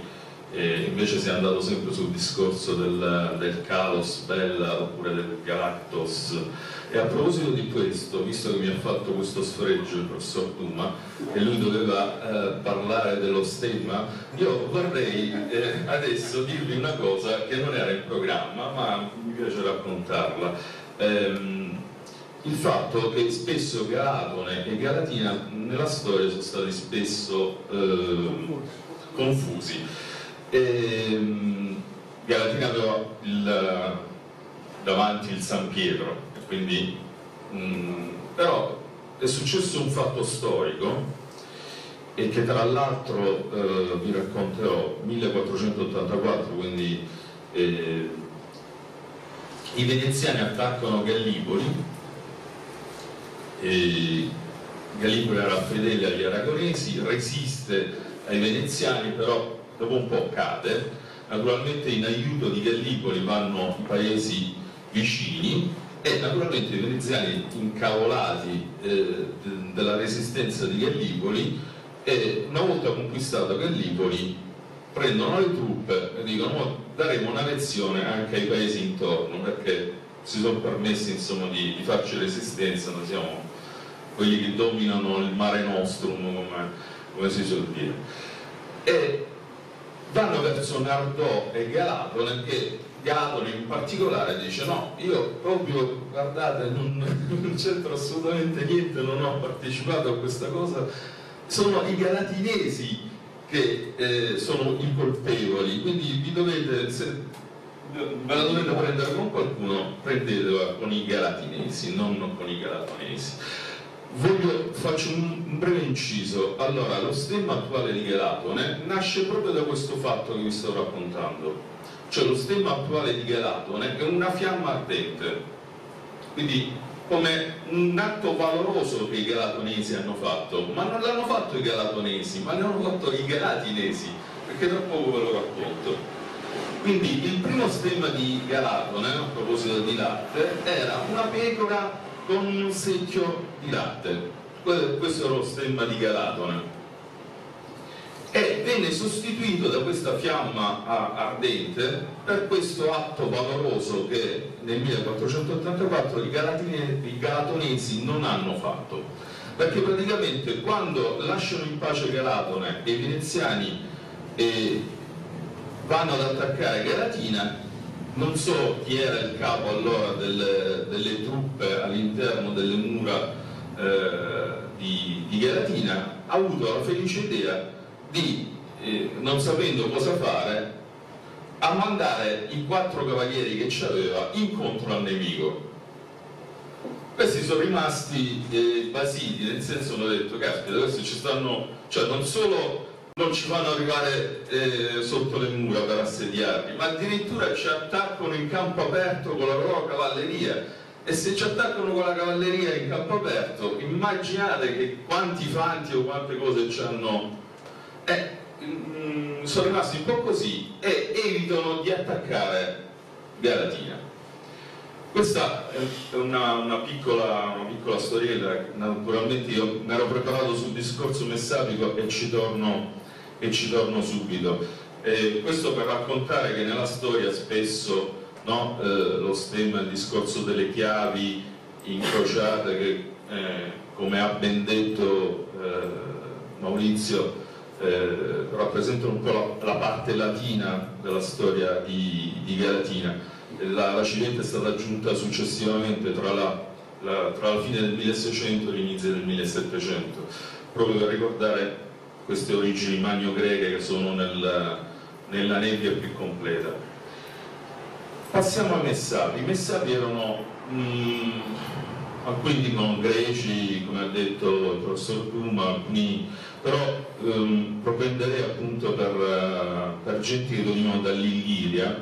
e invece si è andato sempre sul discorso del, del Kalos Bella oppure del Galactos. E a proposito di questo, visto che mi ha fatto questo sfregio il professor Duma e lui doveva eh, parlare dello stemma, io vorrei eh, adesso dirvi una cosa che non era in programma, ma mi piace raccontarla. Ehm, il fatto che spesso Galatone e Galatina nella storia sono stati spesso eh, confusi. Ehm, Galatina aveva il, davanti il San Pietro, quindi, mh, però è successo un fatto storico e che tra l'altro eh, vi racconterò, millequattrocentottantaquattro, quindi eh, i veneziani attaccano Gallipoli, e Gallipoli era fedele agli aragonesi, resiste ai veneziani, però dopo un po' cade. Naturalmente in aiuto di Gallipoli vanno i paesi vicini e naturalmente i veneziani, incavolati eh, della resistenza di Gallipoli, e una volta conquistato Gallipoli prendono le truppe e dicono daremo una lezione anche ai paesi intorno, perché si sono permessi insomma di, di farci resistenza, noi siamo quelli che dominano il Mare Nostrum, come, come si suol dire. E vanno verso Nardò e Galatone, che Galatone in particolare dice no, io proprio, guardate, non, non c'entro assolutamente niente, non ho partecipato a questa cosa, sono i galatinesi che eh, sono i colpevoli, quindi vi dovete, se ve la dovete prendere con qualcuno, prendetela con i galatinesi, non con i galatonesi. Voglio, faccio un, un breve inciso. Allora, lo stemma attuale di Galatone nasce proprio da questo fatto che vi sto raccontando, cioè lo stemma attuale di Galatone è una fiamma ardente, quindi come un atto valoroso che i galatonesi hanno fatto, ma non l'hanno fatto i galatonesi, ma l'hanno fatto i galatinesi, perché tra poco ve lo racconto. Quindi il primo stemma di Galatone, a proposito di latte, era una pecora con un secchio di latte. Questo era lo stemma di Galatone, e venne sostituito da questa fiamma ardente per questo atto valoroso che nel millequattrocentottantaquattro i, i galatonesi non hanno fatto, perché praticamente quando lasciano in pace Galatone e i veneziani eh, vanno ad attaccare Galatina, non so chi era il capo allora delle, delle truppe all'interno delle mura eh, di, di Galatina, ha avuto la felice idea di, eh, non sapendo cosa fare, a mandare i quattro cavalieri che c'aveva incontro al nemico. Questi sono rimasti eh, basiti, nel senso hanno detto, caspita, questi ci stanno, cioè non solo non ci fanno arrivare eh, sotto le mura per assediarli, ma addirittura ci attaccano in campo aperto con la loro cavalleria, e se ci attaccano con la cavalleria in campo aperto, immaginate che quanti fanti o quante cose ci hanno. Eh, mh, sono rimasti un po' così e evitano di attaccare Galatina. Questa è una, una, piccola, una piccola storiella. Naturalmente io mi ero preparato sul discorso messapico e ci torno, e ci torno subito. E questo per raccontare che nella storia spesso, no, eh, lo stemma, il discorso delle chiavi incrociate che eh, come ha ben detto eh, Maurizio Eh, rappresentano un po' la, la parte latina della storia di, di Galatina. La, la Cilente è stata aggiunta successivamente tra la, la, tra la fine del milleseicento e l'inizio del millesettecento, proprio per ricordare queste origini magno-greche che sono nel, nella nebbia più completa. Passiamo ai Messapi. I Messapi erano mh, alcuni dicono greci, come ha detto il professor Duma, alcuni però ehm, propenderei appunto per, uh, per gente che venivano dall'Illiria,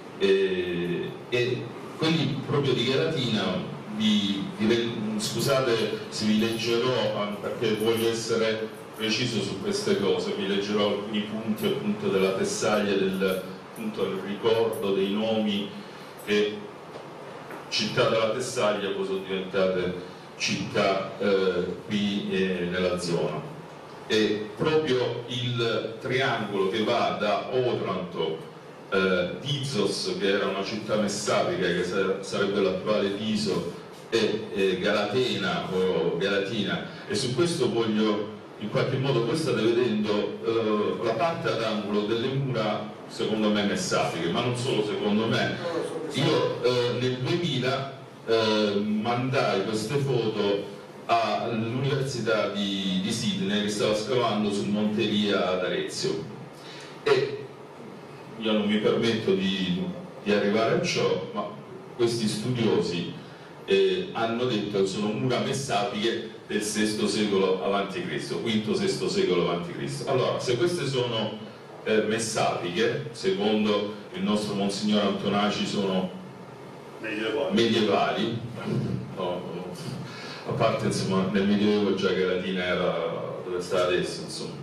e, e quelli proprio di Galatina, vi, vi, scusate se vi leggerò, perché voglio essere preciso su queste cose, vi leggerò alcuni punti appunto della Tessaglia, del, appunto, del ricordo dei nomi che città della Tessaglia poi sono diventate città eh, qui eh, nella zona. e proprio il triangolo che va da Otranto, eh, Dizos, che era una città messapica che sarebbe l'attuale Diso, e, e Galatena o Galatina, e su questo voglio, in qualche modo voi state vedendo eh, la parte ad angolo delle mura secondo me messapiche, ma non solo secondo me. Io eh, nel duemila eh, mandai queste foto all'università di, di Sydney, che stava scavando sul Monte Ria ad Arezzo, e io non mi permetto di, di arrivare a ciò, ma questi studiosi eh, hanno detto che sono mura messapiche del sesto secolo avanti Cristo, quinto sesto secolo avanti Cristo. Allora, se queste sono eh, messapiche, secondo il nostro Monsignor Antonaci sono medievali, medievali no, a parte insomma nel Medioevo già Galatina era dove sta adesso, insomma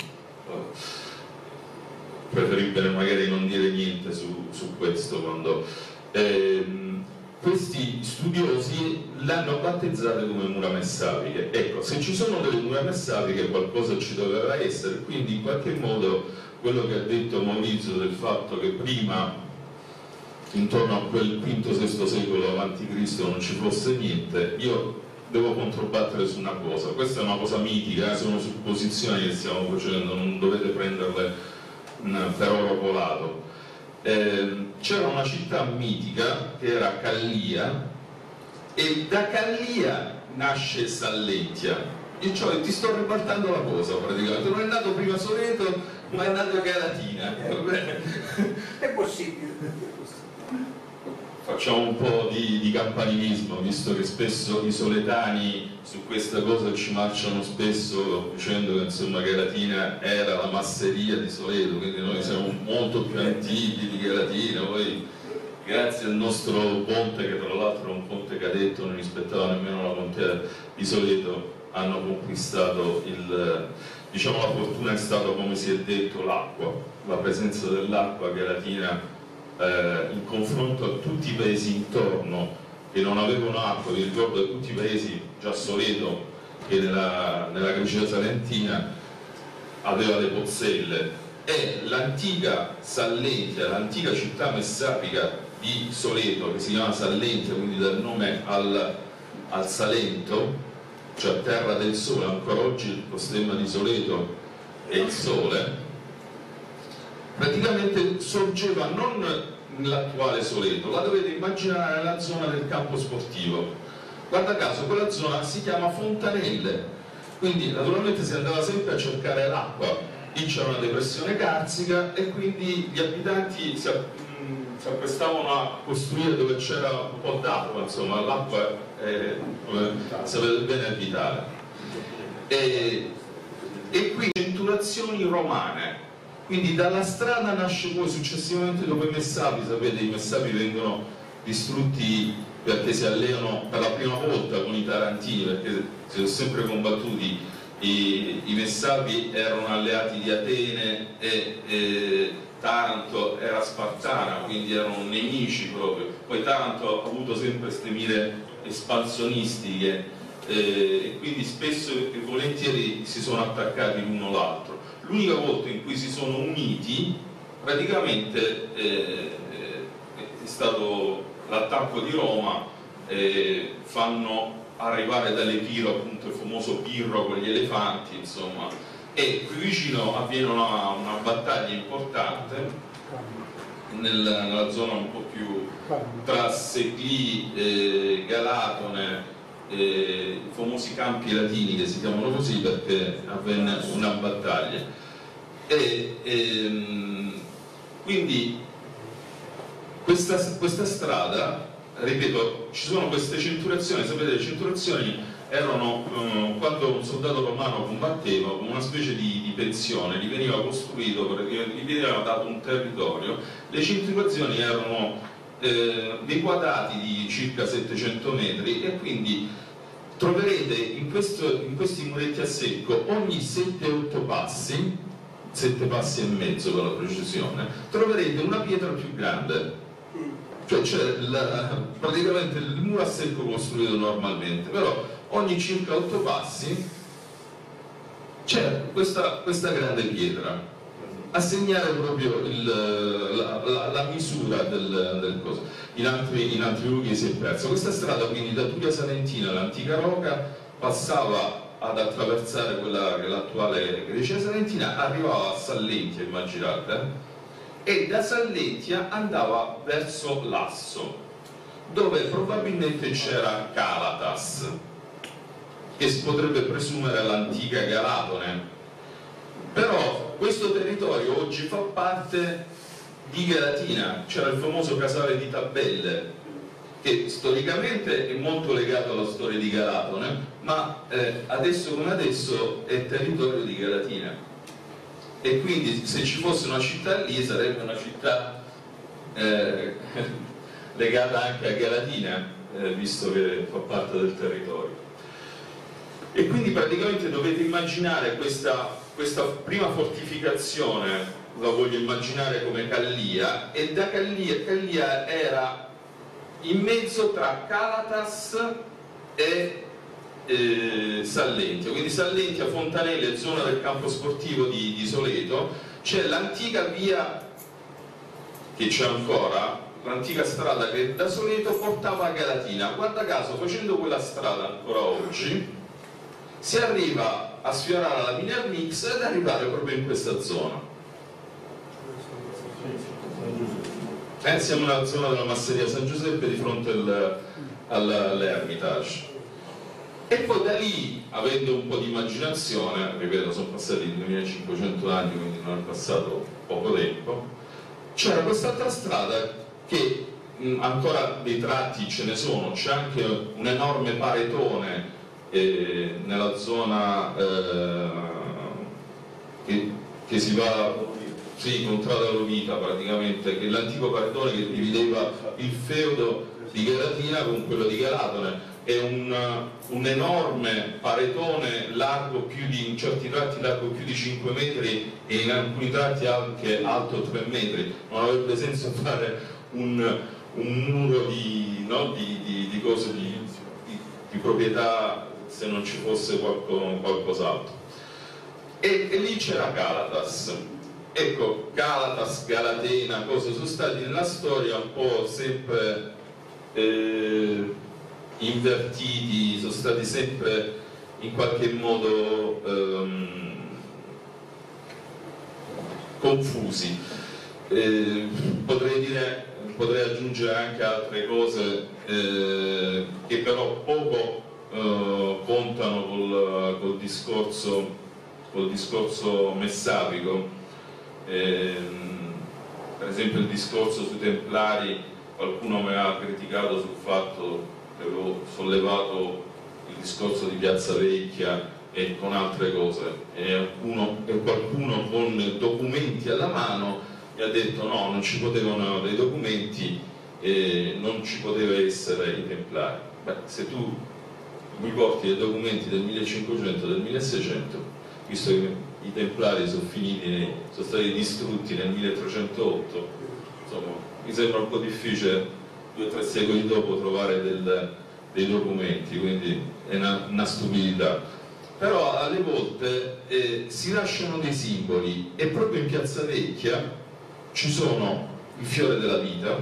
preferibile magari non dire niente su, su questo. Quando ehm, questi studiosi l'hanno battezzate come mura messapiche. Ecco, se ci sono delle mura messapiche qualcosa ci doveva essere, quindi in qualche modo quello che ha detto Maurizio del fatto che prima intorno a quel quinto sesto secolo avanti Cristo non ci fosse niente, io devo controbattere su una cosa. Questa è una cosa mitica, eh? Sono supposizioni che stiamo facendo, non dovete prenderle mh, per oro colato. Eh, c'era una città mitica che era Callia, e da Callia nasce Sallentia, e cioè ti sto ribaltando la cosa praticamente, non è nato prima Soleto ma è nato Galatina. È possibile. Facciamo un po' di, di campanilismo, visto che spesso i soletani su questa cosa ci marciano spesso dicendo che insomma Galatina era la masseria di Soleto, quindi noi siamo molto più antichi di Galatina. Poi grazie al nostro ponte, che tra l'altro è un ponte cadetto, non rispettava nemmeno la contea di Soleto, hanno conquistato il, diciamo, la fortuna è stata, come si è detto, l'acqua, la presenza dell'acqua. Galatina Eh, in confronto a tutti i paesi intorno che non avevano acqua, vi ricordo che tutti i paesi, già Soleto che nella, nella Grecia salentina aveva le pozzelle, e l'antica Sallentia, l'antica città messapica di Soleto, che si chiama Sallentia, quindi dal nome al, al Salento, cioè terra del sole, ancora oggi lo stemma di Soleto è il sole, praticamente sorgeva non nell'attuale Soleto, la dovete immaginare nella zona del campo sportivo. Guarda caso quella zona si chiama Fontanelle, quindi naturalmente si andava sempre a cercare l'acqua, lì c'era una depressione carsica e quindi gli abitanti si, mh, si apprestavano a costruire dove c'era un po' d'acqua, insomma l'acqua è, come sapete bene, è vitale. E, e qui centurazioni romane. Quindi dalla strada nasce poi successivamente, dopo i Messapi, sapete, i Messapi vengono distrutti perché si alleano per la prima volta con i Tarantini, perché si sono sempre combattuti, i, i Messapi erano alleati di Atene e, e Taranto era spartana, quindi erano nemici proprio. Poi Taranto ha avuto sempre queste mire espansionistiche eh, e quindi spesso e volentieri si sono attaccati l'uno l'altro. L'unica volta in cui si sono uniti praticamente eh, è stato l'attacco di Roma, eh, fanno arrivare dall'Epiro appunto il famoso Pirro con gli elefanti, insomma, e qui vicino avviene una, una battaglia importante nel, nella zona un po' più tra Segli, eh, Galatone, Eh, i famosi campi latini che si chiamano così perché avvenne una battaglia e, ehm, quindi questa, questa strada, ripeto, ci sono queste centurazioni, sapete, le centurazioni erano eh, quando un soldato romano combatteva con una specie di, di pensione, gli veniva costruito perché gli veniva dato un territorio, le centurazioni erano Eh, dei quadrati di circa settecento metri, e quindi troverete in, questo, in questi muretti a secco ogni sette otto passi, sette passi e mezzo per la precisione, troverete una pietra più grande, cioè c'è praticamente il muro a secco costruito normalmente, però ogni circa otto passi c'era questa, questa grande pietra a segnare proprio il, la, la, la misura del, del coso. In altri, in altri luoghi si è perso. Questa strada quindi da Turia Salentina, l'antica Roca, passava ad attraversare quella che è l'attuale Grecia Salentina, arrivava a Sallentia, immaginate, e da Sallentia andava verso Lasso, dove probabilmente c'era Calatas, che si potrebbe presumere l'antica Galatone. Però questo territorio oggi fa parte di Galatina, c'era il famoso casale di Tabelle, che storicamente è molto legato alla storia di Galatone, ma eh, adesso come adesso è territorio di Galatina, e quindi se ci fosse una città lì sarebbe una città eh, legata anche a Galatina, eh, visto che fa parte del territorio. E quindi praticamente dovete immaginare questa, questa prima fortificazione, la voglio immaginare come Callia, e da Callia, Callia era in mezzo tra Calatas e eh, Sallentia, quindi Sallentia, Fontanelle, zona del campo sportivo di, di Soleto, c'è l'antica via che c'è ancora, l'antica strada che da Soleto portava a Galatina. Guarda caso, facendo quella strada ancora oggi si arriva a sfiorare la Minermix ed arrivare proprio in questa zona. Eh, siamo nella zona della Masseria San Giuseppe, di fronte al, all'Ermitage. E poi da lì, avendo un po' di immaginazione, ripeto, sono passati duemilacinquecento anni, quindi non è passato poco tempo, c'era quest'altra strada che mh, ancora dei tratti ce ne sono, c'è anche un enorme paretone eh, nella zona eh, che, che si va... Sì, contrada Lovita praticamente, che è l'antico paretone che divideva il feudo di Galatina con quello di Galatone. È un, un enorme paretone largo più di, in certi tratti largo più di cinque metri e in alcuni tratti anche alto tre metri. Non avrebbe senso fare un, un muro di, no, di, di, di cose di, di, di proprietà se non ci fosse qualco, qualcos'altro. E, e lì c'era Calatas. Ecco, Calatas, Galatena, cose sono stati nella storia un po' sempre eh, invertiti, sono stati sempre in qualche modo ehm, confusi. Eh, potrei dire, potrei aggiungere anche altre cose eh, che però poco eh, contano col, col discorso, col discorso messapico. Eh, per esempio il discorso sui Templari, qualcuno mi aveva criticato sul fatto che avevo sollevato il discorso di Piazza Vecchia e con altre cose, e, alcuno, e qualcuno con documenti alla mano mi ha detto no, non ci potevano dei documenti e non ci poteva essere i Templari. Beh, se tu mi porti dei documenti del millecinquecento, del milleseicento, visto che i Templari sono finiti, sono stati distrutti nel milletrecentootto, insomma, mi sembra un po' difficile due o tre secoli dopo trovare del, dei documenti, quindi è una, una stupidità. Però alle volte eh, si lasciano dei simboli, e proprio in Piazza Vecchia ci sono il fiore della vita,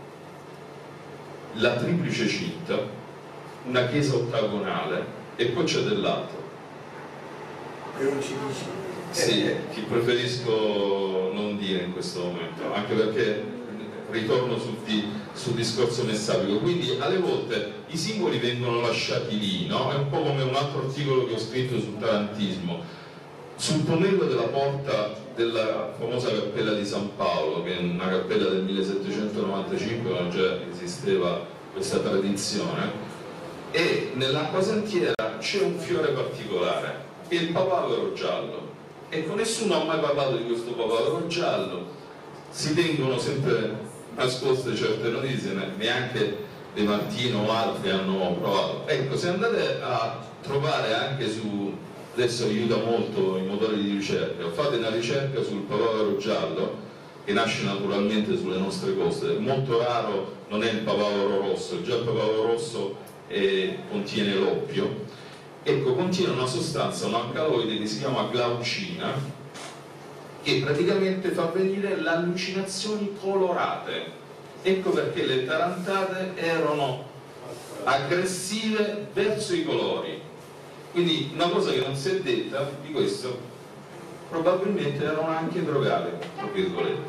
la triplice cinta, una chiesa ottagonale, e poi c'è dell'altro. Che non ci dici? Sì, che preferisco non dire in questo momento, anche perché ritorno sul, di, sul discorso messapico. Quindi alle volte i simboli vengono lasciati lì, no? È un po' come un altro articolo che ho scritto sul tarantismo, sul ponello della porta della famosa cappella di San Paolo, che è una cappella del millesettecentonovantacinque, quando già esisteva questa tradizione, e nell'acquasantiera c'è un fiore particolare, che è il papavero giallo. Ecco, nessuno ha mai parlato di questo papavero giallo, si tengono sempre nascoste certe notizie, neanche De Martino o altri hanno provato. Ecco, se andate a trovare anche su, adesso aiuta molto i motori di ricerca, fate una ricerca sul papavero giallo, che nasce naturalmente sulle nostre coste, molto raro non è il papavero rosso, già il papavero rosso è, contiene l'oppio, ecco, contiene una sostanza, un alcaloide che si chiama glaucina, che praticamente fa venire le allucinazioni colorate. Ecco perché le tarantate erano aggressive verso i colori. Quindi una cosa che non si è detta di questo, probabilmente erano anche drogate, tra virgolette.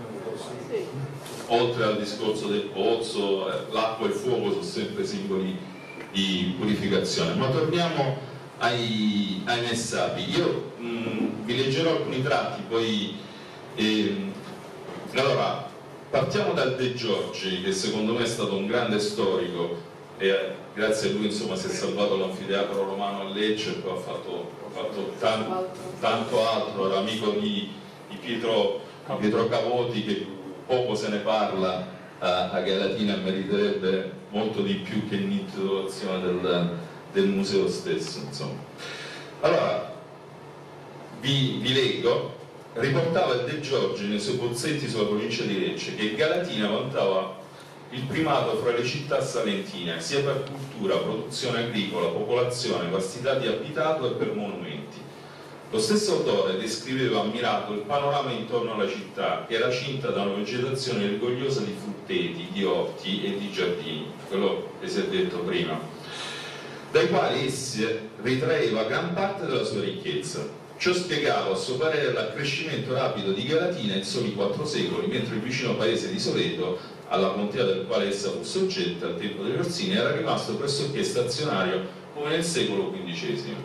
Oltre al discorso del pozzo, l'acqua e il fuoco sono sempre simboli di purificazione. Ma torniamo ai, ai messapi. Io mh, vi leggerò alcuni tratti, poi ehm, allora partiamo dal De Giorgi, che secondo me è stato un grande storico e grazie a lui insomma si è salvato l'anfiteatro romano a Lecce e poi ha fatto, ha fatto tanto, tanto altro, era amico di, di Pietro, di Pietro Cavoti, che poco se ne parla a, a Galatina, meriterebbe molto di più che l'intitolazione del, del museo stesso, insomma. Allora vi, vi leggo. Riportava il De Giorgi nei suoi bozzetti sulla provincia di Lecce che Galatina vantava il primato fra le città salentine, sia per cultura, produzione agricola, popolazione, vastità di abitato e per monumenti. Lo stesso autore descriveva ammirato il panorama intorno alla città, che era cinta da una vegetazione rigogliosa di frutteti, di orti e di giardini, quello che si è detto prima, dai quali essi ritraeva gran parte della sua ricchezza. Ciò spiegava a suo parere l'accrescimento rapido di Galatina in soli quattro secoli, mentre il vicino paese di Soleto, alla contea del quale essa fu soggetta al tempo degli Orsini, era rimasto pressoché stazionario come nel secolo quindicesimo.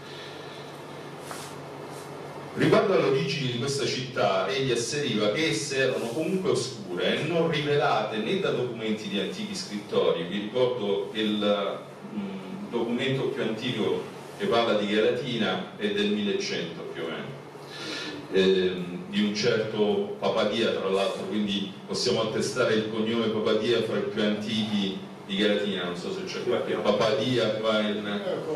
Riguardo alle origini di questa città, egli asseriva che esse erano comunque oscure e non rivelate né da documenti di antichi scrittori. Vi ricordo che il mh, documento più antico che parla di Galatina è del millecento più o meno, eh, di un certo Papadia tra l'altro, quindi possiamo attestare il cognome Papadia fra i più antichi di Galatina. Non so se c'è qualche Papadia qua in...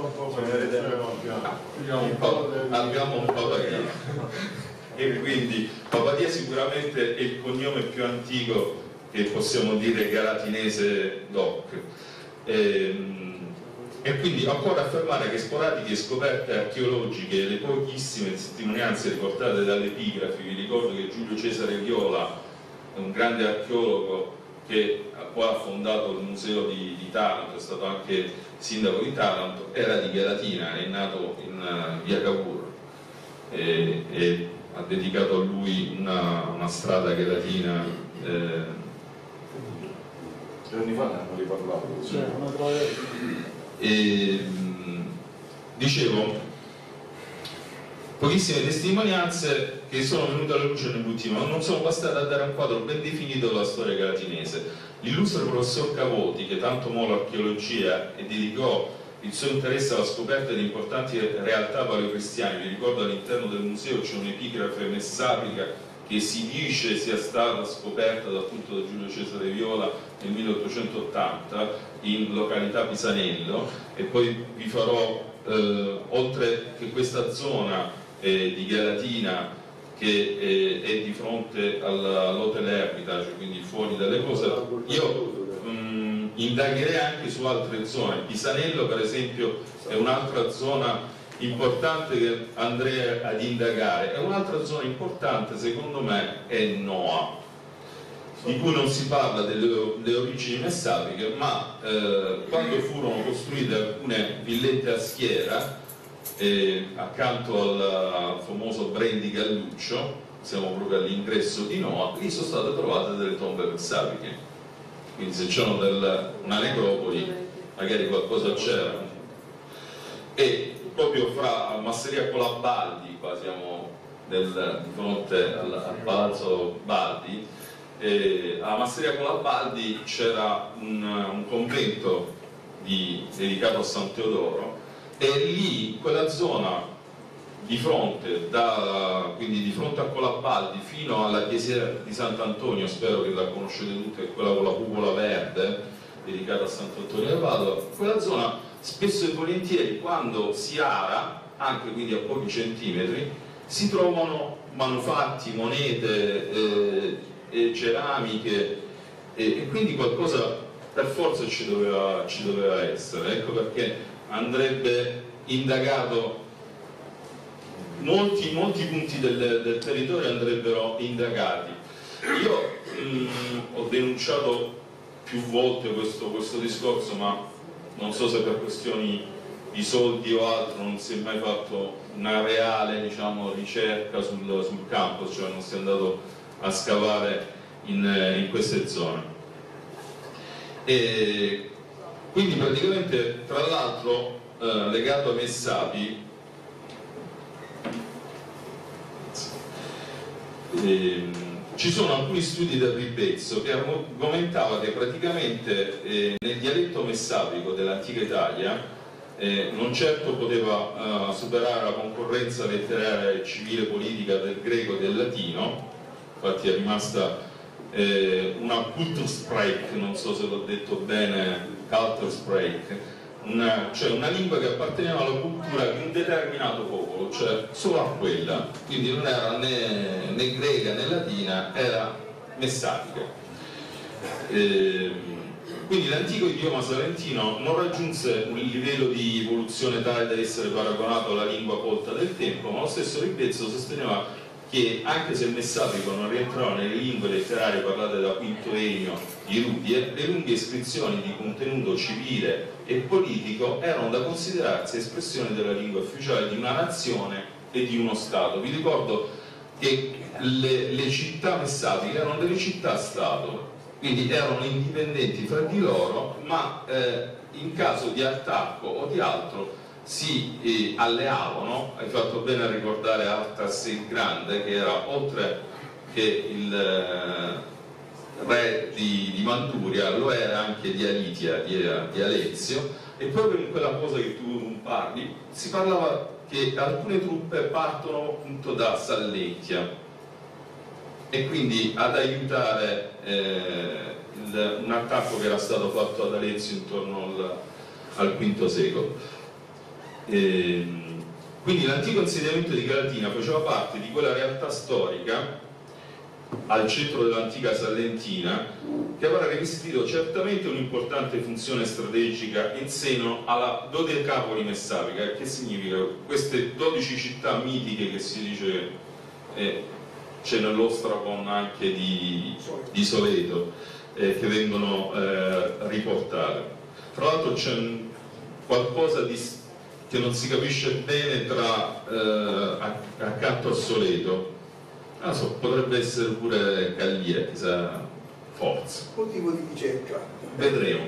abbiamo un Papadia e quindi Papadia sicuramente è il cognome più antico che possiamo dire galatinese doc. Eh, E quindi occorre affermare che sporadiche scoperte archeologiche e le pochissime testimonianze riportate dalle epigrafi, vi ricordo che Giulio Cesare Viola è un grande archeologo che poi ha fondato il museo di, di Taranto, è stato anche sindaco di Taranto, era di Galatina, è nato in uh, via Cavour e, e ha dedicato a lui una, una strada galatina. Eh, giorni fa ne hanno riparlato. Sì. E, dicevo, pochissime testimonianze che sono venute alla luce nell'ultimo anno non sono bastate a dare un quadro ben definito della storia galatinese. L'illustre professor Cavoti, che tanto amò l'archeologia e dedicò il suo interesse alla scoperta di importanti realtà paleocristiane, vi ricordo all'interno del museo c'è un'epigrafe messapica che si dice sia stata scoperta appunto da Giulio Cesare Viola nel milleottocentottanta in località Pisanello, e poi vi farò, eh, oltre che questa zona eh, di Galatina che eh, è di fronte all'Hotel Hermitage, quindi fuori dalle cose, io mh, indagherei anche su altre zone. Pisanello per esempio è un'altra zona importante che andrei ad indagare, e un'altra zona importante secondo me è Noa, di cui non si parla delle, delle origini messapiche, ma eh, quando furono costruite alcune villette a schiera eh, accanto al, al famoso Brendi Galluccio, siamo proprio all'ingresso di Noa, lì sono state trovate delle tombe messapiche, quindi se c'erano del, una necropoli magari qualcosa c'era. E proprio fra Masseria Colabaldi, qua siamo del, di fronte al, al Palazzo Baldi, eh, a Masseria Colabaldi c'era un, un convento di, dedicato a San Teodoro, e lì in quella zona di fronte, da, quindi di fronte a Colabaldi fino alla chiesa di Sant'Antonio, spero che la conoscete tutti, è quella con la cupola verde dedicata a Sant'Antonio del Padova, quella zona spesso e volentieri quando si ara, anche quindi a pochi centimetri, si trovano manufatti, monete, eh, e ceramiche, e, e quindi qualcosa per forza ci doveva, ci doveva essere. Ecco perché andrebbe indagato molti, molti punti del, del territorio andrebbero indagati. Io mh, ho denunciato più volte questo, questo discorso, ma non so se per questioni di soldi o altro non si è mai fatto una reale, diciamo, ricerca sul, sul campo, cioè non si è andato a scavare in, in queste zone. E quindi praticamente, tra l'altro, eh, legato a Messapi, eh, ci sono alcuni studi del Ribezzo che argomentava che praticamente eh, nel dialetto messapico dell'antica Italia eh, non certo poteva uh, superare la concorrenza letteraria e civile politica del greco e del latino, infatti è rimasta eh, una Kultursprech, non so se l'ho detto bene, Kultursprech, una, cioè una lingua che apparteneva alla cultura di un determinato popolo, cioè solo a quella, quindi non era né, né greca né latina, era messapica. Eh, quindi l'antico idioma salentino non raggiunse un livello di evoluzione tale da essere paragonato alla lingua colta del tempo, ma lo stesso Ribezzo sosteneva che anche se il messapico non rientrava nelle lingue letterarie parlate da Quinto Ennio di Rudie, le lunghe iscrizioni di contenuto civile e politico erano da considerarsi espressioni della lingua ufficiale di una nazione e di uno Stato. Vi ricordo che le, le città messapiche erano delle città-Stato, quindi erano indipendenti fra di loro, ma eh, in caso di attacco o di altro si eh, alleavano. Hai fatto bene a ricordare Artas il Grande, che era oltre che il eh, re di, di Manduria, lo era anche di Alitia, di, di Alezio, e proprio in quella cosa che tu parli si parlava che alcune truppe partono appunto da Sallentia e quindi ad aiutare eh, il, un attacco che era stato fatto ad Alezio intorno al, al quinto secolo. E, quindi l'antico insediamento di Galatina faceva parte di quella realtà storica al centro dell'antica Sallentina che avrà rivestito certamente un'importante funzione strategica in seno alla dodecapoli messapica. Che significa? Queste dodici città mitiche che si dice eh, c'è nell'Ostracon anche di, di Soleto eh, che vengono eh, riportate. Tra l'altro c'è qualcosa di, che non si capisce bene tra eh, accanto a Soleto. Ah, so, potrebbe essere pure Gallia, chissà, forza. Motivo di ricerca. Vedremo.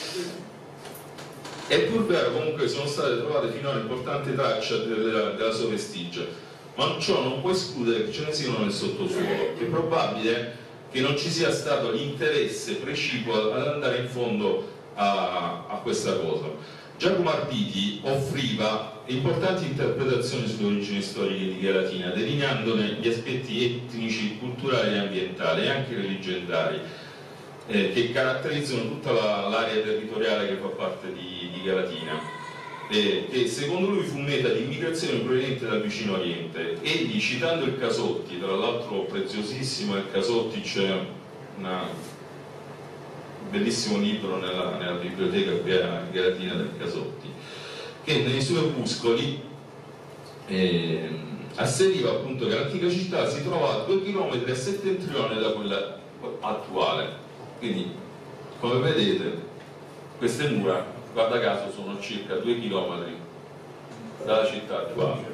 È pur vero comunque che sono state trovate finora importanti tracce della, della sua vestigia, ma ciò non può escludere che ce ne siano nel sottosuolo. È probabile che non ci sia stato l'interesse precipuo ad andare in fondo a, a questa cosa. Giacomo Arditi offriva importanti interpretazioni sulle origini storiche di Galatina, delineandone gli aspetti etnici, culturali e ambientali e anche leggendari eh, che caratterizzano tutta l'area territoriale che fa parte di, di Galatina, eh, che secondo lui fu meta di immigrazione proveniente dal vicino Oriente. Egli, citando il Casotti, tra l'altro preziosissimo, il Casotti c'è una bellissimo libro nella, nella biblioteca qui a Galatina del Casotti, che nei suoi opuscoli eh, asseriva appunto che l'antica città si trova a due chilometri a settentrione da quella attuale. Quindi, come vedete, queste mura, guarda caso, sono circa due chilometri dalla città attuale.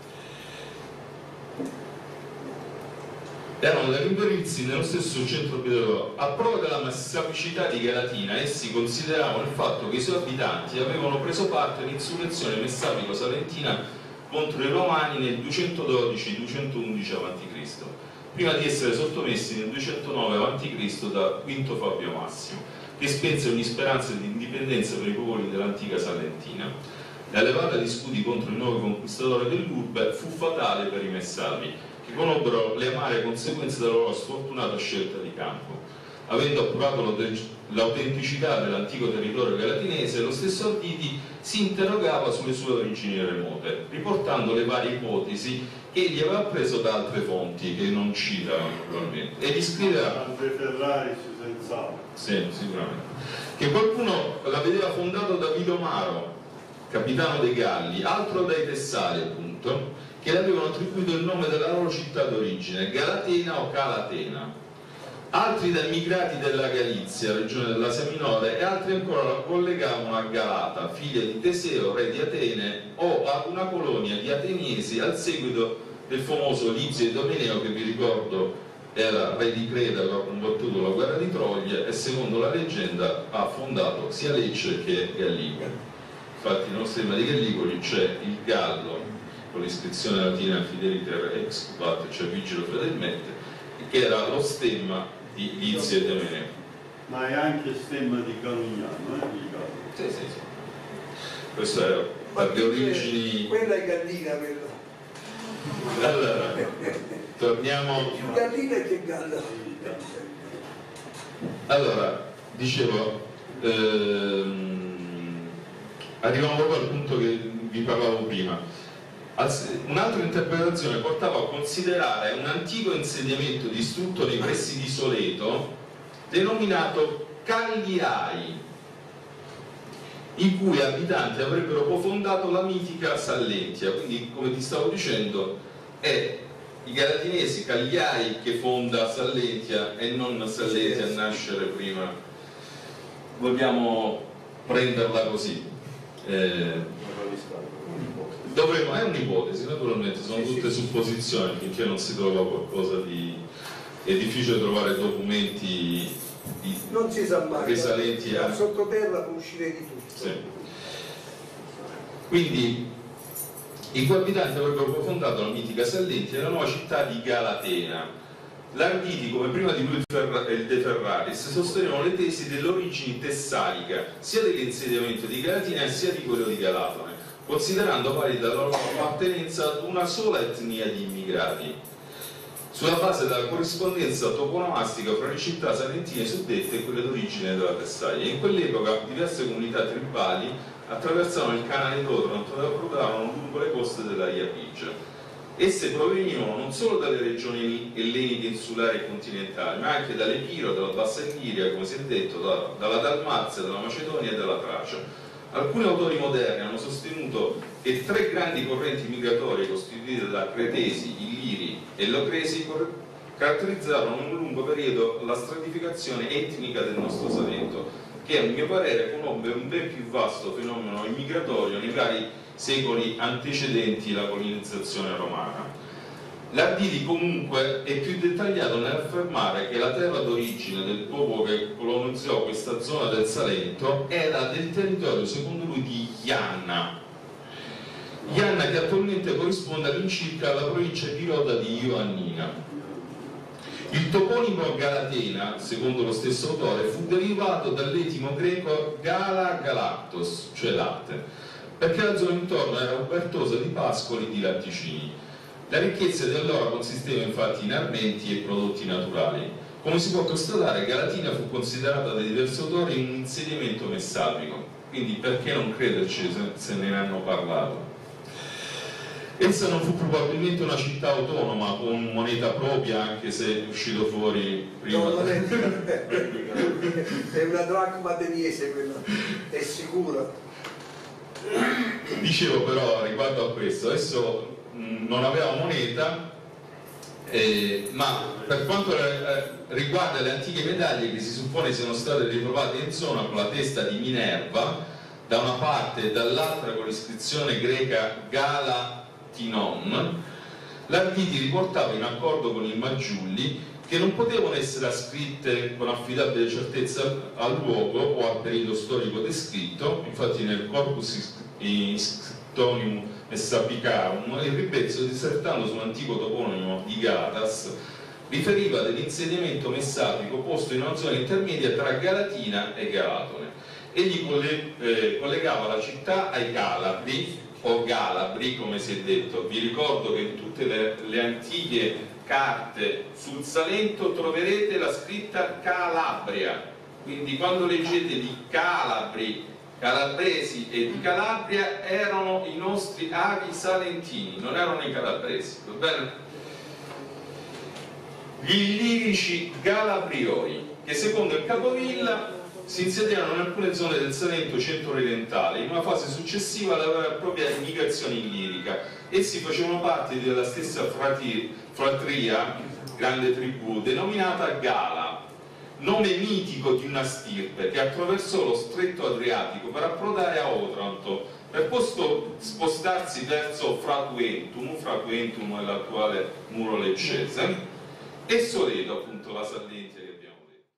Erano da rinverirsi nello stesso centro abitativo. A prova della massicità di Galatina, essi consideravano il fatto che i suoi abitanti avevano preso parte all'insurrezione messapico-salentina contro i Romani nel duecentododici duecentoundici avanti Cristo, prima di essere sottomessi nel duecentonove avanti Cristo da Quinto Fabio Massimo, che spense ogni speranza di indipendenza per i popoli dell'antica Salentina. La levata di scudi contro il nuovo conquistatore dell'urbe fu fatale per i messapi, che conobbero le amare conseguenze della loro sfortunata scelta di campo. Avendo appurato l'autenticità dell'antico territorio galatinese, lo stesso Arditi si interrogava sulle sue origini remote, riportando le varie ipotesi che egli aveva preso da altre fonti, che non cita naturalmente, e gli scriveva Andre Ferrari senz'altro. sì, sicuramente, che qualcuno la vedeva fondata da Vidomaro, capitano dei Galli, altro dai Tessali appunto, che le avevano attribuito il nome della loro città d'origine, Galatena o Calatena, altri da immigrati della Galizia, regione dell'Asia Minore, e altri ancora la collegavano a Galata, figlia di Teseo, re di Atene, o ad una colonia di ateniesi al seguito del famoso Lizio Idomeneo, che vi ricordo era re di Creta, aveva combattuto la guerra di Troia e secondo la leggenda ha fondato sia Lecce che Gallica. Infatti nel stemma di Gallicoli c'è il gallo con l'iscrizione latina Fideliter ex Cupat, cioè vigilo fedelmente, che era lo stemma di Lizio e Idomeneo. Ma è anche stemma di Galignano, eh? Di Gallo. Sì, sì, sì. Questo è per le origini. Quella è gallina, quella. Allora, torniamo. Più gallina che galla. Allora, dicevo, ehm, arriviamo proprio al punto che vi parlavo prima. Un'altra interpretazione portava a considerare un antico insediamento distrutto nei pressi di Soleto, denominato Cagliai, i cui abitanti avrebbero cofondato la mitica Sallentia. Quindi, come ti stavo dicendo, è i galatinesi Cagliai che fonda Sallentia e non Sallentia a nascere prima. Vogliamo prenderla così. Eh, dovremmo, è un'ipotesi, naturalmente, sono tutte supposizioni finché non si trova qualcosa di... è difficile trovare documenti di... non si sa mai, risalenti a... sottoterra può uscire di tutto. Sì. Quindi i cui abitanti avrebbero fondato la mitica Sallentia e la nuova città di Galatena. L'Arditi, come prima di lui il De Ferraris, sostenevano le tesi dell'origine tessalica sia dell'insediamento di Galatina sia di quello di Galatone, considerando valida la loro appartenenza ad una sola etnia di immigrati, sulla base della corrispondenza toponomastica fra le città salentine suddette e quelle d'origine della Tessaglia. In quell'epoca diverse comunità tribali attraversavano il canale d'Otranto e approdavano lungo le coste della Iapigia. Esse provenivano non solo dalle regioni elleniche insulari e continentali, ma anche dall'Epiro, dalla Bassa Illiria, come si è detto, da, dalla Dalmazia, dalla Macedonia e dalla Tracia. Alcuni autori moderni hanno sostenuto che tre grandi correnti migratorie costituite da Cretesi, Illiri e Locresi caratterizzarono in un lungo periodo la stratificazione etnica del nostro Salento, che a mio parere conobbe un ben più vasto fenomeno immigratorio nei vari secoli antecedenti la colonizzazione romana. L'Arditi comunque è più dettagliato nell'affermare che la terra d'origine del popolo che colonizzò questa zona del Salento era del territorio, secondo lui, di Ianna. Ianna che attualmente corrisponde all'incirca alla provincia pilota di Ioannina. Il toponimo Galatena, secondo lo stesso autore, fu derivato dall'etimo greco Gala Galactos, cioè latte, perché la zona intorno era ubertosa di pascoli e di latticini. La ricchezza di allora consisteva infatti in armenti e prodotti naturali. Come si può constatare, Galatina fu considerata da diversi autori un insediamento messapico, quindi perché non crederci se ne hanno parlato? Essa non fu probabilmente una città autonoma con moneta propria, anche se è uscito fuori prima. No, non è, è una dracma ateniese quella, è sicura. Dicevo però riguardo a questo, adesso mh, non aveva moneta, eh, ma per quanto eh, riguarda le antiche medaglie che si suppone siano state ritrovate in zona con la testa di Minerva da una parte e dall'altra con l'iscrizione greca Gala Tinon, l'Arditi riportava in accordo con il Maggiulli che non potevano essere ascritte con affidabile certezza al luogo o al periodo storico descritto. Infatti nel Corpus Scriptorum Messapicarum il Ribezzo, dissertando sull'antico toponimo di Galatas, riferiva dell'insediamento messapico posto in una zona intermedia tra Galatina e Galatone. Egli coll- eh, collegava la città ai Calabri o Galabri, come si è detto. Vi ricordo che in tutte le, le antiche carte sul Salento troverete la scritta Calabria, quindi quando leggete di Calabri, calabresi e di Calabria, erano i nostri avi salentini, non erano i calabresi, va bene? Gli illirici Galabrioi, che secondo il Capovilla si insediarono in alcune zone del Salento centro-orientale. In una fase successiva la vera e propria immigrazione illirica. Essi facevano parte della stessa frati, fratria, grande tribù, denominata Gala, nome mitico di una stirpe che attraversò lo stretto Adriatico per approdare a Otranto, per posto spostarsi verso Fratuentum, Fratuentum è l'attuale Muro Leccese, e Soleto, appunto la Sallentia.